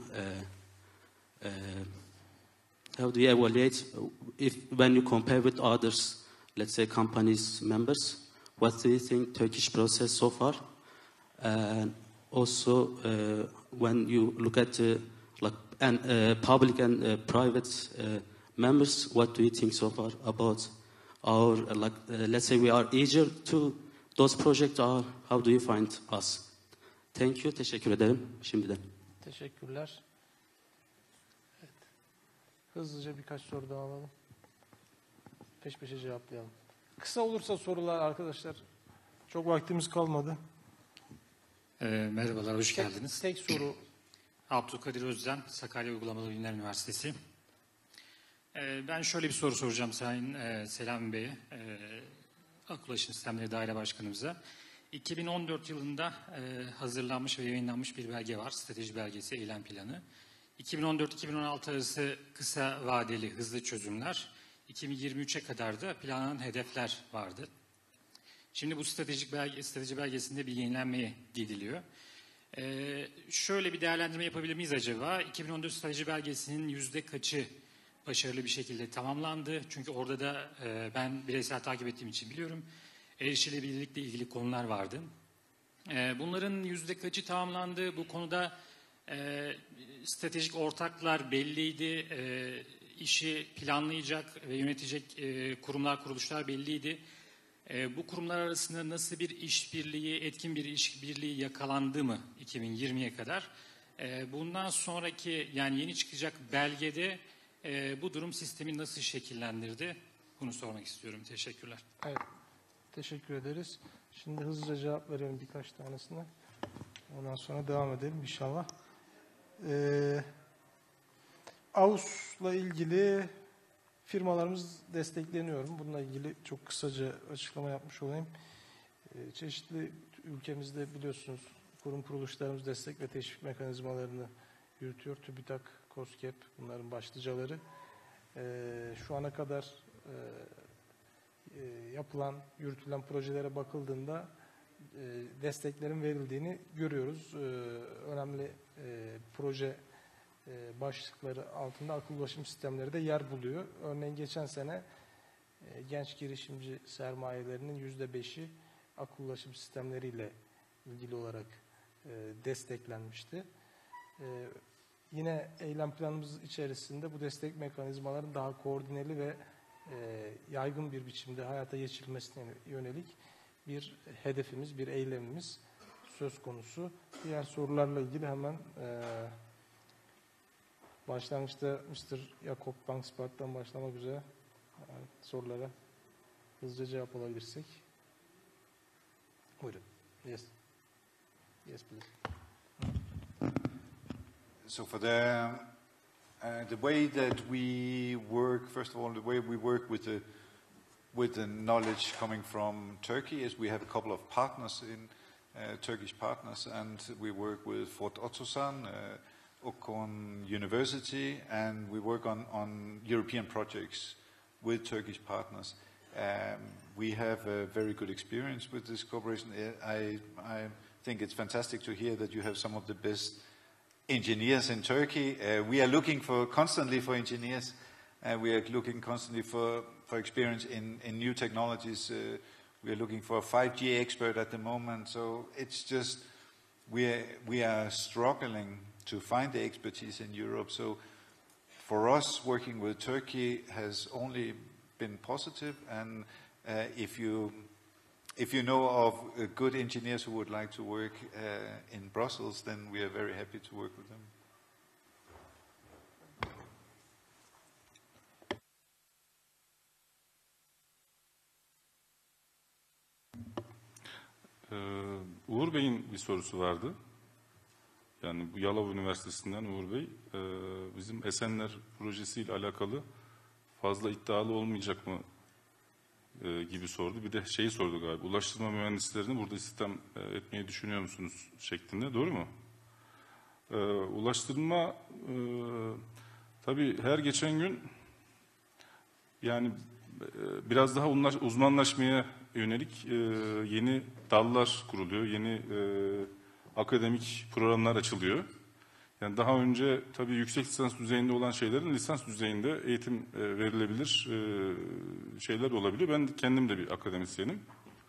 evaluate when you compare with others, let's say companies members? What do you think Turkish process so far? And also, when you look at public and private members, what do you think so far about our, let's say we are eager to those projects, or how do you find us? Thank you, teşekkür ederim şimdiden. Teşekkürler. Evet. Hızlıca birkaç soru daha alalım. Peş peşe cevaplayalım. Kısa olursa sorular arkadaşlar. Çok vaktimiz kalmadı. Merhabalar, hoş geldiniz. Tek soru. Abdülkadir Özden, Sakarya Uygulamalı Bilimler Üniversitesi. Ben şöyle bir soru soracağım Sayın Selami Bey'e, Akıl Ulaşım Sistemleri Daire Başkanımıza. 2014 yılında hazırlanmış ve yayınlanmış bir belge var, strateji belgesi, eylem planı. 2014-2016 arası kısa vadeli hızlı çözümler, 2023'e kadar da planlanan hedefler vardı. Şimdi bu strateji belgesinde bir yenilenmeye gidiliyor. Şöyle bir değerlendirme yapabilir miyiz acaba? 2014 strateji belgesinin yüzde kaçı başarılı bir şekilde tamamlandı? Çünkü orada da ben bireysel takip ettiğim için biliyorum. Erişilebilirlikle ilgili konular vardı. Bunların yüzde kaçı tamamlandı? Bu konuda stratejik ortaklar belliydi. İşi planlayacak ve yönetecek kurumlar, kuruluşlar belliydi. Bu kurumlar arasında nasıl bir işbirliği, etkin bir işbirliği yakalandı mı 2020'ye kadar? Bundan sonraki, yani yeni çıkacak belgede bu durum sistemi nasıl şekillendirdi? Bunu sormak istiyorum. Teşekkürler. Evet, teşekkür ederiz. Şimdi hızlıca cevap verelim birkaç tanesine. Ondan sonra devam edelim inşallah. AUS'la ilgili firmalarımız destekleniyor. Bununla ilgili çok kısaca açıklama yapmış olayım. Çeşitli ülkemizde biliyorsunuz kurum kuruluşlarımız destek ve teşvik mekanizmalarını yürütüyor. TÜBİTAK, KOSGEB bunların başlıcaları. Şu ana kadar yapılan, yürütülen projelere bakıldığında desteklerin verildiğini görüyoruz. Önemli proje başlıkları altında akıllı ulaşım sistemleri de yer buluyor. Örneğin geçen sene genç girişimci sermayelerinin %5'i akıllı ulaşım sistemleriyle ilgili olarak desteklenmişti. Yine eylem planımız içerisinde bu destek mekanizmaların daha koordineli ve yaygın bir biçimde hayata geçirilmesine yönelik bir hedefimiz, bir eylemimiz söz konusu. Diğer sorularla ilgili hemen başlangıçta Mr. Jakob Bankspark'tan başlamak üzere sorulara hızlıca cevap alabilirsek. Buyurun. Yes. Yes, please. So for the way that we work, first of all, the way we work with the knowledge coming from Turkey is we have a couple of partners in Turkish partners, and we work with Ford Otosan, Okan University, and we work on European projects with Turkish partners. We have a very good experience with this cooperation. I think it's fantastic to hear that you have some of the best engineers in Turkey. We are looking constantly for engineers. We are looking constantly for experience in new technologies. We are looking for a 5G expert at the moment. So it's just we are struggling to find the expertise in Europe. So for us, working with Turkey has only been positive. And if you know of good engineers who would like to work in Brussels, then we are very happy to work with them. Uğur Bey'in bir sorusu vardı. Yani bu Yalova Üniversitesi'nden Uğur Bey, bizim Esenler projesiyle alakalı fazla iddialı olmayacak mı gibi sordu. Bir de şeyi sordu galiba, ulaştırma mühendislerini burada istihdam etmeyi düşünüyor musunuz şeklinde, doğru mu? Ulaştırma tabii her geçen gün yani biraz daha uzmanlaşmaya yönelik yeni dallar kuruluyor, yeni akademik programlar açılıyor. Yani daha önce tabii yüksek lisans düzeyinde olan şeylerin lisans düzeyinde eğitim verilebilir şeyler olabiliyor. Ben kendim de bir akademisyenim.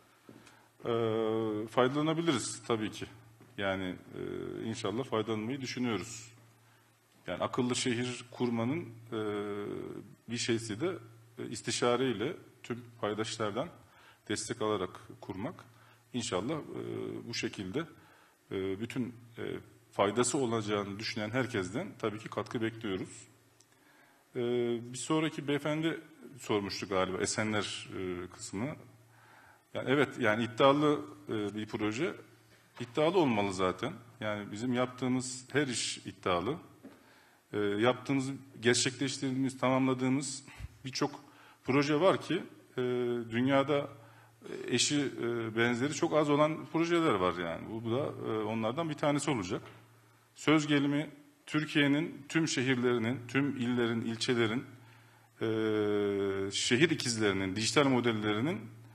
Faydalanabiliriz tabii ki. Yani inşallah faydalanmayı düşünüyoruz. Yani akıllı şehir kurmanın bir şeysi de istişareyle tüm paydaşlardan destek alarak kurmak. İnşallah bu şekilde bütün faydası olacağını düşünen herkesten tabii ki katkı bekliyoruz. Bir sonraki beyefendi sormuştu galiba Esenler kısmı. Yani evet, yani iddialı bir proje. İddialı olmalı zaten. Yani bizim yaptığımız her iş iddialı. Gerçekleştirdiğimiz, tamamladığımız birçok proje var ki dünyada eşi benzeri çok az olan projeler var yani. Bu da onlardan bir tanesi olacak. Söz gelimi Türkiye'nin tüm şehirlerinin, tüm illerin, ilçelerin, şehir ikizlerinin, dijital modellerinin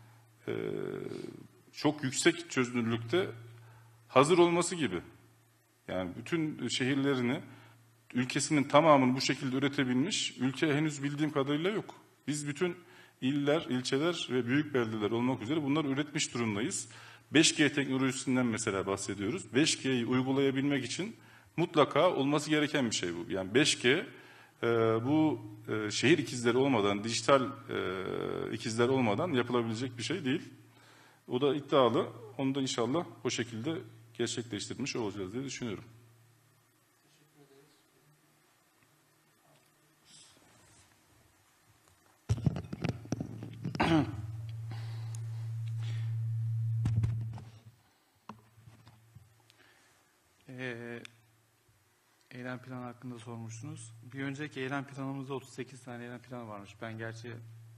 çok yüksek çözünürlükte hazır olması gibi. Yani bütün şehirlerini, ülkesinin tamamını bu şekilde üretebilmiş ülke henüz bildiğim kadarıyla yok. Biz bütün iller, ilçeler ve büyük beldeler olmak üzere bunları üretmiş durumdayız. 5G teknolojisinden mesela bahsediyoruz. 5G'yi uygulayabilmek için mutlaka olması gereken bir şey bu. Yani 5G bu şehir ikizleri olmadan, dijital ikizler olmadan yapılabilecek bir şey değil. O da iddialı. Onu da inşallah o şekilde gerçekleştirmiş olacağız diye düşünüyorum. Eylem planı hakkında sormuştunuz. Bir önceki eylem planımızda 38 tane eylem planı varmış. Ben gerçi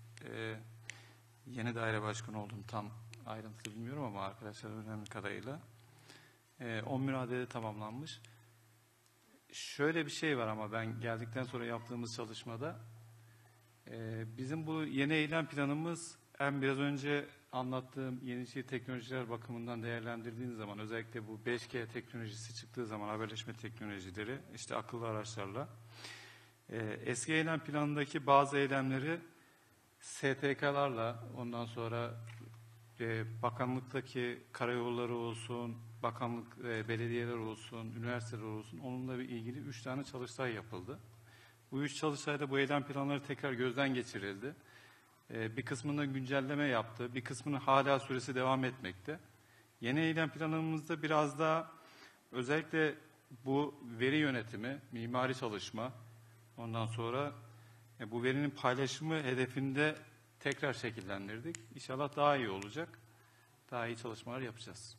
yeni daire başkanı oldum. Tam ayrıntılı bilmiyorum ama arkadaşlar önemli kadarıyla. 10 müradeede tamamlanmış. Şöyle bir şey var ama ben geldikten sonra yaptığımız çalışmada bizim bu yeni eylem planımız hem biraz önce anlattığım yenilikçi teknolojiler bakımından değerlendirdiğiniz zaman özellikle bu 5G teknolojisi çıktığı zaman haberleşme teknolojileri işte akıllı araçlarla eski eylem planındaki bazı eylemleri STK'larla ondan sonra bakanlıktaki karayolları olsun, bakanlık belediyeler olsun, üniversiteler olsun onunla ilgili 3 tane çalıştay yapıldı. Bu 3 çalıştayda bu eylem planları tekrar gözden geçirildi. Bir kısmında güncelleme yaptı, bir kısmının hala süresi devam etmekte. Yeni eylem planımızda biraz daha özellikle bu veri yönetimi, mimari çalışma, ondan sonra bu verinin paylaşımı hedefinde tekrar şekillendirdik. İnşallah daha iyi olacak, daha iyi çalışmalar yapacağız.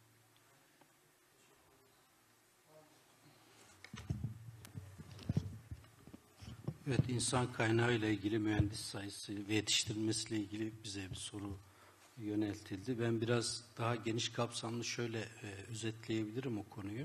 Evet, insan kaynağı ile ilgili mühendis sayısı ve yetiştirilmesiyle ilgili bize bir soru yöneltildi. Ben biraz daha geniş kapsamlı şöyle özetleyebilirim o konuyu.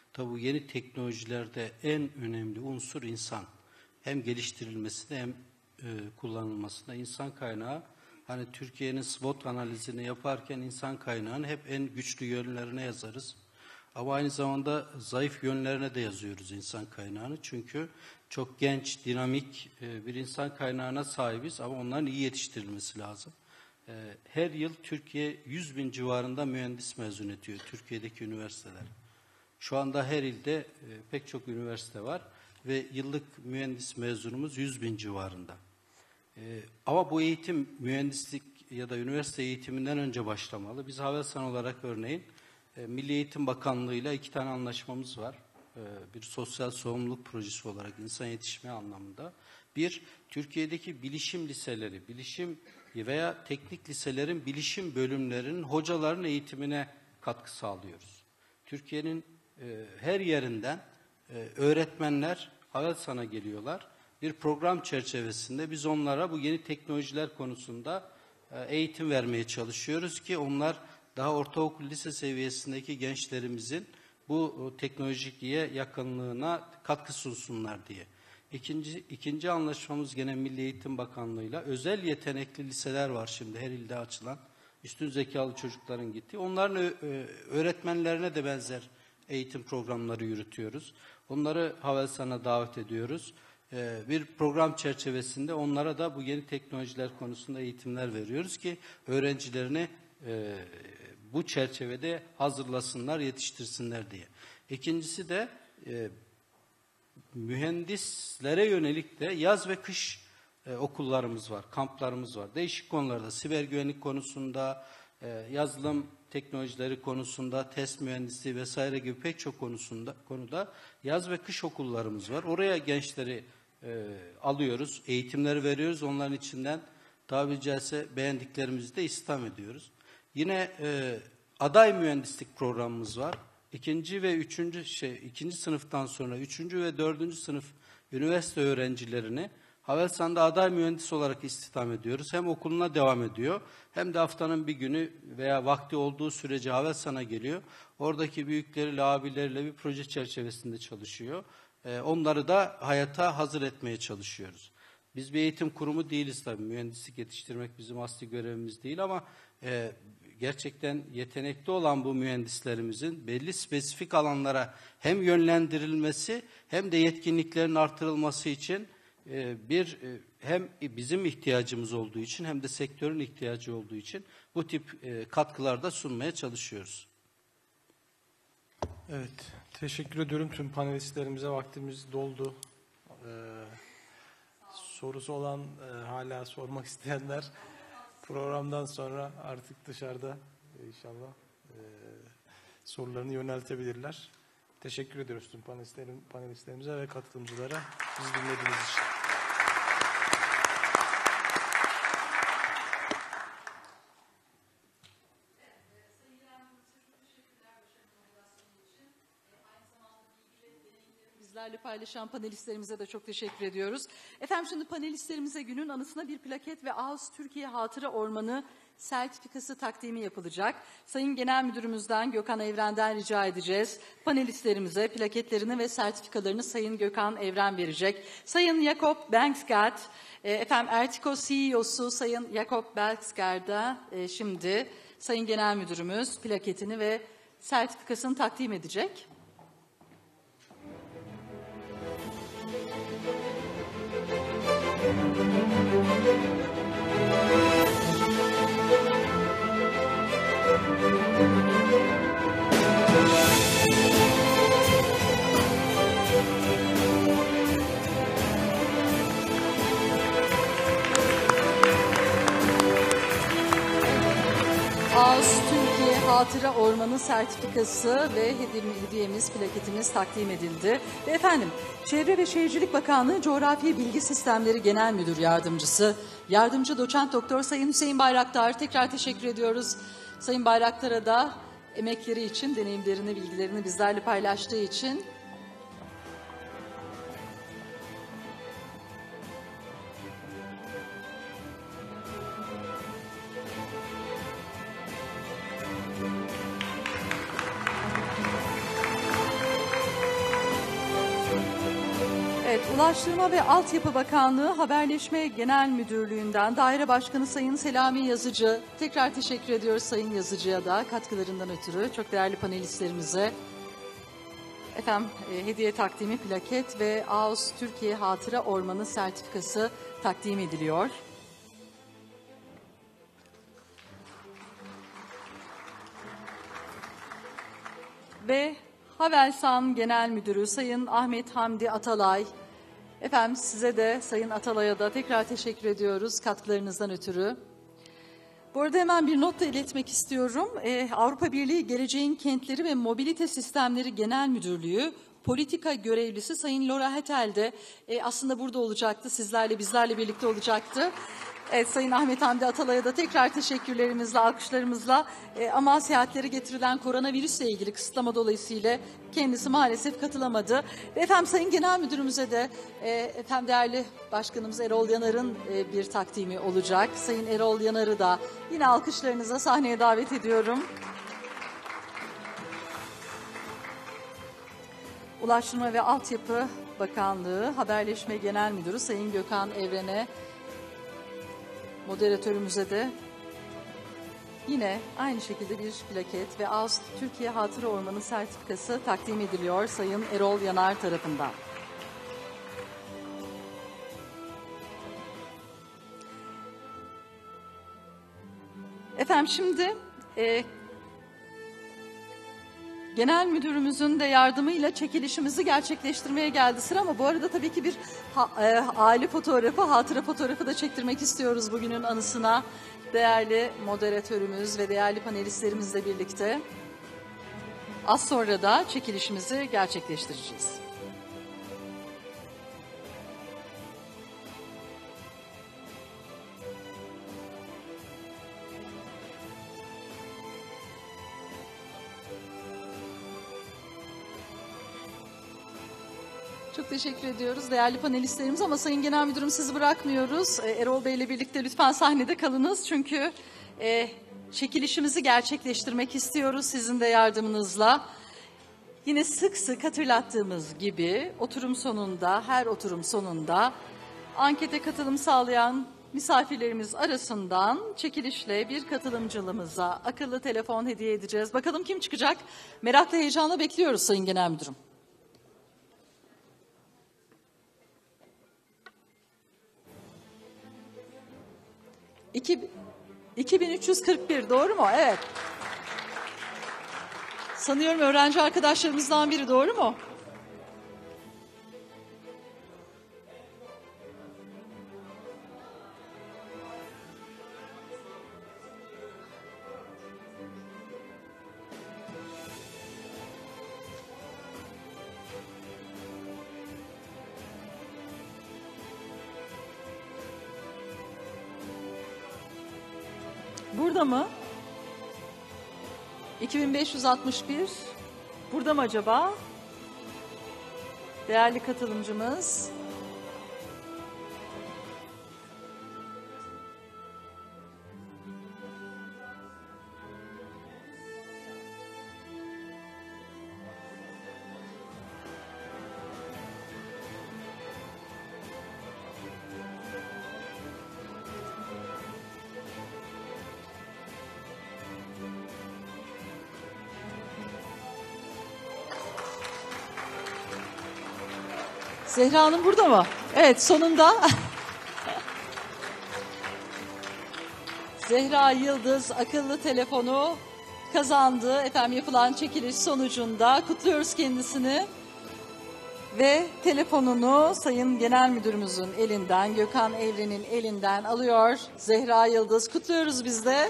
Tabii bu yeni teknolojilerde en önemli unsur insan. Hem geliştirilmesinde hem kullanılmasında insan kaynağı. Hani Türkiye'nin SWOT analizini yaparken insan kaynağını hep en güçlü yönlerine yazarız. Ama aynı zamanda zayıf yönlerine de yazıyoruz insan kaynağını. Çünkü çok genç, dinamik bir insan kaynağına sahibiz ama onların iyi yetiştirilmesi lazım. Her yıl Türkiye 100.000 civarında mühendis mezun ediyor Türkiye'deki üniversiteler. Şu anda her ilde pek çok üniversite var ve yıllık mühendis mezunumuz 100.000 civarında. Ama bu eğitim mühendislik ya da üniversite eğitiminden önce başlamalı. Biz Havelsan olarak örneğin Milli Eğitim Bakanlığı'yla 2 tane anlaşmamız var. Bir sosyal sorumluluk projesi olarak insan yetişme anlamında. Bir, Türkiye'deki bilişim liseleri, bilişim veya teknik liselerin bilişim bölümlerinin hocaların eğitimine katkı sağlıyoruz. Türkiye'nin her yerinden öğretmenler Havelsan'a geliyorlar. Bir program çerçevesinde biz onlara bu yeni teknolojiler konusunda eğitim vermeye çalışıyoruz ki onlar daha ortaokul, lise seviyesindeki gençlerimizin bu teknolojiye yakınlığına katkı sunsunlar diye. İkinci anlaşmamız gene Milli Eğitim Bakanlığı'yla özel yetenekli liseler var şimdi her ilde açılan. Üstün zekalı çocukların gittiği. Onların öğretmenlerine de benzer eğitim programları yürütüyoruz. Onları Havelsan'a davet ediyoruz. Bir program çerçevesinde onlara da bu yeni teknolojiler konusunda eğitimler veriyoruz ki öğrencilerini bu çerçevede hazırlasınlar, yetiştirsinler diye. İkincisi de mühendislere yönelik de yaz ve kış okullarımız var, kamplarımız var. Değişik konularda, siber güvenlik konusunda, yazılım teknolojileri konusunda, test mühendisliği vesaire gibi pek çok konuda yaz ve kış okullarımız var. Oraya gençleri alıyoruz, eğitimleri veriyoruz. Onların içinden tabiri caizse beğendiklerimizi de istihdam ediyoruz. Yine aday mühendislik programımız var. İkinci sınıftan sonra 3. ve 4. sınıf üniversite öğrencilerini Havelsan'da aday mühendis olarak istihdam ediyoruz. Hem okuluna devam ediyor hem de haftanın bir günü veya vakti olduğu sürece Havelsan'a geliyor. Oradaki büyükleriyle, abileriyle bir proje çerçevesinde çalışıyor. Onları da hayata hazır etmeye çalışıyoruz. Biz bir eğitim kurumu değiliz tabii. Mühendislik yetiştirmek bizim asli görevimiz değil ama gerçekten yetenekli olan bu mühendislerimizin belli spesifik alanlara hem yönlendirilmesi hem de yetkinliklerin artırılması için hem bizim ihtiyacımız olduğu için hem de sektörün ihtiyacı olduğu için bu tip katkılarda sunmaya çalışıyoruz. Evet, teşekkür ediyorum tüm panelistlerimize. Vaktimiz doldu. Sorusu olan hala sormak isteyenler programdan sonra artık dışarıda inşallah sorularını yöneltebilirler. Teşekkür ediyoruz tüm panelistlerimize ve katılımcılara bizi dinlediğiniz için. Bizlerle paylaşan panelistlerimize de çok teşekkür ediyoruz. Efendim şimdi panelistlerimize günün anısına bir plaket ve AUS Türkiye Hatıra Ormanı sertifikası takdimi yapılacak. Sayın Genel Müdürümüzden Gökhan Evren'den rica edeceğiz. Panelistlerimize plaketlerini ve sertifikalarını Sayın Gökhan Evren verecek. Sayın Jakob Bengsgaard, efendim Ertiko CEO'su Sayın Jakob Bengsgaard'a şimdi Sayın Genel Müdürümüz plaketini ve sertifikasını takdim edecek. AUS Türkiye Hatıra Ormanı sertifikası ve hediyemiz, plaketimiz takdim edildi. Ve efendim, Çevre ve Şehircilik Bakanlığı Coğrafi Bilgi Sistemleri Genel Müdür Yardımcısı, Yardımcı Doçent Doktor Sayın Hüseyin Bayraktar, tekrar teşekkür ediyoruz. Sayın Bayraktar'a da emekleri için, deneyimlerini, bilgilerini bizlerle paylaştığı için. Ulaştırma ve Altyapı Bakanlığı Haberleşme Genel Müdürlüğü'nden Daire Başkanı Sayın Selami Yazıcı. Tekrar teşekkür ediyoruz Sayın Yazıcı'ya da katkılarından ötürü. Çok değerli panelistlerimize. Efendim hediye takdimi plaket ve AOS Türkiye Hatıra Ormanı sertifikası takdim ediliyor. Ve Havelsan Genel Müdürü Sayın Ahmet Hamdi Atalay. Efendim size de Sayın Atalay'a da tekrar teşekkür ediyoruz katkılarınızdan ötürü. Bu arada hemen bir not da iletmek istiyorum. Avrupa Birliği Geleceğin Kentleri ve Mobilite Sistemleri Genel Müdürlüğü politika görevlisi Sayın Laura Hetel de aslında burada olacaktı. Bizlerle birlikte olacaktı. Evet, Sayın Ahmet Hamdi Atalay'a da tekrar teşekkürlerimizle, alkışlarımızla ama seyahatleri getirilen koronavirüsle ilgili kısıtlama dolayısıyla kendisi maalesef katılamadı. Ve efendim Sayın Genel Müdürümüze de efendim değerli Başkanımız Erol Yanar'ın bir takdimi olacak. Sayın Erol Yanar'ı da yine alkışlarınıza sahneye davet ediyorum. Ulaştırma ve Altyapı Bakanlığı Haberleşme Genel Müdürü Sayın Gökhan Evren'e, moderatörümüze de yine aynı şekilde bir plaket ve AOS Türkiye Hatıra Ormanı sertifikası takdim ediliyor Sayın Erol Yanar tarafından. Efendim şimdi Genel Müdürümüzün de yardımıyla çekilişimizi gerçekleştirmeye geldi sıra ama bu arada tabii ki bir aile fotoğrafı, hatıra fotoğrafı da çektirmek istiyoruz bugünün anısına. Değerli moderatörümüz ve değerli panelistlerimizle birlikte az sonra da çekilişimizi gerçekleştireceğiz. Çok teşekkür ediyoruz değerli panelistlerimiz ama Sayın Genel Müdürüm sizi bırakmıyoruz. Erol Bey ile birlikte lütfen sahnede kalınız çünkü çekilişimizi gerçekleştirmek istiyoruz sizin de yardımınızla. Yine sık sık hatırlattığımız gibi her oturum sonunda ankete katılım sağlayan misafirlerimiz arasından çekilişle bir katılımcılığımıza akıllı telefon hediye edeceğiz. Bakalım kim çıkacak? Merakla heyecanla bekliyoruz Sayın Genel Müdürüm. 2341 doğru mu? Evet. Sanıyorum öğrenci arkadaşlarımızdan biri, doğru mu? Burada mı? 2561. Burada mı acaba? Değerli katılımcımız. Zehra Hanım burada mı? Evet, sonunda. Zehra Yıldız akıllı telefonu kazandı. Efendim yapılan çekiliş sonucunda kutluyoruz kendisini. Ve telefonunu Sayın Genel Müdürümüzün elinden, Gökhan Evren'in elinden alıyor. Zehra Yıldız, kutluyoruz biz de.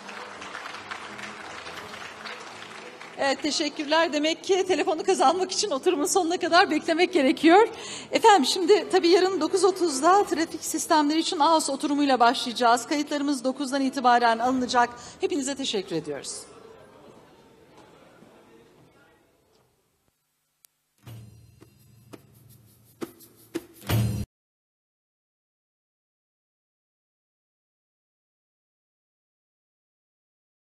Evet, teşekkürler. Demek ki telefonu kazanmak için oturumun sonuna kadar beklemek gerekiyor. Efendim şimdi tabii yarın 9.30'da trafik sistemleri için AOS oturumuyla başlayacağız. Kayıtlarımız 9'dan itibaren alınacak. Hepinize teşekkür ediyoruz.